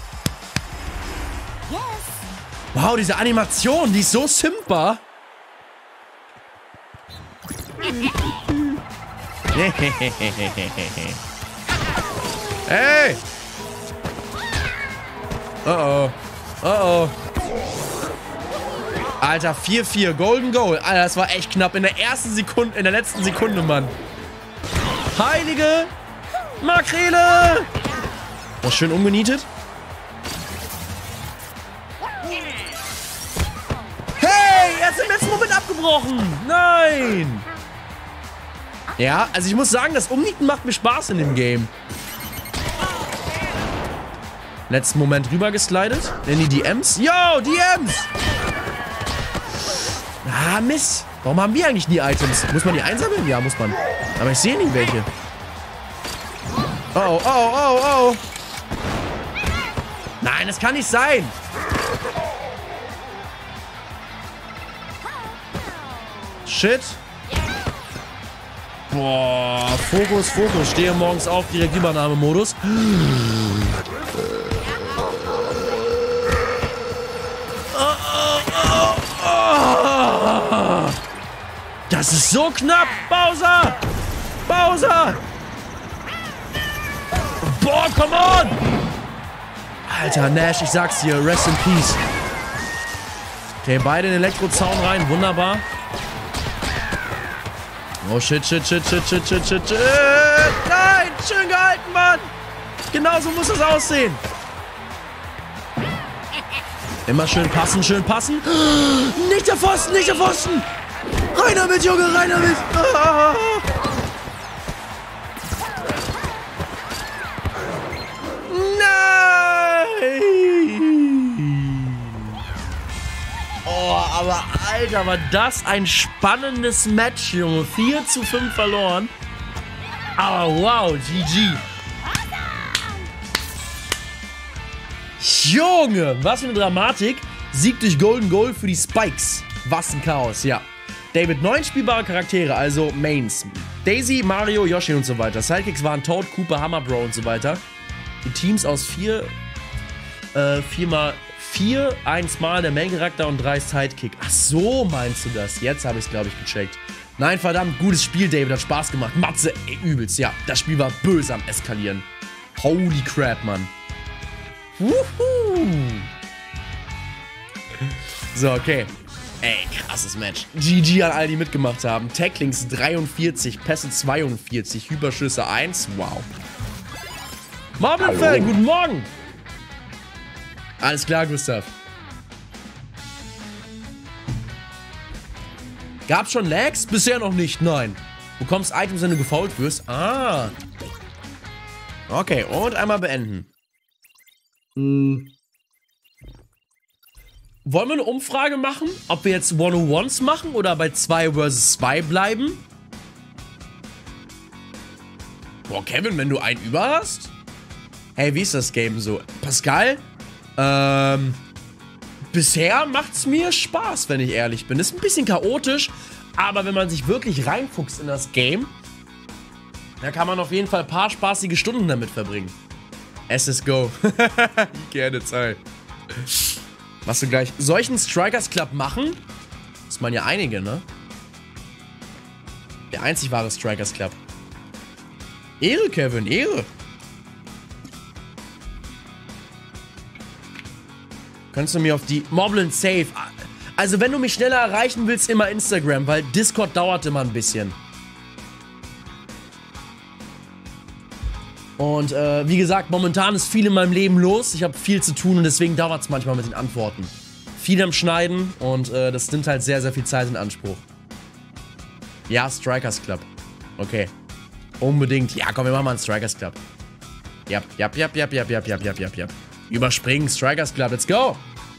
Wow, diese Animation, die ist so simper. Hey! Oh. Alter, 4-4, Golden Goal. Alter, das war echt knapp. In der letzten Sekunde, Mann. Heilige Makrele! Oh, schön umgenietet. Hey, er ist im letzten Moment abgebrochen. Nein! Ja, also ich muss sagen, das Umnieten macht mir Spaß in dem Game. Letzten Moment rüber geslidet. In die DMs. Yo, DMs! Ah, Mist. Warum haben wir eigentlich nie Items? Muss man die einsammeln? Ja, muss man. Aber ich sehe nicht welche. Oh. Nein, das kann nicht sein. Shit. Boah, Fokus. Stehe morgens auf, direkt Übernahmemodus. Das ist so knapp, Bowser! Boah, come on! Alter, Nash, ich sag's dir, rest in peace. Okay, beide in den Elektrozaun rein, wunderbar. Oh, shit. Nein, schön gehalten, Mann! Genauso muss es aussehen. Immer schön passen. Nicht der Pfosten! Rein damit, Junge, rein damit! Ah. Nein! Oh, aber Alter, war das ein spannendes Match, Junge. 4:5 verloren. Aber wow, GG. Junge, was für eine Dramatik. Sieg durch Golden Goal für die Spikes. Was ein Chaos, ja. David, 9 spielbare Charaktere, also Mains. Daisy, Mario, Yoshi und so weiter. Sidekicks waren Toad, Cooper, Hammerbro und so weiter. Die Teams aus 4 mal 4, 1 mal der Main-Charakter und 3 Sidekick. Ach so, meinst du das? Jetzt habe ich es, glaube ich, gecheckt. Nein, verdammt, gutes Spiel, David. Hat Spaß gemacht. Matze, ey, übelst. Ja, das Spiel war böse am Eskalieren. Holy crap, Mann. Wuhu. So, okay. Ey, krasses Match. GG an all, die mitgemacht haben. Tacklings 43, Pässe 42, Hyperschüsse 1. Wow. Morbidfell, guten Morgen. Alles klar, Gustav. Gab's schon Lags? Bisher noch nicht, nein. Du bekommst Items, wenn du gefoult wirst. Ah. Okay, und einmal beenden. Wollen wir eine Umfrage machen, ob wir jetzt 101s machen oder bei 2 vs 2 bleiben? Boah, Kevin, wenn du einen über hast? Hey, wie ist das Game so? Pascal? Bisher macht's mir Spaß, wenn ich ehrlich bin. Ist ein bisschen chaotisch, aber wenn man sich wirklich reinfuchst in das Game, da kann man auf jeden Fall ein paar spaßige Stunden damit verbringen. SSGO. Gerne Zeit. Was du gleich solchen Strikers Club machen? Das man ja einige, ne? Der einzig wahre Strikers Club. Ehre, Kevin, Ehre. Kannst du mir auf die Moblin Safe. Also wenn du mich schneller erreichen willst, immer Instagram, weil Discord dauert immer ein bisschen. Und wie gesagt, momentan ist viel in meinem Leben los. Ich habe viel zu tun und deswegen dauert es manchmal mit den Antworten. Viel am Schneiden und das nimmt halt sehr, sehr viel Zeit in Anspruch. Ja, Strikers Club. Okay. Unbedingt. Ja, komm, wir machen mal einen Strikers Club. Jap. Überspringen, Strikers Club, let's go!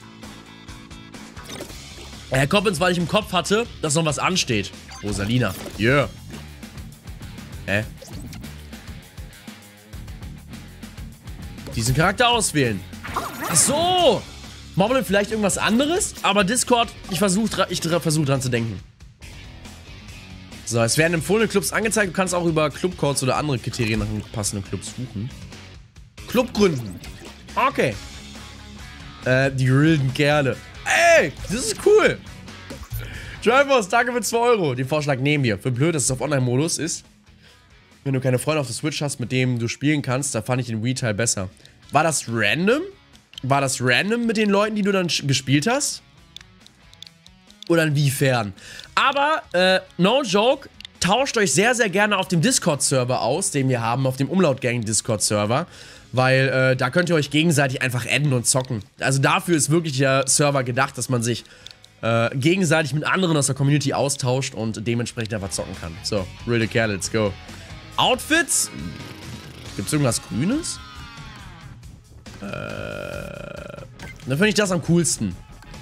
Herr Coppens, weil ich im Kopf hatte, dass noch was ansteht. Rosalina. Yeah. Hä? Diesen Charakter auswählen. Ach so! Moblin vielleicht irgendwas anderes? Aber Discord, ich versuche dran zu denken. So, es werden empfohlene Clubs angezeigt. Du kannst auch über Clubcodes oder andere Kriterien nach einem passenden Club suchen. Club gründen. Okay. Die wilden Kerle. Ey, das ist cool. Drivers, danke für 2 Euro. Den Vorschlag nehmen wir. Für blöd, dass es auf Online-Modus ist. Wenn du keine Freunde auf der Switch hast, mit denen du spielen kannst, da fand ich den Wii-Teil besser. War das random? War das random mit den Leuten, die du dann gespielt hast? Oder inwiefern? Aber, no joke, tauscht euch sehr, sehr gerne auf dem Discord-Server aus, den wir haben, auf dem Umlaut-Gang-Discord-Server. Weil da könnt ihr euch gegenseitig einfach adden und zocken. Also dafür ist wirklich der Server gedacht, dass man sich gegenseitig mit anderen aus der Community austauscht und dementsprechend einfach zocken kann. So, wilde Kerl, let's go. Outfits? Gibt's irgendwas Grünes? Dann finde ich das am coolsten.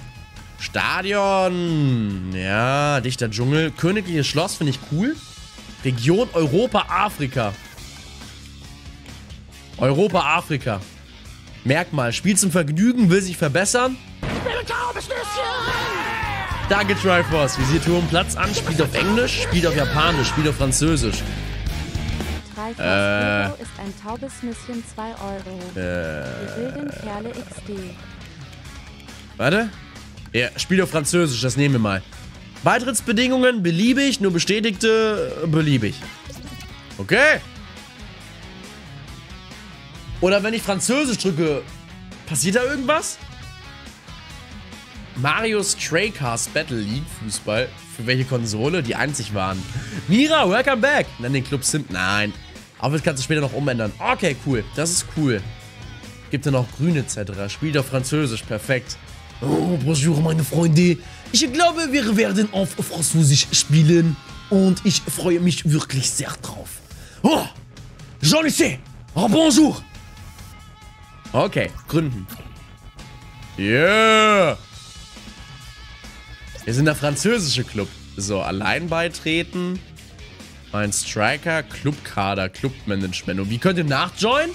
Stadion. Ja, dichter Dschungel. Königliches Schloss finde ich cool. Region Europa, Afrika. Europa, Afrika. Merkmal, spielt zum Vergnügen, will sich verbessern. Ich bin ein taubes Nüsschen! Danke, Triforce. Visiert hohen Platz an, spielt auf Englisch, spielt auf Japanisch, spielt auf Französisch. Triforce ist ein taubes Nüsschen 2 Euro. Die wilden Kerle XD. Warte. Ja, spielt auf Französisch, das nehmen wir mal. Beitrittsbedingungen beliebig, nur bestätigte beliebig. Okay. Oder wenn ich Französisch drücke, passiert da irgendwas? Mario Stray Cars Battle League Fußball. Für welche Konsole? Die einzig waren. Mira, welcome back. Nenn den Club Sim. Nein. Aber das kannst du später noch umändern. Okay, cool. Das ist cool. Gibt ja noch Grün etc. Spielt auf Französisch. Perfekt. Oh, bonjour, meine Freunde. Ich glaube, wir werden auf Französisch spielen. Und ich freue mich wirklich sehr drauf. Oh, j'en sais. Oh, bonjour. Okay, gründen. Yeah. Wir sind der französische Club. So, allein beitreten. Mein Striker, Clubkader, Clubmanagement. Und wie könnt ihr nachjoinen?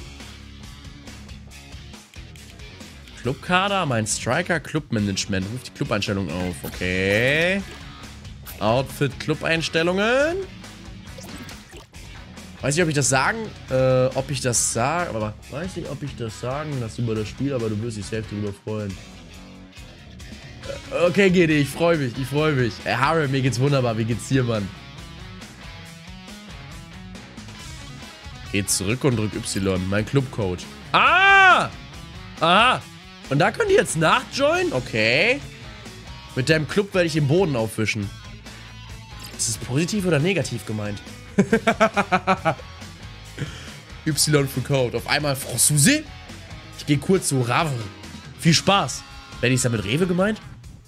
Clubkader, mein Striker, Clubmanagement. Ruft die Clubeinstellungen auf. Okay. Outfit, Clubeinstellungen. Weiß nicht, ob ich das sagen, aber weiß nicht, ob ich das sagen lasse über das Spiel, aber du wirst dich selbst darüber freuen. Okay, GD, ich freue mich, Harry, mir geht's wunderbar, wie geht's dir, Mann? Geht zurück und drück Y. Mein Clubcode. Ah! Aha. Und da könnt ihr jetzt nachjoinen? Okay. Mit deinem Club werde ich den Boden aufwischen. Ist es positiv oder negativ gemeint? Y für Code. Auf einmal Franzose. Ich gehe kurz zu Ravre. Viel Spaß. Benny, ist da mit Rewe gemeint?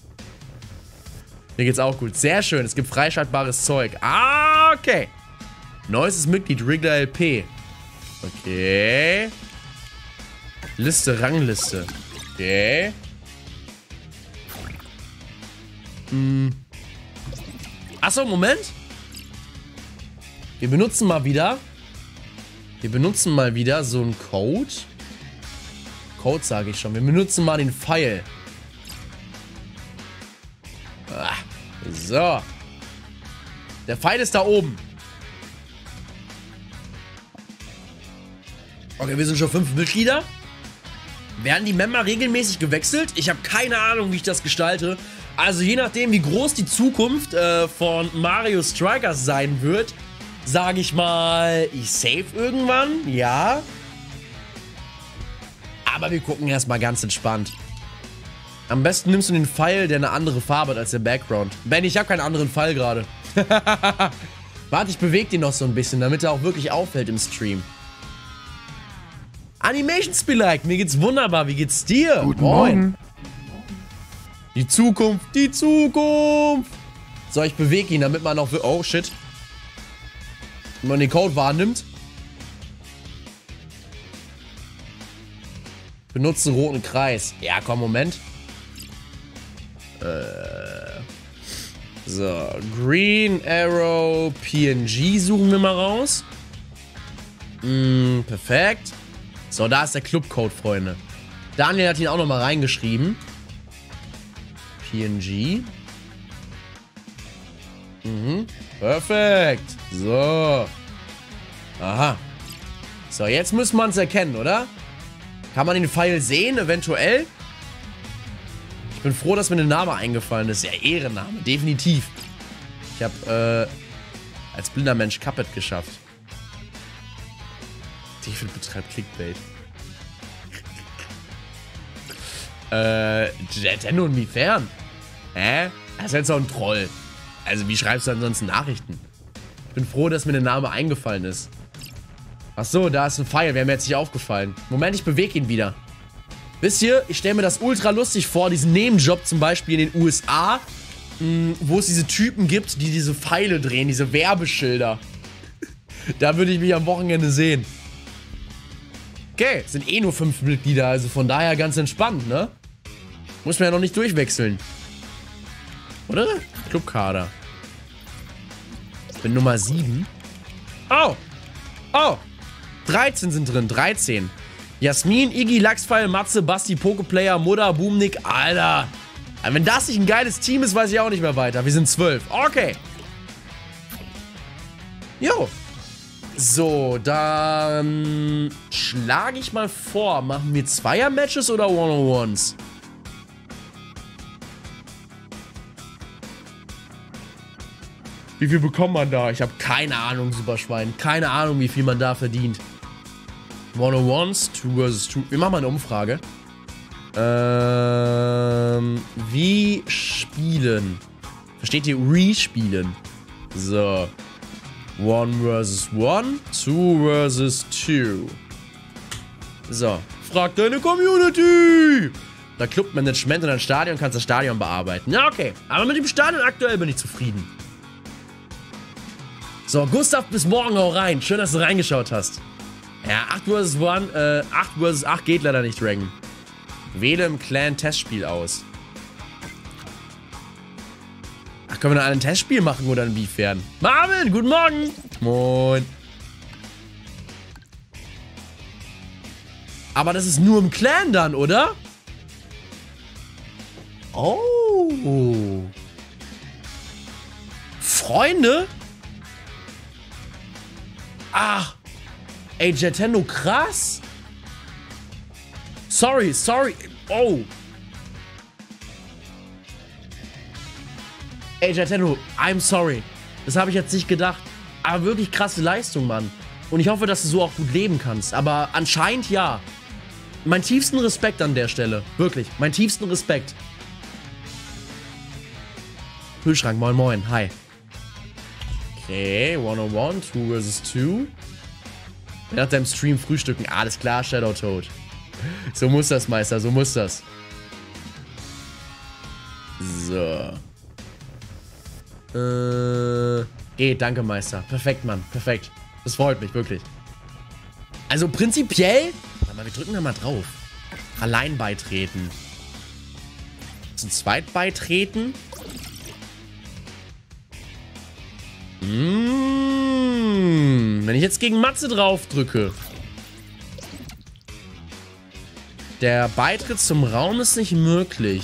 Mir geht's auch gut. Sehr schön. Es gibt freischaltbares Zeug. Ah, okay. Neuestes Mitglied, Wriggler LP. Okay. Liste, Rangliste. Okay. Achso, Moment. Wir benutzen mal wieder so einen Code. Code sage ich schon. Wir benutzen mal den Pfeil. Ah, so. Der Pfeil ist da oben. Okay, wir sind schon 5 Mitglieder. Werden die Member regelmäßig gewechselt? Ich habe keine Ahnung, wie ich das gestalte. Also je nachdem, wie groß die Zukunft von Mario Strikers sein wird, sage ich mal, ich save irgendwann, ja. Aber wir gucken erstmal ganz entspannt. Am besten nimmst du den Pfeil, der eine andere Farbe hat als der Background. Ben, ich habe keinen anderen Pfeil gerade. Warte, ich bewege den noch so ein bisschen, damit er auch wirklich auffällt im Stream. Animations be like, mir geht's wunderbar. Wie geht's dir? Guten Morgen. Die Zukunft, die Zukunft. So, ich bewege ihn, damit man auch... Oh, shit. Wenn man den Code wahrnimmt. Benutze roten Kreis. Ja, komm, Moment. So, Green Arrow PNG suchen wir mal raus. Perfekt. So, da ist der Clubcode, Freunde. Daniel hat ihn auch nochmal reingeschrieben. PNG. Perfekt. So. Aha. So, jetzt muss man es erkennen, oder? Kann man den Pfeil sehen, eventuell? Ich bin froh, dass mir der Name eingefallen ist. Ja, Ehrenname, definitiv. Ich habe als blinder Mensch Cuphead geschafft. David betreibt Clickbait. Nintendo inwiefern? Hä? Das ist jetzt auch ein Troll. Also, wie schreibst du ansonsten Nachrichten? Ich bin froh, dass mir der Name eingefallen ist. Ach so, da ist ein Pfeil. Wäre mir jetzt nicht aufgefallen. Moment, ich bewege ihn wieder. Wisst ihr, ich stelle mir das ultra lustig vor, diesen Nebenjob zum Beispiel in den USA, wo es diese Typen gibt, die diese Pfeile drehen, diese Werbeschilder. Da würde ich mich am Wochenende sehen. Okay, es sind eh nur 5 Mitglieder, also von daher ganz entspannt, ne? Muss man ja noch nicht durchwechseln. Oder? Clubkader. Ich bin Nummer 7. Oh! Oh! 13 sind drin, 13. Jasmin, Iggy, Lachsfeil, Matze, Basti, Pokeplayer, Mutter, Boomnick. Alter! Wenn das nicht ein geiles Team ist, weiß ich auch nicht mehr weiter. Wir sind 12. Okay. Jo. So, dann schlage ich mal vor, machen wir Zweier-Matches oder One-on-Ones? Wie viel bekommt man da? Ich habe keine Ahnung, Superschwein. Keine Ahnung, wie viel man da verdient. One-on-Ones, 2 vs. 2. Wir machen mal eine Umfrage. Wie spielen? Versteht ihr? Respielen. So. 1 vs. 1, 2 vs. 2. So. Frag deine Community! Da Clubmanagement und ein Stadion kannst das Stadion bearbeiten. Ja, okay. Aber mit dem Stadion aktuell bin ich zufrieden. So, Gustav, bis morgen, hau rein. Schön, dass du reingeschaut hast. Ja, 8 vs. 1, 8 vs. 8 geht leider nicht, Dragon. Wähle im Clan Testspiel aus. Ach, können wir noch ein Testspiel machen oder inwiefern? Marvin, guten Morgen. Moin. Aber das ist nur im Clan dann, oder? Oh. Freunde? Ach. Ey, Nintendo, krass. Sorry. Oh. Ey, Nintendo, I'm sorry. Das habe ich jetzt nicht gedacht. Aber wirklich krasse Leistung, Mann. Und ich hoffe, dass du so auch gut leben kannst. Aber anscheinend ja. Mein tiefsten Respekt an der Stelle. Wirklich. Mein tiefsten Respekt. Kühlschrank, moin moin. Hi. Okay, 101, 2 vs 2. Wer hat deinem Stream frühstücken? Alles klar, Shadow Toad. So muss das, Meister, so muss das. So. Danke, Meister. Perfekt, Mann. Perfekt. Das freut mich, wirklich. Also prinzipiell... Warte mal, wir drücken da mal drauf. Allein beitreten. Zum Zweit beitreten. Wenn ich jetzt gegen Matze drauf drücke. Der Beitritt zum Raum ist nicht möglich.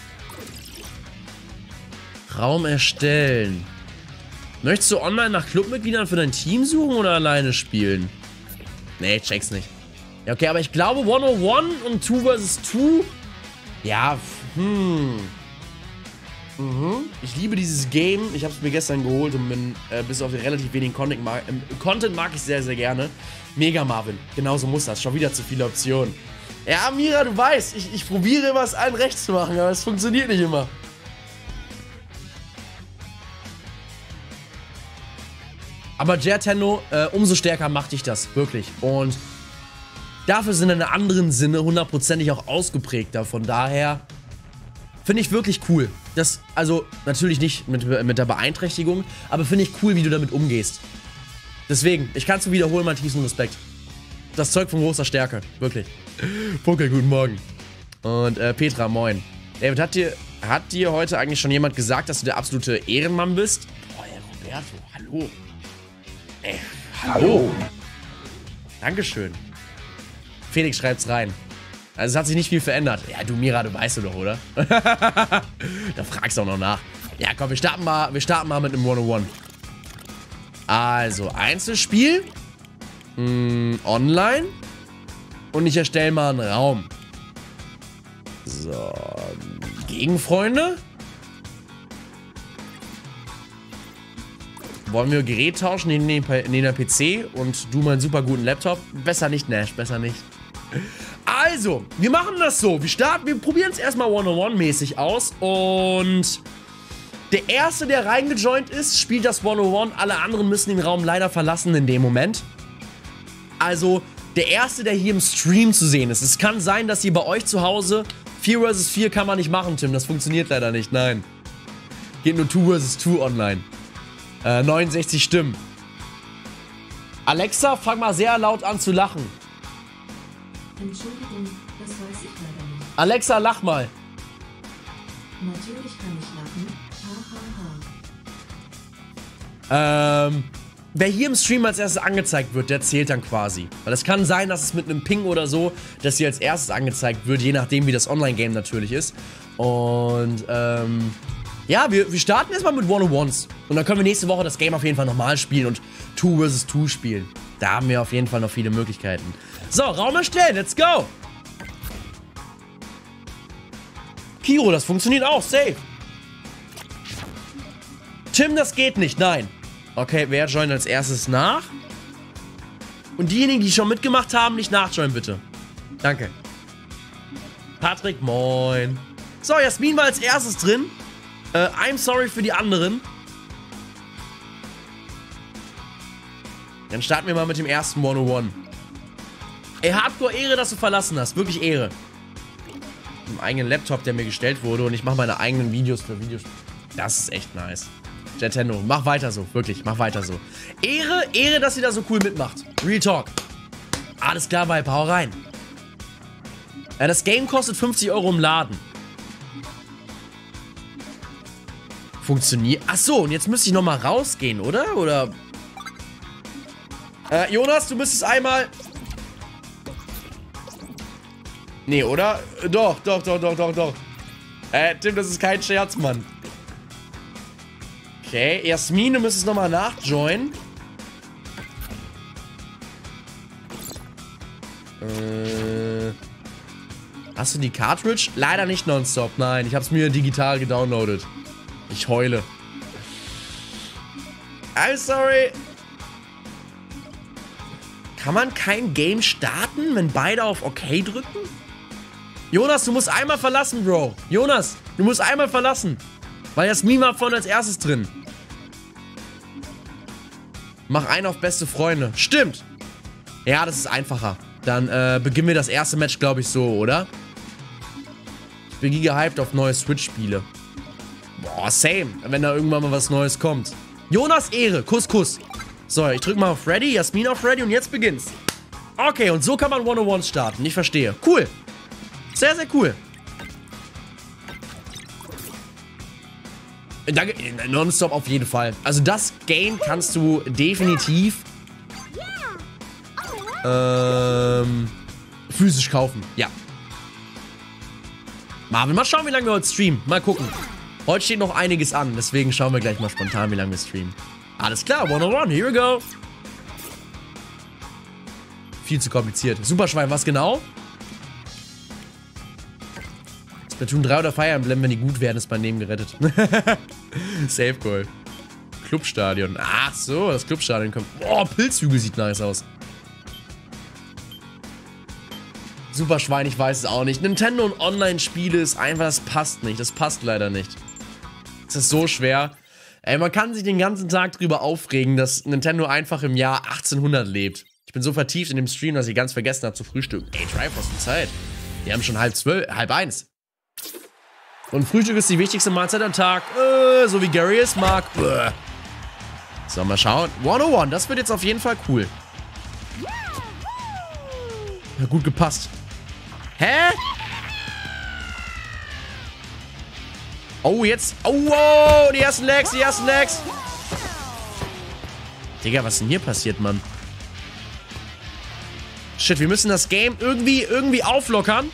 Raum erstellen. Möchtest du online nach Clubmitgliedern für dein Team suchen oder alleine spielen? Nee, check's nicht. Ja, okay, aber ich glaube 101 und 2 vs 2. Ja, Ich liebe dieses Game. Ich habe es mir gestern geholt und bin bis auf den relativ wenigen Content mag ich sehr, sehr gerne. Mega Marvin. Genauso muss das. Schon wieder zu viele Optionen. Ja, Mira, du weißt, ich probiere immer es allen recht zu machen, aber es funktioniert nicht immer. Aber Jertendo, umso stärker macht dich das, wirklich. Und dafür sind in anderen Sinne hundertprozentig auch ausgeprägter. Von daher finde ich wirklich cool. Das, also natürlich nicht mit der Beeinträchtigung, aber finde ich cool, wie du damit umgehst. Deswegen, ich kann es nur wiederholen, meinen tiefsten Respekt. Das Zeug von großer Stärke, wirklich. Poker, guten Morgen. Und Petra, moin. David, hat dir heute eigentlich schon jemand gesagt, dass du der absolute Ehrenmann bist? Boah, Roberto, hallo. Hallo. Dankeschön. Felix schreibt's rein. Also es hat sich nicht viel verändert. Ja, du Mira, du weißt du doch, oder? Da fragst du auch noch nach. Ja, komm, wir starten mal mit einem 101. Also, Einzelspiel. Online. Und ich erstelle mal einen Raum. So. Gegenfreunde. Wollen wir Gerät tauschen neben der PC und du meinen super guten Laptop? Besser nicht, Nash, besser nicht. Also, wir machen das so. Wir probieren es erstmal 101-mäßig aus. Und der Erste, der reingejoint ist, spielt das 101. Alle anderen müssen den Raum leider verlassen in dem Moment. Also, der Erste, der hier im Stream zu sehen ist. Es kann sein, dass ihr bei euch zu Hause 4 vs 4 kann man nicht machen, Tim. Das funktioniert leider nicht, nein. Geht nur 2 vs 2 online. 69 Stimmen. Alexa, fang mal sehr laut an zu lachen. Entschuldigung, das weiß ich leider nicht. Alexa, lach mal. Natürlich kann ich lachen. Wer hier im Stream als erstes angezeigt wird, der zählt dann quasi. Weil es kann sein, dass es mit einem Ping oder so, dass hier als erstes angezeigt wird, je nachdem, wie das Online-Game natürlich ist. Und, ja, wir starten erstmal mit 101s. Und dann können wir nächste Woche das Game auf jeden Fall nochmal spielen und 2 vs 2 spielen. Da haben wir auf jeden Fall noch viele Möglichkeiten. So, Raum erstellen, let's go! Kiro, das funktioniert auch, safe. Tim, das geht nicht, nein. Okay, wer joint als erstes nach? Und diejenigen, die schon mitgemacht haben, nicht nachjoinen, bitte. Danke. Patrick, moin. So, Jasmin war als erstes drin. I'm sorry für die anderen. Dann starten wir mal mit dem ersten 101. Ey, Hardcore, Ehre, dass du verlassen hast. Wirklich Ehre. Mit dem eigenen Laptop, der mir gestellt wurde. Und ich mache meine eigenen Videos für Videos. Das ist echt nice. Nintendo, mach weiter so. Wirklich, mach weiter so. Ehre, dass ihr da so cool mitmacht. Real Talk. Alles klar, Vibe, hau rein. Ja, das Game kostet 50 € im Laden. Funktioniert. Achso, und jetzt müsste ich nochmal rausgehen, oder? Oder? Jonas, du müsstest einmal... Nee, oder? Doch. Tim, das ist kein Scherz, Mann. Okay, Jasmin, du müsstest nochmal nachjoinen. Hast du die Cartridge? Leider nicht nonstop, nein. Ich hab's mir digital gedownloadet. Ich heule. I'm sorry. Kann man kein Game starten, wenn beide auf OK drücken? Jonas, du musst einmal verlassen, Bro. Jonas, du musst einmal verlassen. Weil Jasmin war vorne als erstes drin. Mach einen auf beste Freunde. Stimmt. Ja, das ist einfacher. Dann beginnen wir das erste Match, glaube ich, so, oder? Ich bin gehypt auf neue Switch-Spiele. Boah, same. Wenn da irgendwann mal was Neues kommt. Jonas Ehre. Kuss, Kuss. So, ich drück mal auf Ready, Jasmin auf Ready und jetzt beginnt's. Okay, und so kann man 101 starten. Ich verstehe. Cool. Sehr, sehr cool. Danke. Nonstop auf jeden Fall. Also das Game kannst du definitiv physisch kaufen. Ja. Marvin, mal schauen, wie lange wir heute streamen. Mal gucken. Heute steht noch einiges an. Deswegen schauen wir gleich mal spontan, wie lange wir streamen. Alles klar, 101, here we go. Viel zu kompliziert. Superschwein, was genau? Splatoon 3 oder Fire Emblem, wenn die gut werden, ist mein Leben gerettet. Safe Call. Clubstadion. Ach so, das Clubstadion kommt. Boah, Pilzhügel sieht nice aus. Superschwein, ich weiß es auch nicht. Nintendo und Online-Spiele ist einfach, das passt nicht. Das passt leider nicht. Es ist so schwer. Ey, man kann sich den ganzen Tag drüber aufregen, dass Nintendo einfach im Jahr 1800 lebt. Ich bin so vertieft in dem Stream, dass ich ganz vergessen habe zu frühstücken. Ey, Triforce, die Zeit. Die haben schon 1:30. Und Frühstück ist die wichtigste Mahlzeit am Tag. So wie Gary es mag. So, mal schauen. 101, das wird jetzt auf jeden Fall cool. Ja, gut gepasst. Hä? Oh, jetzt. Oh, wow, die ersten Lags, die ersten Lags. Digga, was ist denn hier passiert, Mann? Shit, wir müssen das Game irgendwie auflockern.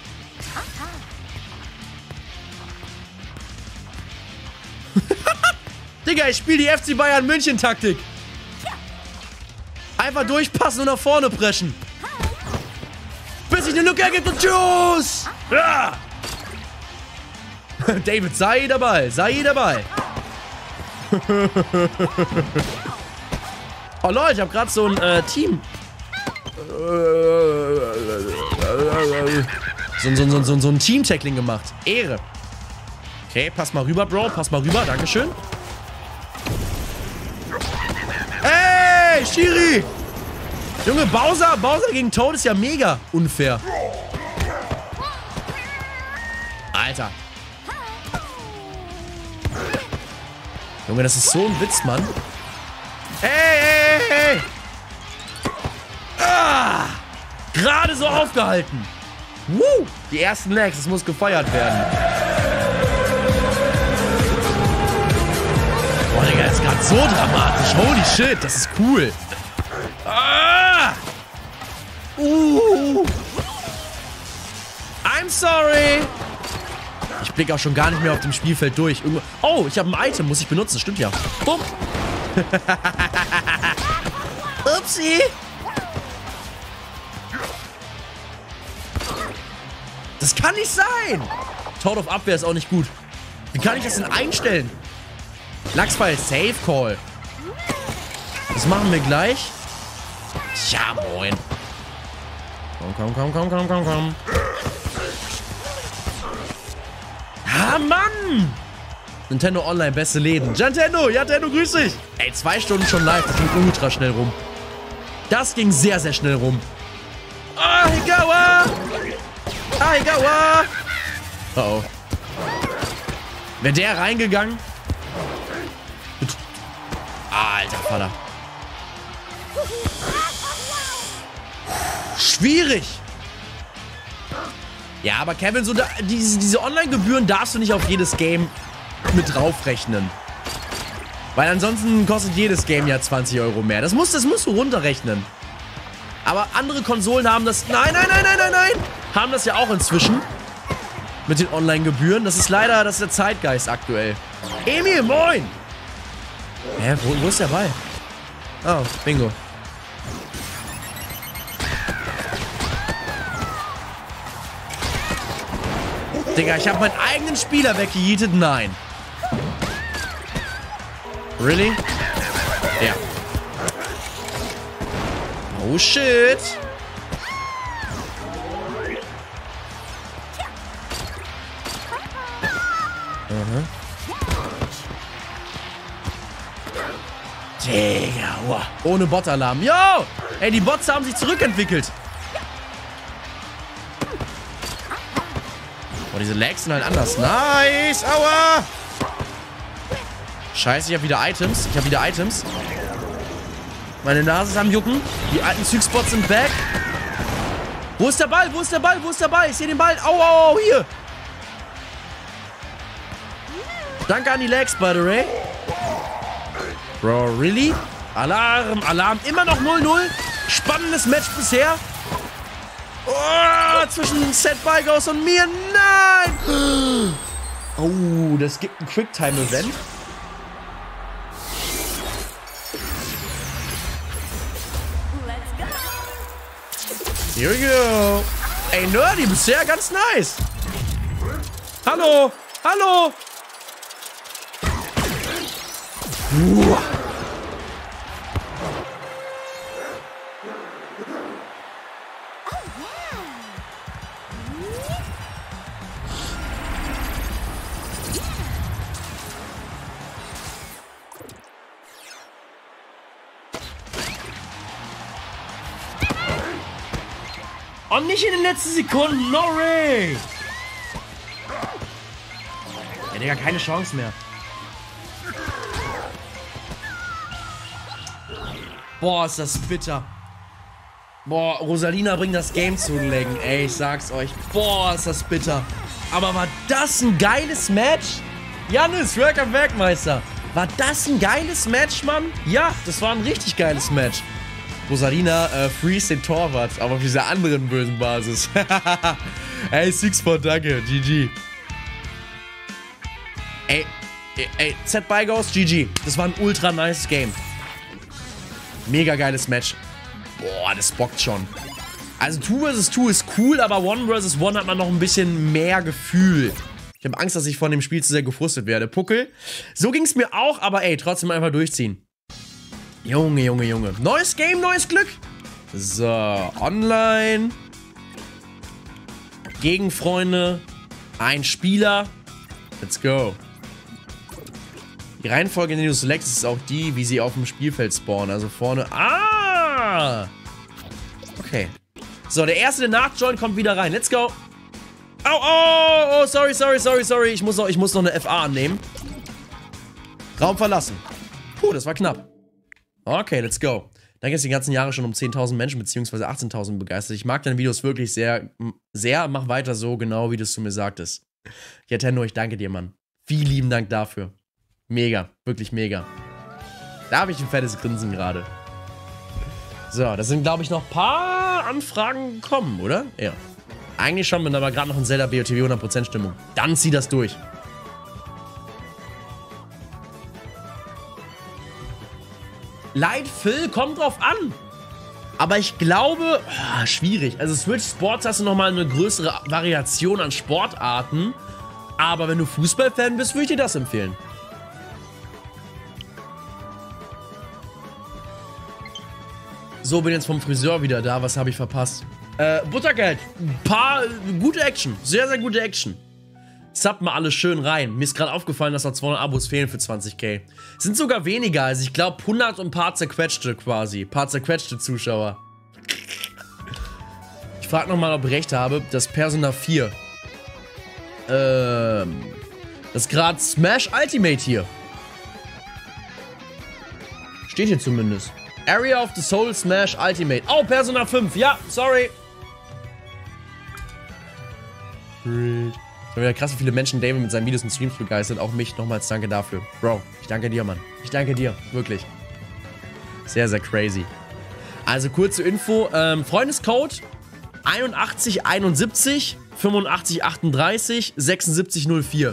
Digga, ich spiele die FC Bayern München Taktik. Einfach durchpassen und nach vorne preschen. Bis sich eine Lücke ergibt und tschüss. Ja. David, sei dabei. Sei dabei. Oh Leute, ich habe gerade so ein Team. So ein Team-Tackling gemacht. Ehre. Okay, pass mal rüber, Bro. Pass mal rüber. Dankeschön. Hey, Schiri! Junge, Bowser gegen Toad ist ja mega unfair. Alter. Junge, das ist so ein Witz, Mann. Hey! Ah! Gerade so aufgehalten. Woo! Die ersten Lags, das muss gefeiert werden. Boah, Digga, das ist gerade so dramatisch. Holy shit, das ist cool. Ah! I'm sorry. Ich blicke auch schon gar nicht mehr auf dem Spielfeld durch. Oh, ich habe ein Item, muss ich benutzen. Stimmt ja. Bumm. Upsi. Das kann nicht sein. Toad auf Abwehr ist auch nicht gut. Wie kann ich das denn einstellen? Lachsfall, Safe Call. Das machen wir gleich. Ja, moin. Komm. Ah, Mann! Nintendo Online, beste Läden. Nintendo, grüß dich. Ey, 2 Stunden schon live. Das ging ultra schnell rum. Das ging sehr, sehr schnell rum. Ahigawa! Oh. Wäre der reingegangen? Alter Vater. Schwierig. Ja, aber Kevin, so diese Online-Gebühren darfst du nicht auf jedes Game mit draufrechnen. Weil ansonsten kostet jedes Game ja 20 € mehr. Das musst du runterrechnen. Aber andere Konsolen haben das... Nein! Haben das ja auch inzwischen. Mit den Online-Gebühren. Das ist leider der Zeitgeist aktuell. Emil, moin! Hä, wo ist der Ball? Oh, bingo. Digga, ich habe meinen eigenen Spieler weggejietet. Nein. Really? Ja. Oh, shit. Digga, wow. Ohne Bot-Alarm. Yo! Ey, die Bots haben sich zurückentwickelt. Oh, diese Lags sind halt anders. Nice! Aua! Scheiße, ich habe wieder Items. Meine Nase ist am Jucken. Die alten Zügspots sind back. Wo ist der Ball? Ich sehe den Ball. Au, au, au, hier. Danke an die Lags, by the way. Bro, really? Alarm. Immer noch 0-0. Spannendes Match bisher. Oh, zwischen Set Bygos und mir. Nein! Oh, das gibt ein Quicktime-Event. Here we go. Ey, Nerdy, bisher ganz nice. Hallo. Und nicht in den letzten Sekunden, no way! Ja, Digga, keine Chance mehr. Boah, ist das bitter. Boah, Rosalina bringt das Game zu legen, ey, ich sag's euch. Boah, ist das bitter. Aber war das ein geiles Match? Jannis, welcome back, Meister. War das ein geiles Match, Mann? Ja, das war ein richtig geiles Match. Rosalina freeze den Torwart, aber auf dieser anderen bösen Basis. Ey, Sixpot, danke. GG. Ey, Z Bygos, GG. Das war ein ultra nice Game. Mega geiles Match. Boah, das bockt schon. Also 2 vs 2 ist cool, aber 1 vs 1 hat man noch ein bisschen mehr Gefühl. Ich habe Angst, dass ich von dem Spiel zu sehr gefrustet werde. Puckel. So ging es mir auch, aber ey, trotzdem einfach durchziehen. Junge. Neues Game, neues Glück. So, online. Gegenfreunde. Ein Spieler. Let's go. Die Reihenfolge, in der du selectest, ist auch die, wie sie auf dem Spielfeld spawnen. Also vorne. Ah! Okay. So, der erste, der nachjoint, kommt wieder rein. Let's go. Oh, sorry. Ich muss noch eine FA annehmen. Raum verlassen. Puh, das war knapp. Okay, let's go. Danke, dass die ganzen Jahre schon um 10.000 Menschen bzw. 18.000 begeistert. Ich mag deine Videos wirklich sehr. Mach weiter so, genau wie du es zu mir sagtest. Nintendo, ich danke dir, Mann. Vielen lieben Dank dafür. Mega, wirklich mega. Da habe ich ein fettes Grinsen gerade. So, da sind, glaube ich, noch ein paar Anfragen gekommen, oder? Ja. Eigentlich schon, bin aber gerade noch in Zelda BOTW 100% Stimmung. Dann zieh das durch. Light Phil, kommt drauf an. Aber ich glaube, schwierig. Also Switch Sports hast du nochmal eine größere Variation an Sportarten. Aber wenn du Fußballfan bist, würde ich dir das empfehlen. So, bin jetzt vom Friseur wieder da. Was habe ich verpasst? Buttergeld. Gute Action. Sehr, sehr gute Action. Sub mal alles schön rein. Mir ist gerade aufgefallen, dass noch 200 Abos fehlen für 20.000. Sind sogar weniger. Also ich glaube 100 und ein paar zerquetschte quasi. Ein paar zerquetschte Zuschauer. Ich frage nochmal, ob ich recht habe. Das Persona 4. Das ist gerade Smash Ultimate hier. Steht hier zumindest. Area of the Soul Smash Ultimate. Oh, Persona 5. Ja, sorry. Schon wieder krass, wie viele Menschen David mit seinen Videos und Streams begeistert. Auch mich nochmals danke dafür. Bro, ich danke dir, Mann. Ich danke dir. Wirklich. Sehr, sehr crazy. Also kurze Info. Freundescode 8171 8538 7604.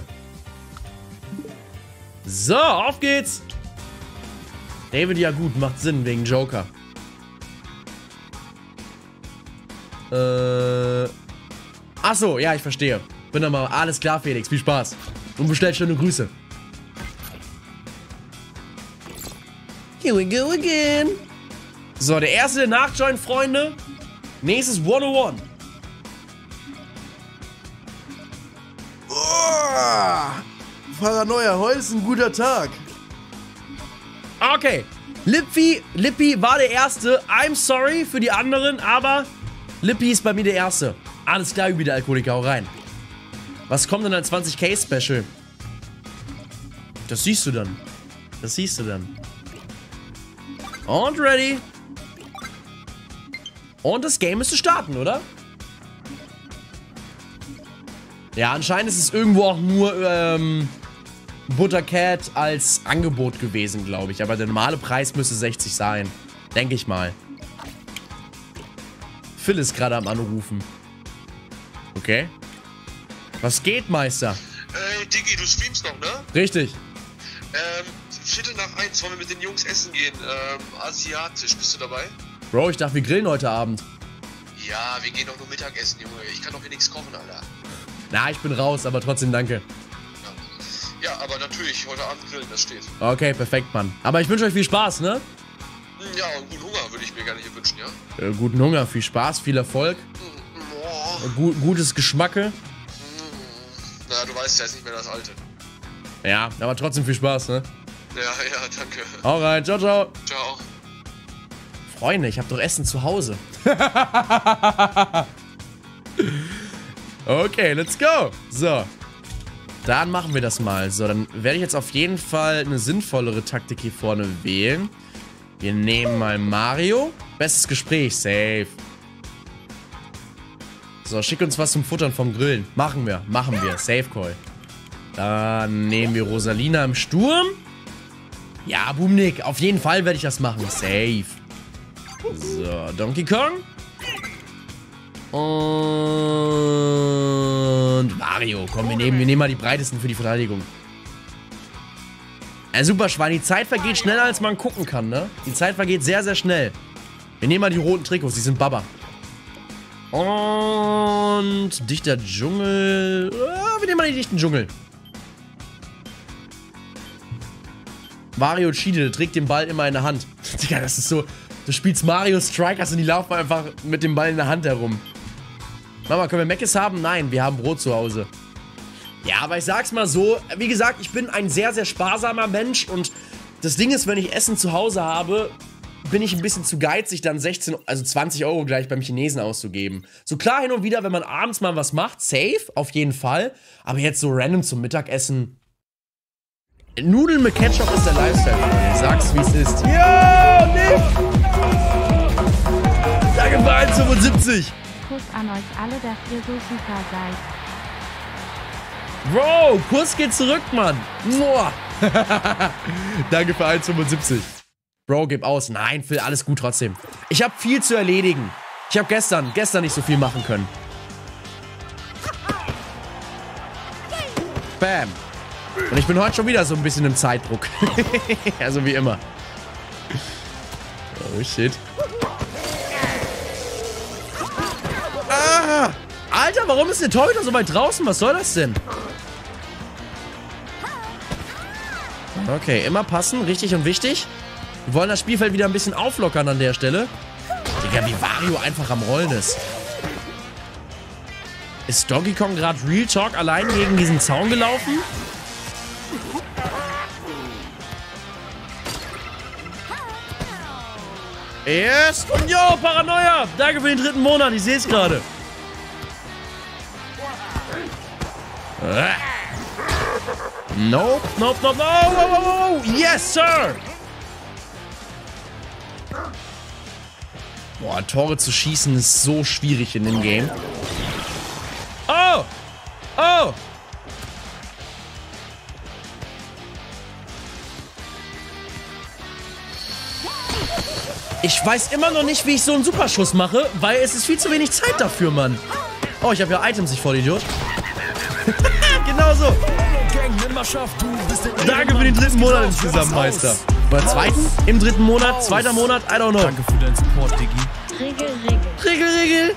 So, auf geht's. David, ja gut, macht Sinn wegen Joker. Achso, ja, ich verstehe. Bin doch mal, alles klar, Felix, viel Spaß. Und bestellt schöne Grüße. Here we go again. So, der erste, der nachjoint, Freunde. Nächstes 101. Paranoia, heute ist ein guter Tag. Okay. Lippy war der Erste. I'm sorry für die anderen, aber Lippy ist bei mir der Erste. Alles klar, wie der Alkoholiker, hau rein. Was kommt denn als 20k Special? Das siehst du dann. Das siehst du dann. Und ready. Und das Game müsste starten, oder? Ja, anscheinend ist es irgendwo auch nur Buttercat als Angebot gewesen, glaube ich. Aber der normale Preis müsste 60 sein. Denke ich mal. Phil ist gerade am Anrufen. Okay. Was geht, Meister? Diggi, du streamst noch, ne? Richtig. 1:15 wollen wir mit den Jungs essen gehen. Asiatisch. Bist du dabei? Bro, ich dachte, wir grillen heute Abend. Ja, wir gehen doch nur Mittagessen, Junge. Ich kann doch hier nichts kochen, Alter. Na, ich bin raus, aber trotzdem danke. Ja, aber natürlich, heute Abend grillen, das steht. Okay, perfekt, Mann. Aber ich wünsche euch viel Spaß, ne? Ja, und guten Hunger würde ich mir gerne hier wünschen, ja? Guten Hunger, viel Spaß, viel Erfolg. Gutes Geschmacke. Na, du weißt ja, ist nicht mehr das Alte. Ja, aber trotzdem viel Spaß, ne? Ja, danke. Hau rein, ciao, ciao. Ciao. Freunde, ich habe doch Essen zu Hause. Okay, let's go. So. Dann machen wir das mal. So, dann werde ich jetzt auf jeden Fall eine sinnvollere Taktik hier vorne wählen. Wir nehmen mal Mario. Bestes Gespräch, safe. So, schick uns was zum Futtern vom Grillen. Machen wir, safe Call. Dann nehmen wir Rosalina im Sturm. Ja, Boomnick, auf jeden Fall werde ich das machen, safe. So, Donkey Kong. Und Mario. Komm, wir nehmen mal die breitesten für die Verteidigung. Super Schwein. Die Zeit vergeht schneller, als man gucken kann, ne? Die Zeit vergeht sehr, sehr schnell. Wir nehmen mal die roten Trikots. Die sind Baba. Und dichter Dschungel. Wir nehmen mal den dichten Dschungel. Mario cheatet. Der trägt den Ball immer in der Hand. Digga, das ist so... Du spielst Mario Strikers und die laufen einfach mit dem Ball in der Hand herum. Mama, können wir Meckes haben? Nein, wir haben Brot zu Hause. Ja, aber ich sag's mal so, wie gesagt, ich bin ein sehr, sehr sparsamer Mensch und das Ding ist, wenn ich Essen zu Hause habe, bin ich ein bisschen zu geizig, dann 20 Euro gleich beim Chinesen auszugeben. So klar hin und wieder, wenn man abends mal was macht, safe, auf jeden Fall, aber jetzt so random zum Mittagessen. Nudeln mit Ketchup ist der Lifestyle, ich sag's, wie es ist. Ja, Nick! Danke für 1,75. Kuss an euch alle, dass ihr so super seid. Bro, Kuss geht zurück, Mann. Muah. Danke für 1,75. Bro, gib aus. Nein, Phil, alles gut trotzdem. Ich habe viel zu erledigen. Ich habe gestern nicht so viel machen können. Bam. Und ich bin heute schon wieder so ein bisschen im Zeitdruck. Also wie immer. Oh, shit. Ah! Alter, warum ist der Torhüter so weit draußen? Was soll das denn? Okay, immer passen. Richtig und wichtig. Wir wollen das Spielfeld wieder ein bisschen auflockern an der Stelle. Digga, wie Wario einfach am Rollen ist. Ist Donkey Kong gerade Real Talk allein gegen diesen Zaun gelaufen? Yes! Und yo, Paranoia! Danke für den 3. Monat, ich sehe es gerade. Nope, nope, nope, no! Oh, yes, sir! Boah, Tore zu schießen ist so schwierig in dem Game. Oh! Oh! Ich weiß immer noch nicht, wie ich so einen Superschuss mache, weil es ist viel zu wenig Zeit dafür, Mann. Oh, ich habe ja Items, ich Vollidiot. Genau so. Danke für den 3. Monat insgesamt, Meister. Oder 2. Im 3. Monat, 2. Monat, I don't know. Danke für deinen Support, Diggi. Regel.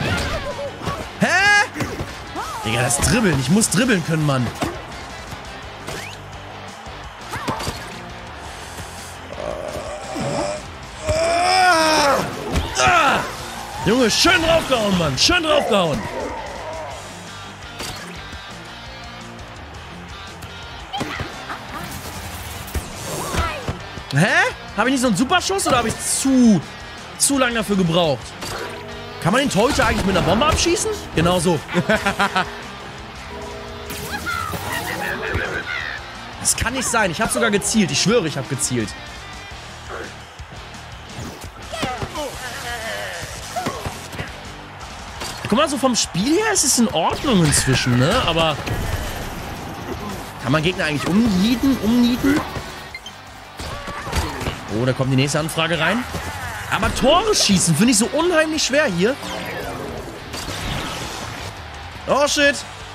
Hä? Digga, das Dribbeln. Ich muss dribbeln können, Mann. Junge, schön draufgehauen, Mann. Schön draufgehauen. Hä? Habe ich nicht so einen Superschuss oder habe ich zu lang dafür gebraucht? Kann man den Torhüter eigentlich mit einer Bombe abschießen? Genau so. Das kann nicht sein. Ich habe sogar gezielt. Ich schwöre, ich habe gezielt. Guck mal, so vom Spiel her ist es in Ordnung inzwischen, ne? Aber kann man Gegner eigentlich umnieten? Oh, da kommt die nächste Anfrage rein. Aber Tore schießen finde ich so unheimlich schwer hier. Oh, shit.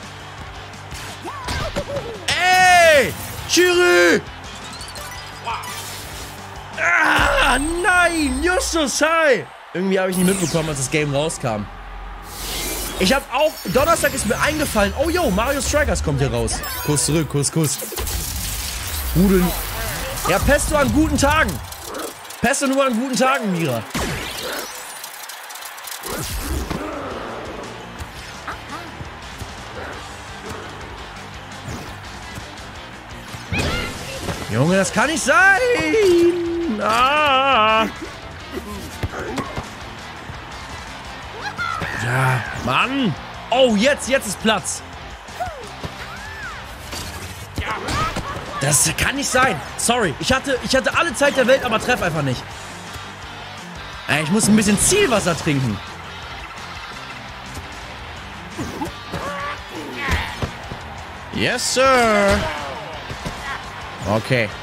Ey! Schiri! Ah, nein! Justus, hi! Irgendwie habe ich nicht mitbekommen, als das Game rauskam. Ich habe auch... Donnerstag ist mir eingefallen. Oh, yo, Mario Strikers kommt hier raus. Kuss zurück, Kuss. Rudeln. Ja, Pesto an guten Tagen. Pesto nur an guten Tagen, Mira. Junge, das kann nicht sein. Ah. Ja, Mann. Oh, jetzt ist Platz. Das kann nicht sein. Sorry, ich hatte alle Zeit der Welt, aber treff einfach nicht. Ich muss ein bisschen Zielwasser trinken. Yes, sir. Okay.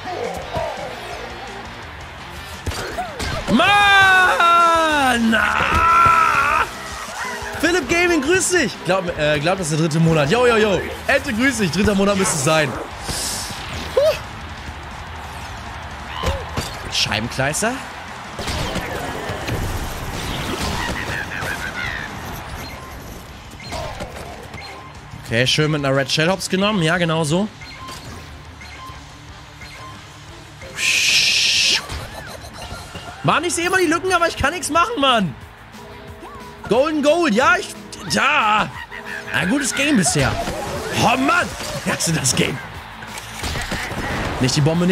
Mann! Ah! Philipp Gaming, grüß dich. Glaub, das ist der 3. Monat. Yo. Ente, grüß dich. 3. Monat müsste es sein. Scheibenkleister. Okay, schön mit einer Red Shell Hops genommen. Ja, genau so. Mann, ich sehe immer die Lücken, aber ich kann nichts machen, Mann. Golden Goal, ja, ja. Ein gutes Game bisher. Oh, Mann. Hast du das Game? Nicht die Bombe.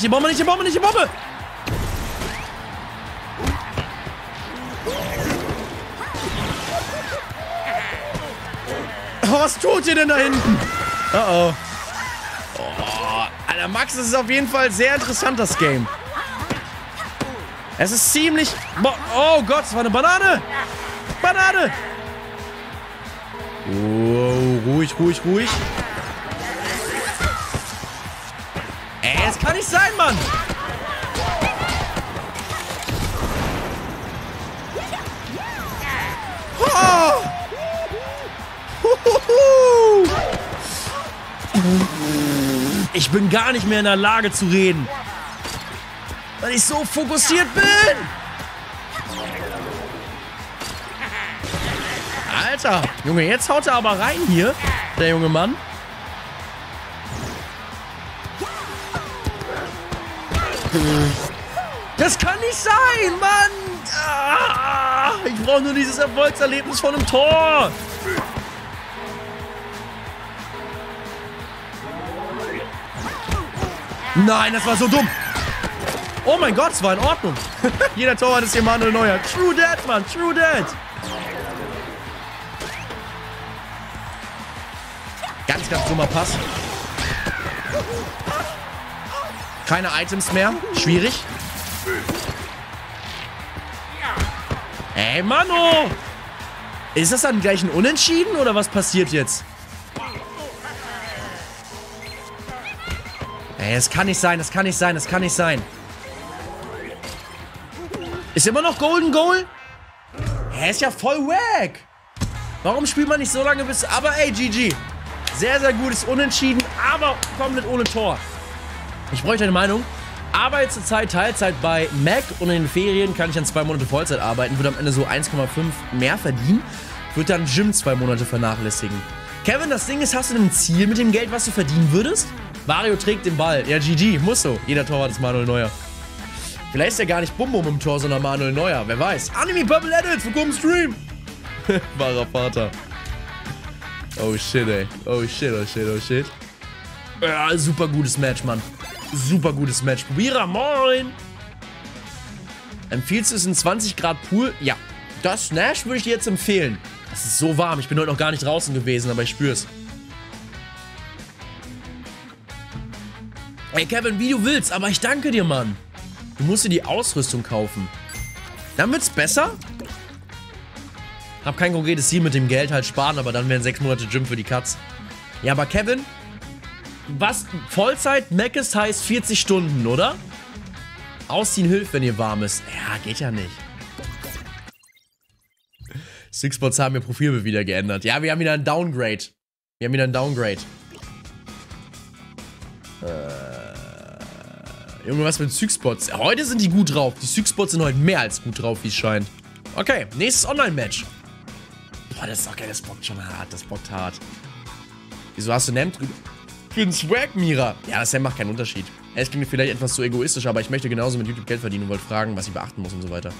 Oh, was tut ihr denn da hinten? Oh. Alter, Max, das ist auf jeden Fall sehr interessant, das Game. Es ist ziemlich... Oh Gott, es war eine Banane. Oh, ruhig. Ey, das kann nicht sein, Mann. Oh. Ich bin gar nicht mehr in der Lage zu reden, weil ich so fokussiert bin. Alter, Junge, jetzt haut er aber rein hier, der junge Mann. Das kann nicht sein, Mann. Ich brauche nur dieses Erfolgserlebnis von einem Tor. Nein, das war so dumm. Oh mein Gott, es war in Ordnung. Jeder Torwart ist hier Manuel Neuer. True that, Mann. True that. Ganz dummer Pass. Keine Items mehr. Schwierig. Ey, Mano. Ist das dann gleich ein Unentschieden oder was passiert jetzt? Ey, das kann nicht sein. Ist immer noch Golden Goal? Hä, ist ja voll wack. Warum spielt man nicht so lange bis... Aber ey, GG. Sehr, sehr gutes Unentschieden, aber komplett ohne Tor. Ich bräuchte eine Meinung. Arbeite zurzeit Teilzeit bei Mac und in den Ferien kann ich dann 2 Monate Vollzeit arbeiten. Würde am Ende so 1,5 mehr verdienen. Würde dann Gym 2 Monate vernachlässigen. Kevin, das Ding ist, hast du denn ein Ziel mit dem Geld, was du verdienen würdest? Mario trägt den Ball. Ja, GG, muss so. Jeder Torwart ist Manuel Neuer. Vielleicht ist er gar nicht Bum Bum im Tor, sondern Manuel Neuer. Wer weiß. Anime Purple Edits, willkommen im Stream. Wahrer Vater. Oh shit, ey. Oh shit, oh shit, oh shit. Ja, super gutes Match, Mann. Super gutes Match. Probierer, moin. Empfiehlst du es in 20 Grad Pool? Ja. Das Nash würde ich dir jetzt empfehlen. Es ist so warm. Ich bin heute noch gar nicht draußen gewesen, aber ich spür's. Ey, Kevin, wie du willst, aber ich danke dir, Mann. Du musst dir die Ausrüstung kaufen. Dann wird's besser. Hab kein konkretes Ziel mit dem Geld, halt sparen, aber dann wären 6 Monate Gym für die Katz. Ja, aber Kevin, was? Vollzeit Meckes heißt 40 Stunden, oder? Ausziehen hilft, wenn ihr warm ist. Ja, geht ja nicht. Sixbots haben ihr Profilbild wieder geändert. Ja, wir haben wieder ein Downgrade. Irgendwas mit Sixbots. Heute sind die gut drauf. Die Sixbots sind heute mehr als gut drauf, wie es scheint. Okay, nächstes Online-Match. Boah, das ist okay, das bockt schon hart. Das bockt hart. Wieso hast du einen drüber? Für den Swag, Mira. Ja, das macht keinen Unterschied. Es klingt vielleicht etwas zu egoistisch, aber ich möchte genauso mit YouTube Geld verdienen und wollte fragen, was ich beachten muss und so weiter.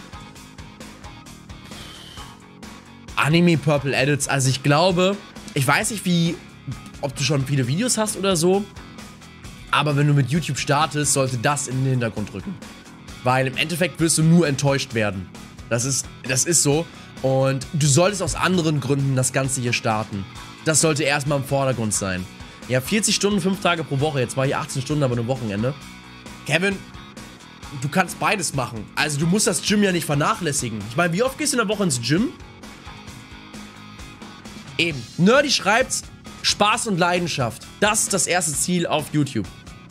Anime Purple Edits. Also ich glaube, ich weiß nicht, ob du schon viele Videos hast oder so, aber wenn du mit YouTube startest, sollte das in den Hintergrund rücken. Weil im Endeffekt wirst du nur enttäuscht werden. Das ist so. Und du solltest aus anderen Gründen das Ganze hier starten. Das sollte erstmal im Vordergrund sein. Ja, 40 Stunden, 5 Tage pro Woche. Jetzt war hier 18 Stunden, aber nur Wochenende. Kevin, du kannst beides machen. Also du musst das Gym ja nicht vernachlässigen. Ich meine, wie oft gehst du in der Woche ins Gym? Eben. Nerdy schreibt's, Spaß und Leidenschaft. Das ist das erste Ziel auf YouTube.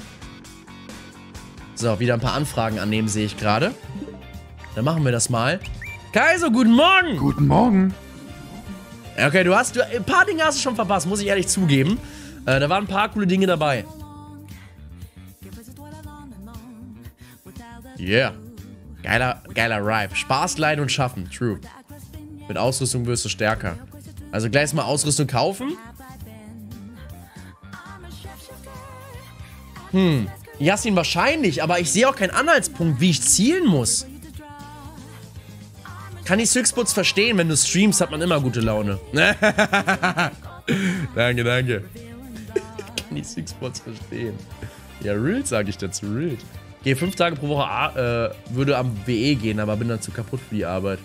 So, wieder ein paar Anfragen annehmen, sehe ich gerade. Dann machen wir das mal. Kaiser, guten Morgen! Guten Morgen. Okay, ein paar Dinge hast du schon verpasst, muss ich ehrlich zugeben. Da waren ein paar coole Dinge dabei. Yeah. Geiler Rhyme. Spaß, Leiden und Schaffen. True. Mit Ausrüstung wirst du stärker. Also gleich mal Ausrüstung kaufen. Yassin wahrscheinlich, aber ich sehe auch keinen Anhaltspunkt, wie ich zielen muss. Kann die Sixbots verstehen, wenn du streamst, hat man immer gute Laune. Danke. Kann die Sixbots verstehen. Ja, real sage ich dazu, real. Gehe 5 Tage pro Woche, würde am WE gehen, aber bin dann zu kaputt für die Arbeit.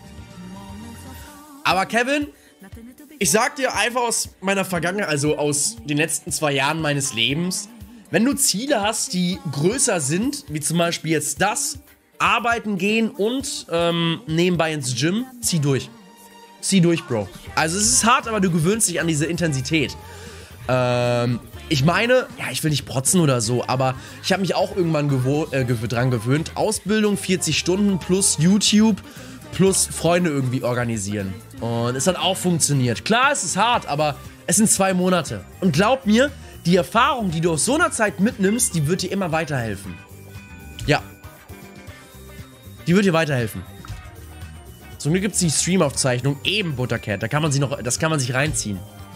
Aber Kevin, ich sag dir einfach aus meiner Vergangenheit, also aus den letzten 2 Jahren meines Lebens, wenn du Ziele hast, die größer sind, wie zum Beispiel jetzt das, arbeiten gehen und nebenbei ins Gym, zieh durch. Zieh durch, Bro. Also es ist hart, aber du gewöhnst dich an diese Intensität. Ich meine, ja, ich will nicht protzen oder so, aber ich habe mich auch irgendwann dran gewöhnt. Ausbildung 40 Stunden plus YouTube plus Freunde irgendwie organisieren. Und es hat auch funktioniert. Klar, es ist hart, aber es sind 2 Monate. Und glaub mir, die Erfahrung, die du aus so einer Zeit mitnimmst, die wird dir immer weiterhelfen. Ja. Die wird dir weiterhelfen. Zum Glück gibt es die Streamaufzeichnung, eben Buttercat. Das kann man sich reinziehen.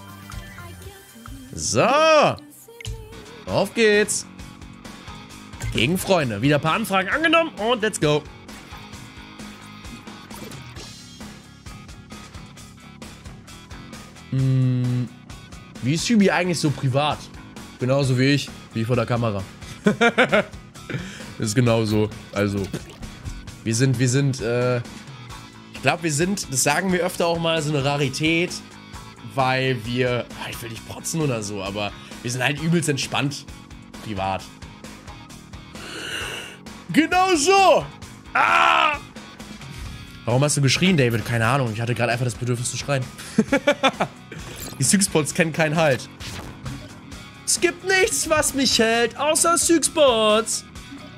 So. Auf geht's. Gegen Freunde. Wieder ein paar Anfragen angenommen und let's go. Wie ist Hübi eigentlich so privat? Genauso wie ich, wie vor der Kamera. Das ist genauso. Also, wir sind, ich glaube, wir sind, das sagen wir öfter auch mal, so eine Rarität, weil wir, ich will nicht protzen oder so, aber wir sind halt übelst entspannt privat. Genau so! Ah! Warum hast du geschrien, David? Keine Ahnung, ich hatte gerade einfach das Bedürfnis zu schreien. Die Sixbots kennen keinen Halt. Es gibt nichts, was mich hält, außer Sixbots.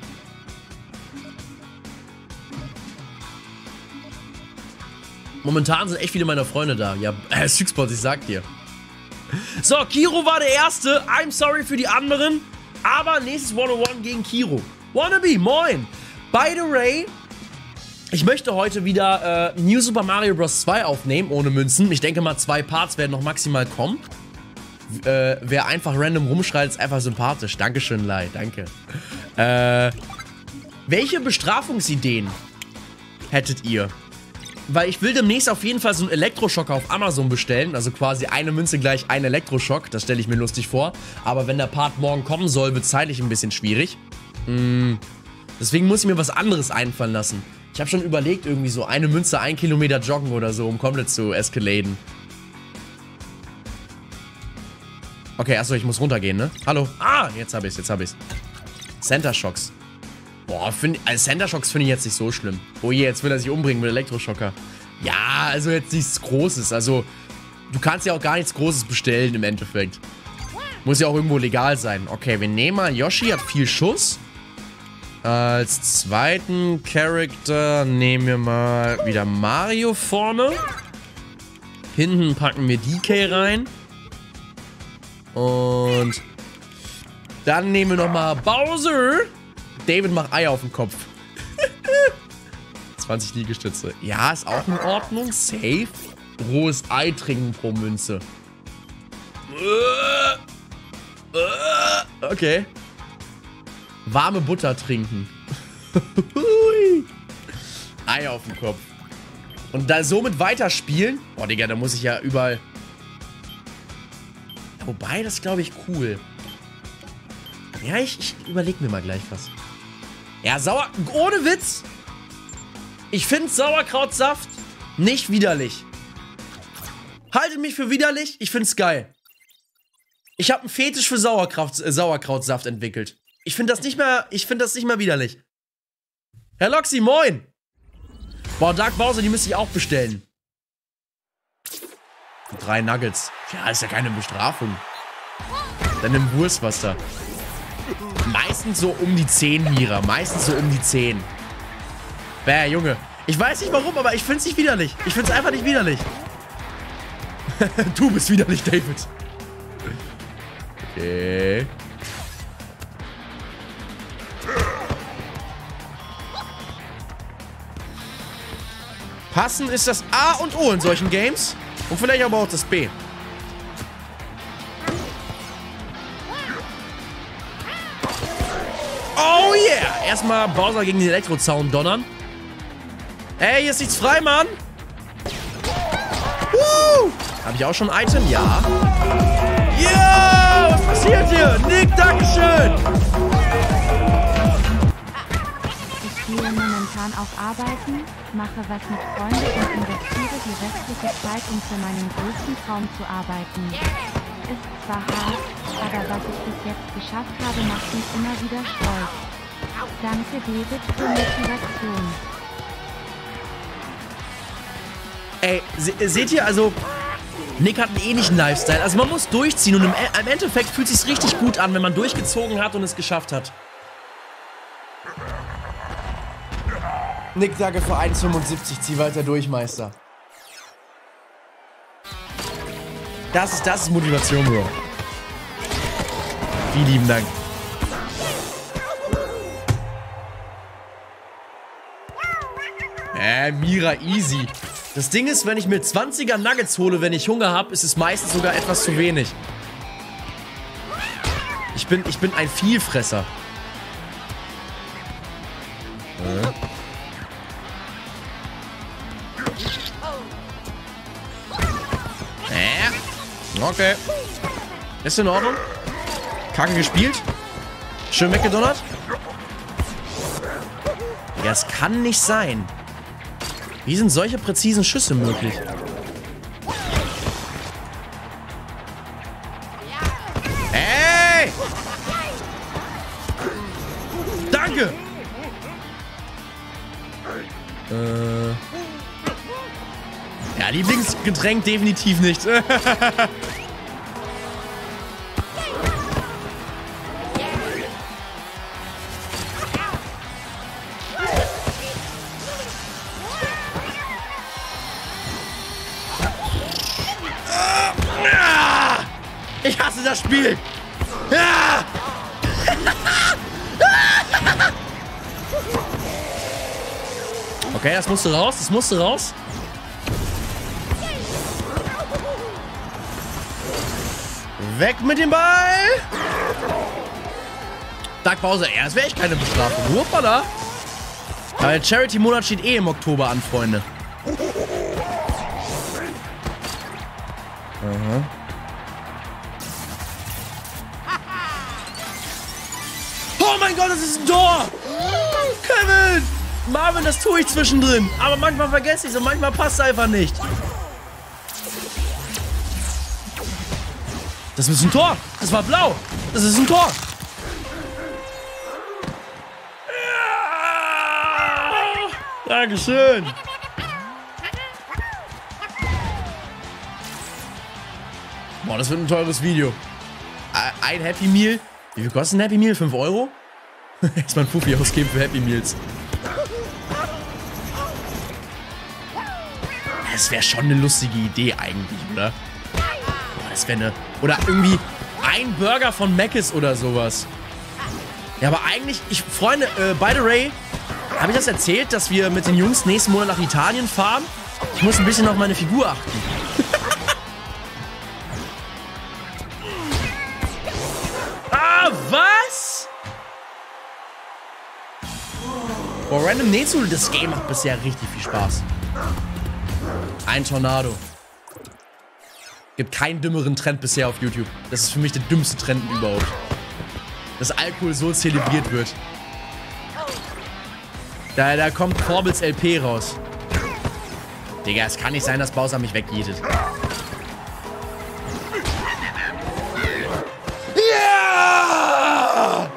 Momentan sind echt viele meiner Freunde da. Ja, Sixbots, ich sag dir. So, Kiro war der Erste. I'm sorry für die anderen. Aber nächstes 101 gegen Kiro. Wannabe, moin. By the way, ich möchte heute wieder New Super Mario Bros. 2 aufnehmen, ohne Münzen. Ich denke mal, 2 Parts werden noch maximal kommen. Wer einfach random rumschreit, ist einfach sympathisch. Dankeschön, Lai, danke. Welche Bestrafungsideen hättet ihr? Weil ich will demnächst auf jeden Fall so einen Elektroschocker auf Amazon bestellen. Also quasi eine Münze gleich ein Elektroschock. Das stelle ich mir lustig vor. Aber wenn der Part morgen kommen soll, wird es zeitlich ein bisschen schwierig. Deswegen muss ich mir was anderes einfallen lassen. Ich habe schon überlegt, irgendwie so eine Münze 1 Kilometer joggen oder so, um komplett zu escaladen. Okay, achso, ich muss runtergehen, ne? Hallo? Ah, jetzt hab ich's. Center Shocks. Boah, Center Shocks finde ich jetzt nicht so schlimm. Oh je, jetzt will er sich umbringen mit Elektroschocker. Ja, also jetzt nichts Großes. Also, du kannst ja auch gar nichts Großes bestellen im Endeffekt. Muss ja auch irgendwo legal sein. Okay, wir nehmen mal, Yoshi hat viel Schuss. Als zweiten Charakter nehmen wir mal wieder Mario vorne. Hinten packen wir DK rein. Und dann nehmen wir nochmal Bowser. David macht Eier auf den Kopf. 20 Liegestütze. Ja, ist auch in Ordnung. Safe. Rohes Ei trinken pro Münze. Okay. Warme Butter trinken. Ei auf den Kopf. Und da somit weiterspielen. Boah, Digga, da muss ich ja überall... Wobei, das glaube ich cool. Ja, ich überlege mir mal gleich was. Ja, ohne Witz. Ich finde Sauerkrautsaft nicht widerlich. Haltet mich für widerlich, ich find's geil. Ich habe einen Fetisch für Sauerkrautsaft entwickelt. Ich finde das nicht mehr widerlich. Herr Loxy, moin. Boah, Dark Bowser, die müsste ich auch bestellen. 3 Nuggets. Ja, ist ja keine Bestrafung. Dann nimm Wurstwasser. Meistens so um die 10, Mira. Meistens so um die 10. Bäh, Junge. Ich weiß nicht warum, aber ich find's nicht widerlich. Ich find's einfach nicht widerlich. Du bist widerlich, David. Okay. Passen ist das A und O in solchen Games. Und vielleicht aber auch das B. Oh yeah! Erstmal Bowser gegen den Elektrozaun donnern. Ey, hier ist nichts frei, Mann! Habe ich auch schon ein Item? Ja. Ja! Was passiert hier? Nick, dankeschön! Ich gehe momentan auf Arbeiten, mache was mit Freunden und investiere die restliche Zeit, um für meinen größten Traum zu arbeiten. Ist zwar hart, aber was ich bis jetzt geschafft habe, macht mich immer wieder stolz. Danke David für Motivation. Ey, seht ihr, also Nick hat einen ähnlichen Lifestyle. Also man muss durchziehen und im Endeffekt fühlt es sich richtig gut an, wenn man durchgezogen hat und es geschafft hat. Nick, danke für 1,75. Zieh weiter durch, Meister. Das ist Motivation, Bro. Vielen lieben Dank. Mira, easy. Das Ding ist, wenn ich mir 20er Nuggets hole, wenn ich Hunger habe, ist es meistens sogar etwas zu wenig. Ich bin ein Vielfresser. Okay. Ist in Ordnung. Kacke gespielt. Schön weggedonnert. Ja, es kann nicht sein. Wie sind solche präzisen Schüsse möglich? Hey! Danke! Ja, Lieblingsgetränk definitiv nicht. Ich hasse das Spiel. Ja! Okay, das musste raus. Das musste raus. Weg mit dem Ball. Dark Bowser. Ja, das wäre echt keine Bestrafung. Hoppala. Aber der Charity-Monat steht eh im Oktober an, Freunde. Aha. Oh mein Gott, das ist ein Tor! Kevin! Marvin, das tue ich zwischendrin. Aber manchmal vergesse ich es und manchmal passt es einfach nicht. Das ist ein Tor. Das war blau. Das ist ein Tor. Ja. Dankeschön. Boah, das wird ein teures Video. Ein Happy Meal. Wie viel kostet ein Happy Meal? 5 Euro? Erstmal ein Fuffi ausgeben für Happy Meals. Das wäre schon eine lustige Idee eigentlich, oder? Das wäre eine... Oder irgendwie ein Burger von Mc's oder sowas. Ja, aber eigentlich... Freunde, by the way, habe ich das erzählt, dass wir mit den Jungs nächsten Monat nach Italien fahren? Ich muss ein bisschen auf meine Figur achten. Was? Boah, Random Netsu, das Game macht bisher richtig viel Spaß. Ein Tornado. Gibt keinen dümmeren Trend bisher auf YouTube. Das ist für mich der dümmste Trend überhaupt. Dass Alkohol so zelebriert wird. Da kommt Corbels LP raus. Digga, es kann nicht sein, dass Bowser mich wegjietet. Ja!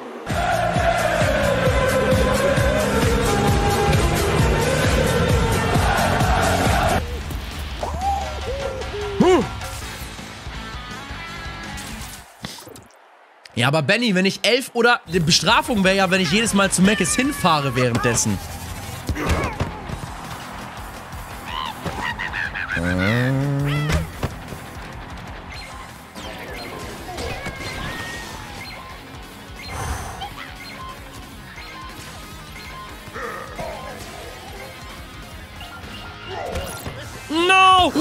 Ja, aber Benny, wenn ich 11 oder... Die Bestrafung wäre ja, wenn ich jedes Mal zu Mc's hinfahre währenddessen. No!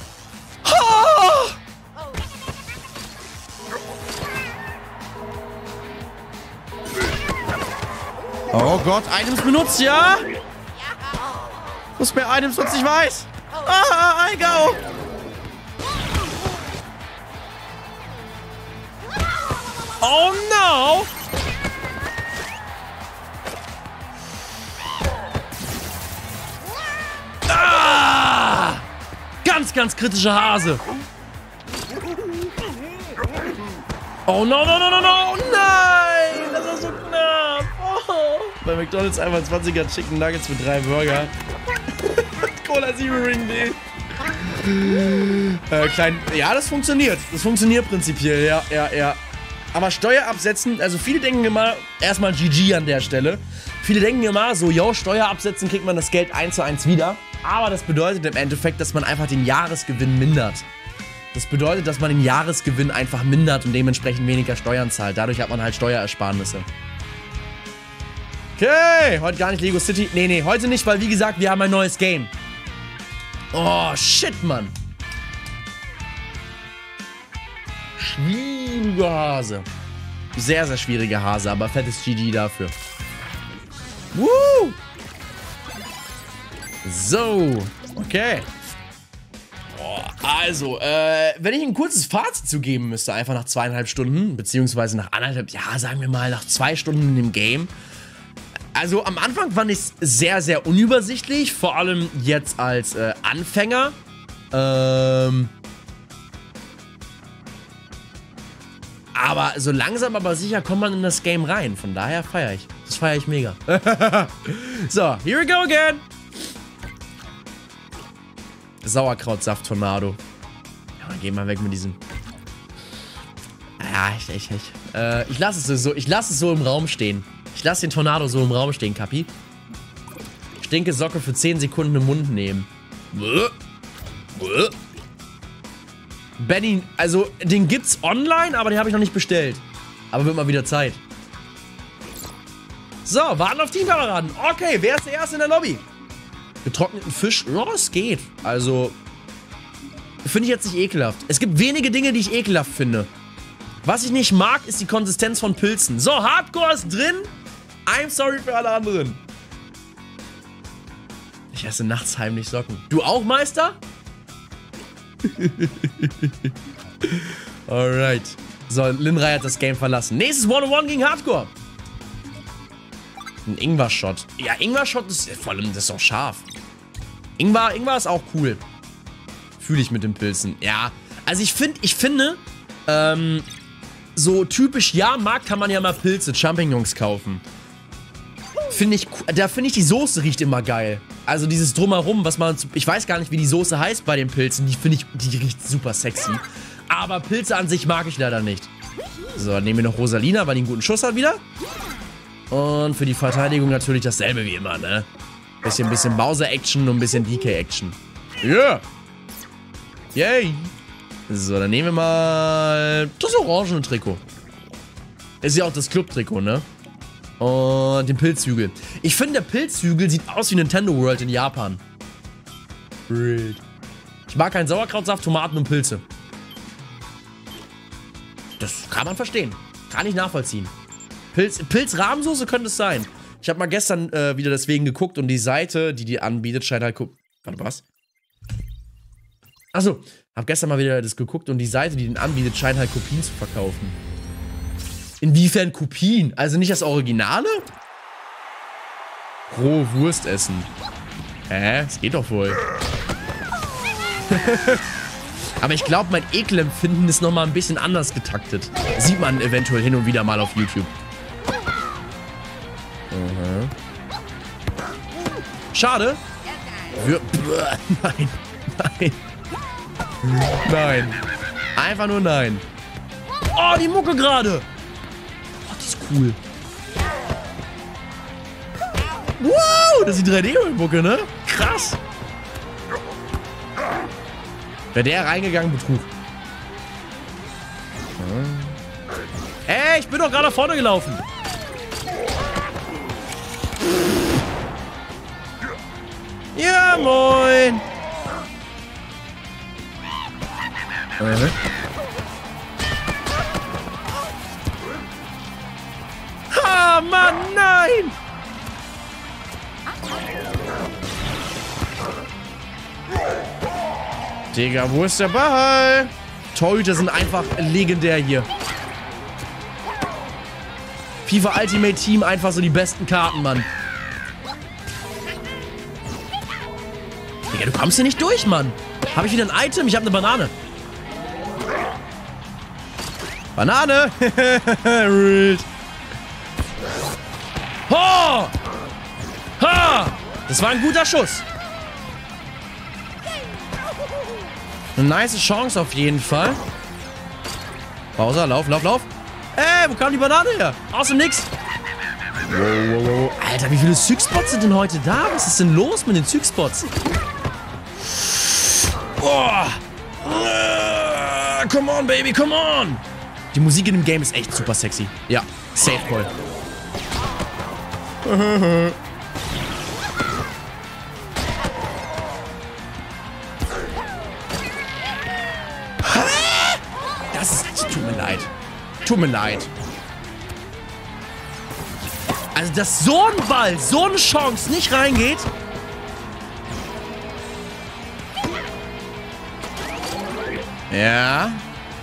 Oh Gott, Items benutzt, ja? Muss mehr Items nutzen, ich weiß. Ah, I go. Oh no. Ah! Ganz, ganz kritischer Hase. Oh no, no, no, no, no. Nein, das ist so knapp. Oh. Bei McDonald's einmal 20er Chicken Nuggets für 3 Burger. Cola Zero Ring D. Ja, das funktioniert. Das funktioniert prinzipiell, ja. Aber Steuer absetzen, also viele denken immer, erstmal GG an der Stelle. Viele denken immer so, yo, Steuer absetzen, kriegt man das Geld 1:1 wieder. Aber das bedeutet im Endeffekt, dass man einfach den Jahresgewinn mindert. Das bedeutet, dass man den Jahresgewinn einfach mindert und dementsprechend weniger Steuern zahlt. Dadurch hat man halt Steuerersparnisse. Okay, heute gar nicht Lego City. Nee, heute nicht, weil wie gesagt, wir haben ein neues Game. Oh, shit, Mann. Schwieriger Hase. Sehr, sehr schwieriger Hase, aber fettes GG dafür. Woo! So, okay. Also, wenn ich ein kurzes Fazit zu geben müsste, einfach nach 2,5 Stunden, beziehungsweise nach 1,5, ja, sagen wir mal nach 2 Stunden in dem Game. Also, am Anfang fand ich es sehr, sehr unübersichtlich, vor allem jetzt als Anfänger. Aber so langsam, aber sicher kommt man in das Game rein. Von daher feiere ich. Das feiere ich mega. So, here we go again. Sauerkrautsaft-Tornado. Ja, dann gehen wir weg mit diesem. Ja, ich lasse es so im Raum stehen. Ich lasse den Tornado so im Raum stehen, Kapi. Stinke Socke für 10 Sekunden im Mund nehmen. Benny, also den gibt's online, aber den habe ich noch nicht bestellt. Aber wird mal wieder Zeit. So, warten auf Teamkameraden. Okay, wer ist der Erste in der Lobby? Getrockneten Fisch, ja, es geht. Also, finde ich jetzt nicht ekelhaft. Es gibt wenige Dinge, die ich ekelhaft finde. Was ich nicht mag, ist die Konsistenz von Pilzen. So, Hardcore ist drin. I'm sorry für alle anderen. Ich esse nachts heimlich Socken. Du auch, Meister? Alright. So, Linrei hat das Game verlassen. Nächstes 1-on-1 gegen Hardcore. Ein Ingwer-Shot. Ja, Ingwer-Shot ist vor allem, das ist auch scharf. Ingwer ist auch cool. Fühle ich mit den Pilzen. Ja, also ich finde, so typisch Jahrmarkt kann man ja mal Pilze, Champignons kaufen. Da finde ich, die Soße riecht immer geil. Also dieses Drumherum, was man, ich weiß gar nicht, wie die Soße heißt bei den Pilzen, die riecht super sexy. Aber Pilze an sich mag ich leider nicht. So, dann nehmen wir noch Rosalina, weil die einen guten Schuss hat wieder. Und für die Verteidigung natürlich dasselbe wie immer, ne? Bisschen Bowser-Action und ein bisschen DK-Action. Yeah! Yay! So, dann nehmen wir mal das orangene Trikot. Ist ja auch das Club-Trikot, ne? Und den Pilzhügel. Ich finde, der Pilzhügel sieht aus wie Nintendo World in Japan. Ich mag keinen Sauerkrautsaft, Tomaten und Pilze. Das kann man verstehen. Kann ich nachvollziehen. Pilz-Rahmensoße könnte es sein. Ich habe mal gestern wieder deswegen geguckt und die Seite, die anbietet, scheint halt... Warte, was? Achso, hab gestern mal wieder das geguckt und die Seite, die den anbietet, scheint halt Kopien zu verkaufen. Inwiefern Kopien? Also nicht das Originale? Rohe Wurst essen. Hä? Das geht doch wohl. Aber ich glaube, mein Ekelempfinden ist nochmal ein bisschen anders getaktet. Sieht man eventuell hin und wieder mal auf YouTube. Schade. Nein. Nein. Nein. Einfach nur nein. Oh, die Mucke gerade. Oh, die ist cool. Wow, das ist die 3D-Mucke, ne? Krass. Wäre der reingegangen, Betrug. Ey, ich bin doch gerade nach vorne gelaufen. Ja, moin. Ah, Mann, nein. Digga, wo ist der Ball? Torhüter sind einfach legendär hier. FIFA Ultimate Team, einfach so die besten Karten, Mann. Digga, du kommst hier nicht durch, Mann. Habe ich wieder ein Item? Ich habe eine Banane. Banane! Ho! Ha! Das war ein guter Schuss. Eine nice Chance auf jeden Fall. Bowser, lauf, lauf, lauf. Ey, wo kam die Banane her? Aus dem Nix. Wow, wow, wow. Alter, wie viele Zügspots sind denn heute da? Was ist denn los mit den Zügspots? Oh. Come on, baby, come on. Die Musik in dem Game ist echt super sexy. Ja, safe Call. Das ist... Tut mir leid. Tut mir leid. Also, dass so ein Ball, so eine Chance nicht reingeht... Ja.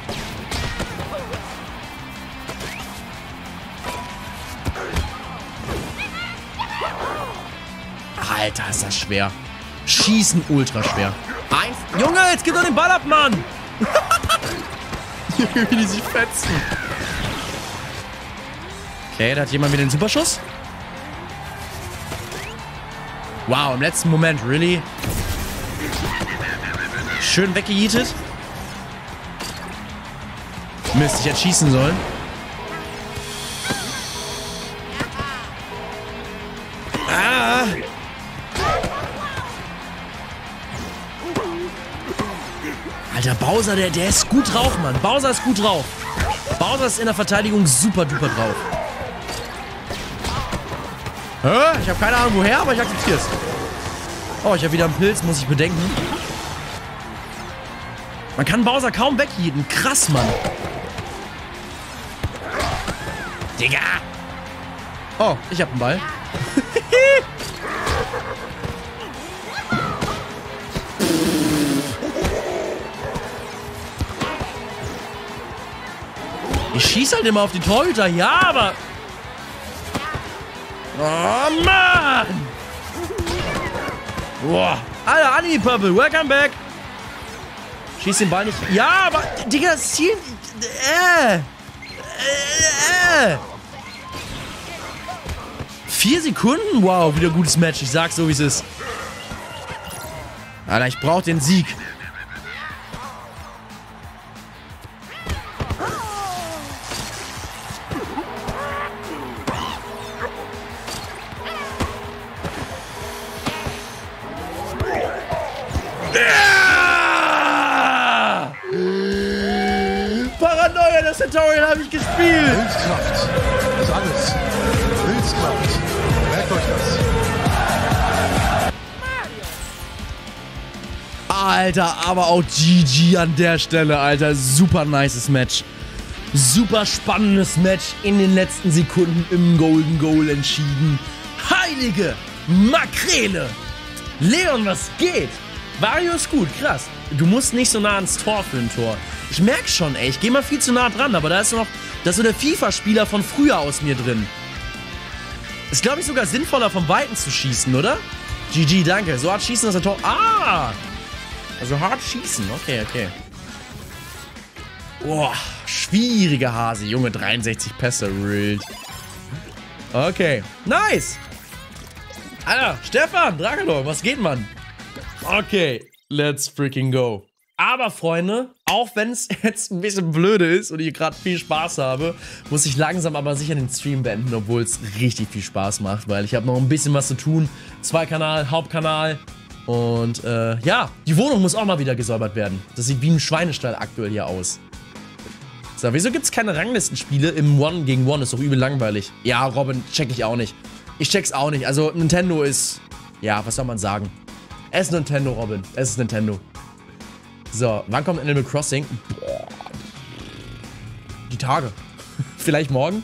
Alter, ist das schwer. Schießen ultra schwer. Junge, jetzt gib doch den Ball ab, Mann! Wie die sich fetzen. Okay, da hat jemand wieder den Superschuss. Wow, im letzten Moment, really? Schön weggejietet. Mist, ich hätte schießen sollen. Ah! Alter, Bowser, der ist gut drauf, Mann. Bowser ist gut drauf. Bowser ist in der Verteidigung super duper drauf. Hä? Ich habe keine Ahnung woher, aber ich akzeptiere es. Oh, ich habe wieder einen Pilz, muss ich bedenken. Man kann Bowser kaum weghieten. Krass, Mann. Digga! Oh, ich hab einen Ball. Ich schieße halt immer auf die Torhüter. Ja, aber... Oh, Mann! Boah. Alter, Anime Purple, welcome back. Schieß den Ball nicht. Ja, aber, Digga, das Ziel... 4 Sekunden? Wow, wieder gutes Match. Ich sag's so, wie es ist. Alter, ich brauch den Sieg. Paranoia, das Tutorial habe ich gespielt. Willenskraft. Das ist alles. Willenskraft. Merkt euch das. Alter, aber auch GG an der Stelle, Alter. Super nices Match. Super spannendes Match in den letzten Sekunden im Golden Goal entschieden. Heilige Makrele. Leon, was geht? Wario ist gut, krass. Du musst nicht so nah ans Tor für ein Tor. Ich merke schon, ey, ich gehe mal viel zu nah dran, aber da ist noch, das ist so der FIFA-Spieler von früher aus mir drin. Ist, glaube ich, sogar sinnvoller, vom Weiten zu schießen, oder? GG, danke. So hart schießen, dass der Tor... Ah! Also hart schießen, okay, okay. Boah, schwieriger Hase, Junge, 63 Pässe, wild. Okay, nice! Alter, Stefan, Dracolo, was geht, Mann? Okay, let's freaking go. Aber, Freunde, auch wenn es jetzt ein bisschen blöde ist und ich gerade viel Spaß habe, muss ich langsam aber sicher den Stream beenden, obwohl es richtig viel Spaß macht, weil ich habe noch ein bisschen was zu tun. Zweikanal, Hauptkanal und ja, die Wohnung muss auch mal wieder gesäubert werden. Das sieht wie ein Schweinestall aktuell hier aus. So, wieso gibt es keine Ranglistenspiele im One gegen One? Ist doch übel langweilig. Ja, Robin, check ich auch nicht. Ich check's auch nicht. Also, Nintendo ist... Ja, was soll man sagen? Es ist Nintendo, Robin. Es ist Nintendo. So, wann kommt Animal Crossing? Boah. Die Tage. Vielleicht morgen?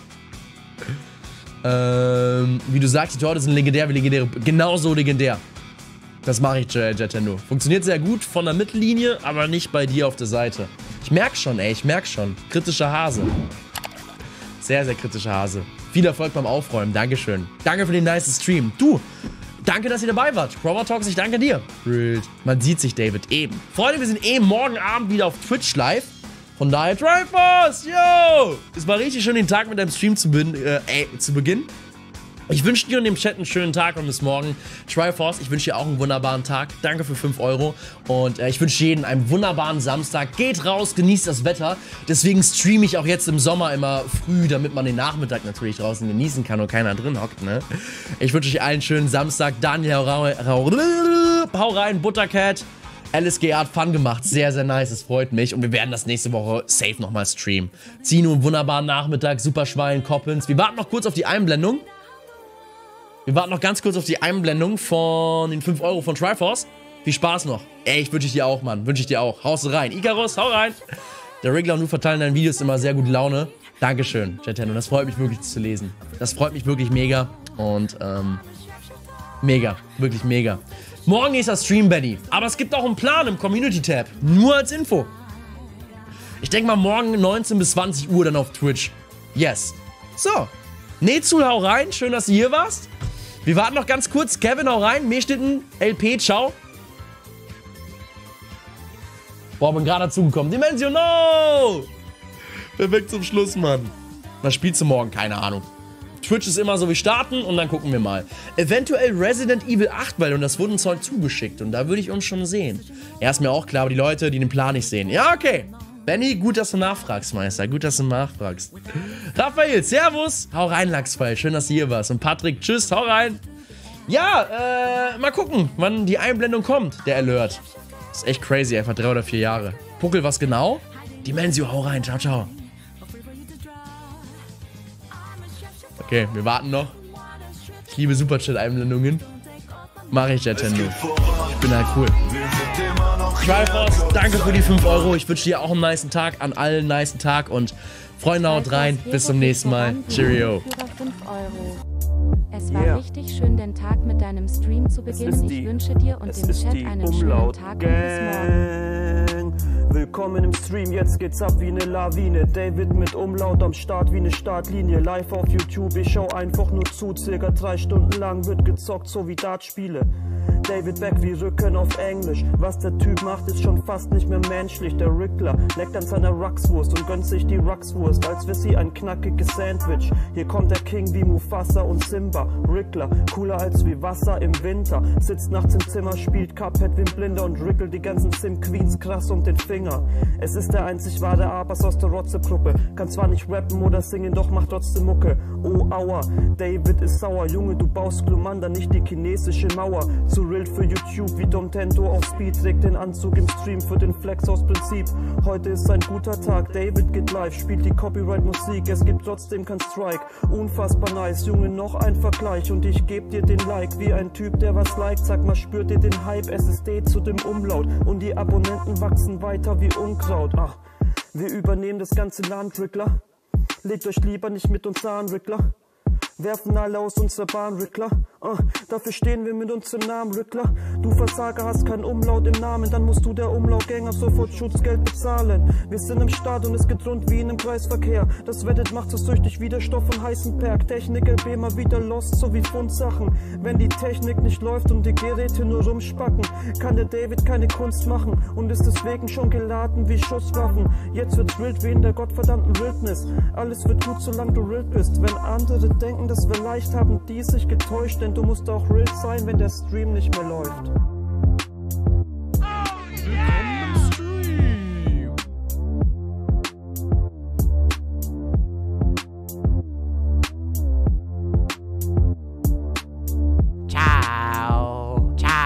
Wie du sagst, die Torte sind legendär wie legendäre. Genauso legendär. Das mache ich, Nintendo. Funktioniert sehr gut von der Mittellinie, aber nicht bei dir auf der Seite. Ich merke schon, ey. Ich merke schon. Kritischer Hase. Sehr, sehr kritischer Hase. Viel Erfolg beim Aufräumen. Dankeschön. Danke für den nice Stream. Du, danke, dass ihr dabei wart. Proper Talks, ich danke dir. Man sieht sich, David, eben. Freunde, wir sind morgen Abend wieder auf Twitch live. Von daher, Triforce, yo! Es war richtig schön, den Tag mit deinem Stream zu beginnen. Ich wünsche dir und dem Chat einen schönen Tag und bis morgen. Triforce, ich wünsche dir auch einen wunderbaren Tag. Danke für 5 Euro. Und ich wünsche jedem einen wunderbaren Samstag. Geht raus, genießt das Wetter. Deswegen streame ich auch jetzt im Sommer immer früh, damit man den Nachmittag natürlich draußen genießen kann und keiner drin hockt, ne? Ich wünsche euch allen einen schönen Samstag. Daniel, hau rein, Buttercat. LSG hat Fun gemacht. Sehr, sehr nice. Es freut mich. Und wir werden das nächste Woche safe nochmal streamen. Zino, einen wunderbaren Nachmittag. Superschwein, Koppens. Wir warten noch kurz auf die Einblendung. Wir warten noch ganz kurz auf die Einblendung von den 5 Euro von Triforce. Viel Spaß noch. Ey, ich wünsche ich dir auch, Mann. Wünsche ich dir auch. Haust rein. Icarus, hau rein. Der Regler und du verteilen deine Videos immer sehr gute Laune. Dankeschön, Nintendo. Das freut mich wirklich zu lesen. Das freut mich wirklich mega. Und, mega. Wirklich mega. Morgen ist das Stream, Benny. Aber es gibt auch einen Plan im Community-Tab. Nur als Info. Ich denke mal morgen 19 bis 20 Uhr dann auf Twitch. Yes. So. Nezul, hau rein. Schön, dass du hier warst. Wir warten noch ganz kurz. Kevin, hau rein. Mehlschnitten, LP, ciao. Boah, bin gerade dazugekommen. Dimension, no! Perfekt zum Schluss, Mann. Was spielst du morgen? Keine Ahnung. Twitch ist immer so, wie starten und dann gucken wir mal. Eventuell Resident Evil 8, weil uns das wurde uns heute zugeschickt und da würde ich uns schon sehen. Ja, ist mir auch klar, aber die Leute, die den Plan nicht sehen. Ja, okay. Benny, gut, dass du nachfragst, Meister. Gut, dass du nachfragst. Raphael, servus. Hau rein, Lachsfall. Schön, dass du hier warst. Und Patrick, tschüss, hau rein. Ja, mal gucken, wann die Einblendung kommt, der Alert. Das ist echt crazy, einfach 3 oder 4 Jahre. Puckel, was genau? Dimensio, hau rein. Ciao, ciao. Okay, wir warten noch. Ich liebe Superchat-Einblendungen. Mache ich, Nintendo. Ich bin halt cool. Triforce, danke für die 5 Euro. Ich wünsche dir auch einen nicen Tag, an allen einen nicen Tag und Freunde, haut rein. Bis zum nächsten Mal. Cheerio. Es war richtig schön, den Tag mit deinem Stream zu beginnen. Ich wünsche dir und dem Chat einen schönen Tag und bis morgen. Willkommen im Stream, jetzt geht's ab wie eine Lawine. David mit Umlaut am Start wie eine Startlinie. Live auf YouTube, ich schau einfach nur zu. Circa 3 Stunden lang wird gezockt, so wie Dartspiele. David Beck wie Rücken auf Englisch. Was der Typ macht, ist schon fast nicht mehr menschlich. Der Rickler leckt an seiner Ruxwurst und gönnt sich die Ruxwurst, als wär sie ein knackiges Sandwich. Hier kommt der King wie Mufasa und Simba. Rickler, cooler als wie Wasser im Winter. Sitzt nachts im Zimmer, spielt Cuphead wie ein Blinder und rickelt die ganzen Sim-Queens krass um den Finger. Es ist der einzig wahre Abas aus der Rotze-Gruppe. Kann zwar nicht rappen oder singen, doch macht trotzdem Mucke. Oh aua, David ist sauer. Junge, du baust Glumanda, nicht die chinesische Mauer. Zu Rill für YouTube wie Dom Tento auf Speed. Trägt den Anzug im Stream für den Flex aus Prinzip. Heute ist ein guter Tag, David geht live, spielt die Copyright-Musik. Es gibt trotzdem kein Strike. Unfassbar nice, Junge, noch ein Vergleich. Und ich geb dir den Like wie ein Typ, der was liked. Sag mal, spürt ihr den Hype? SSD zu dem Umlaut. Und die Abonnenten wachsen weiter wie Unkraut. Ach, wir übernehmen das ganze Land, Rickler. Legt euch lieber nicht mit uns an, Rickler. Werfen alle aus unserer Bahn, Rickler. Dafür stehen wir mit unserem Namen, Rickler. Du Versager, hast keinen Umlaut im Namen, dann musst du der Umlautgänger sofort Schutzgeld bezahlen. Wir sind im Start und es geht rund wie in einem Kreisverkehr. Das Reddit macht so süchtig wie der Stoff von Heisenberg. Technik LB mal wieder lost, so wie Fundsachen. Wenn die Technik nicht läuft und die Geräte nur rumspacken, kann der David keine Kunst machen und ist deswegen schon geladen wie Schusswaffen. Jetzt wird's wild wie in der gottverdammten Wildnis. Alles wird gut, solange du wild bist. Wenn andere denken, das wäre leicht, haben die sich getäuscht, denn du musst auch real sein, wenn der Stream nicht mehr läuft. Willkommen im Stream. Ciao. Ciao.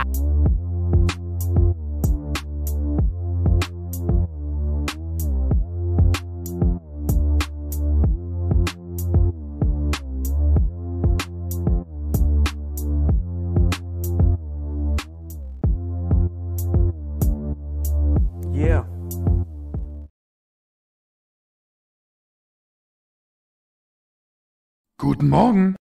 Yeah. Guten Morgen.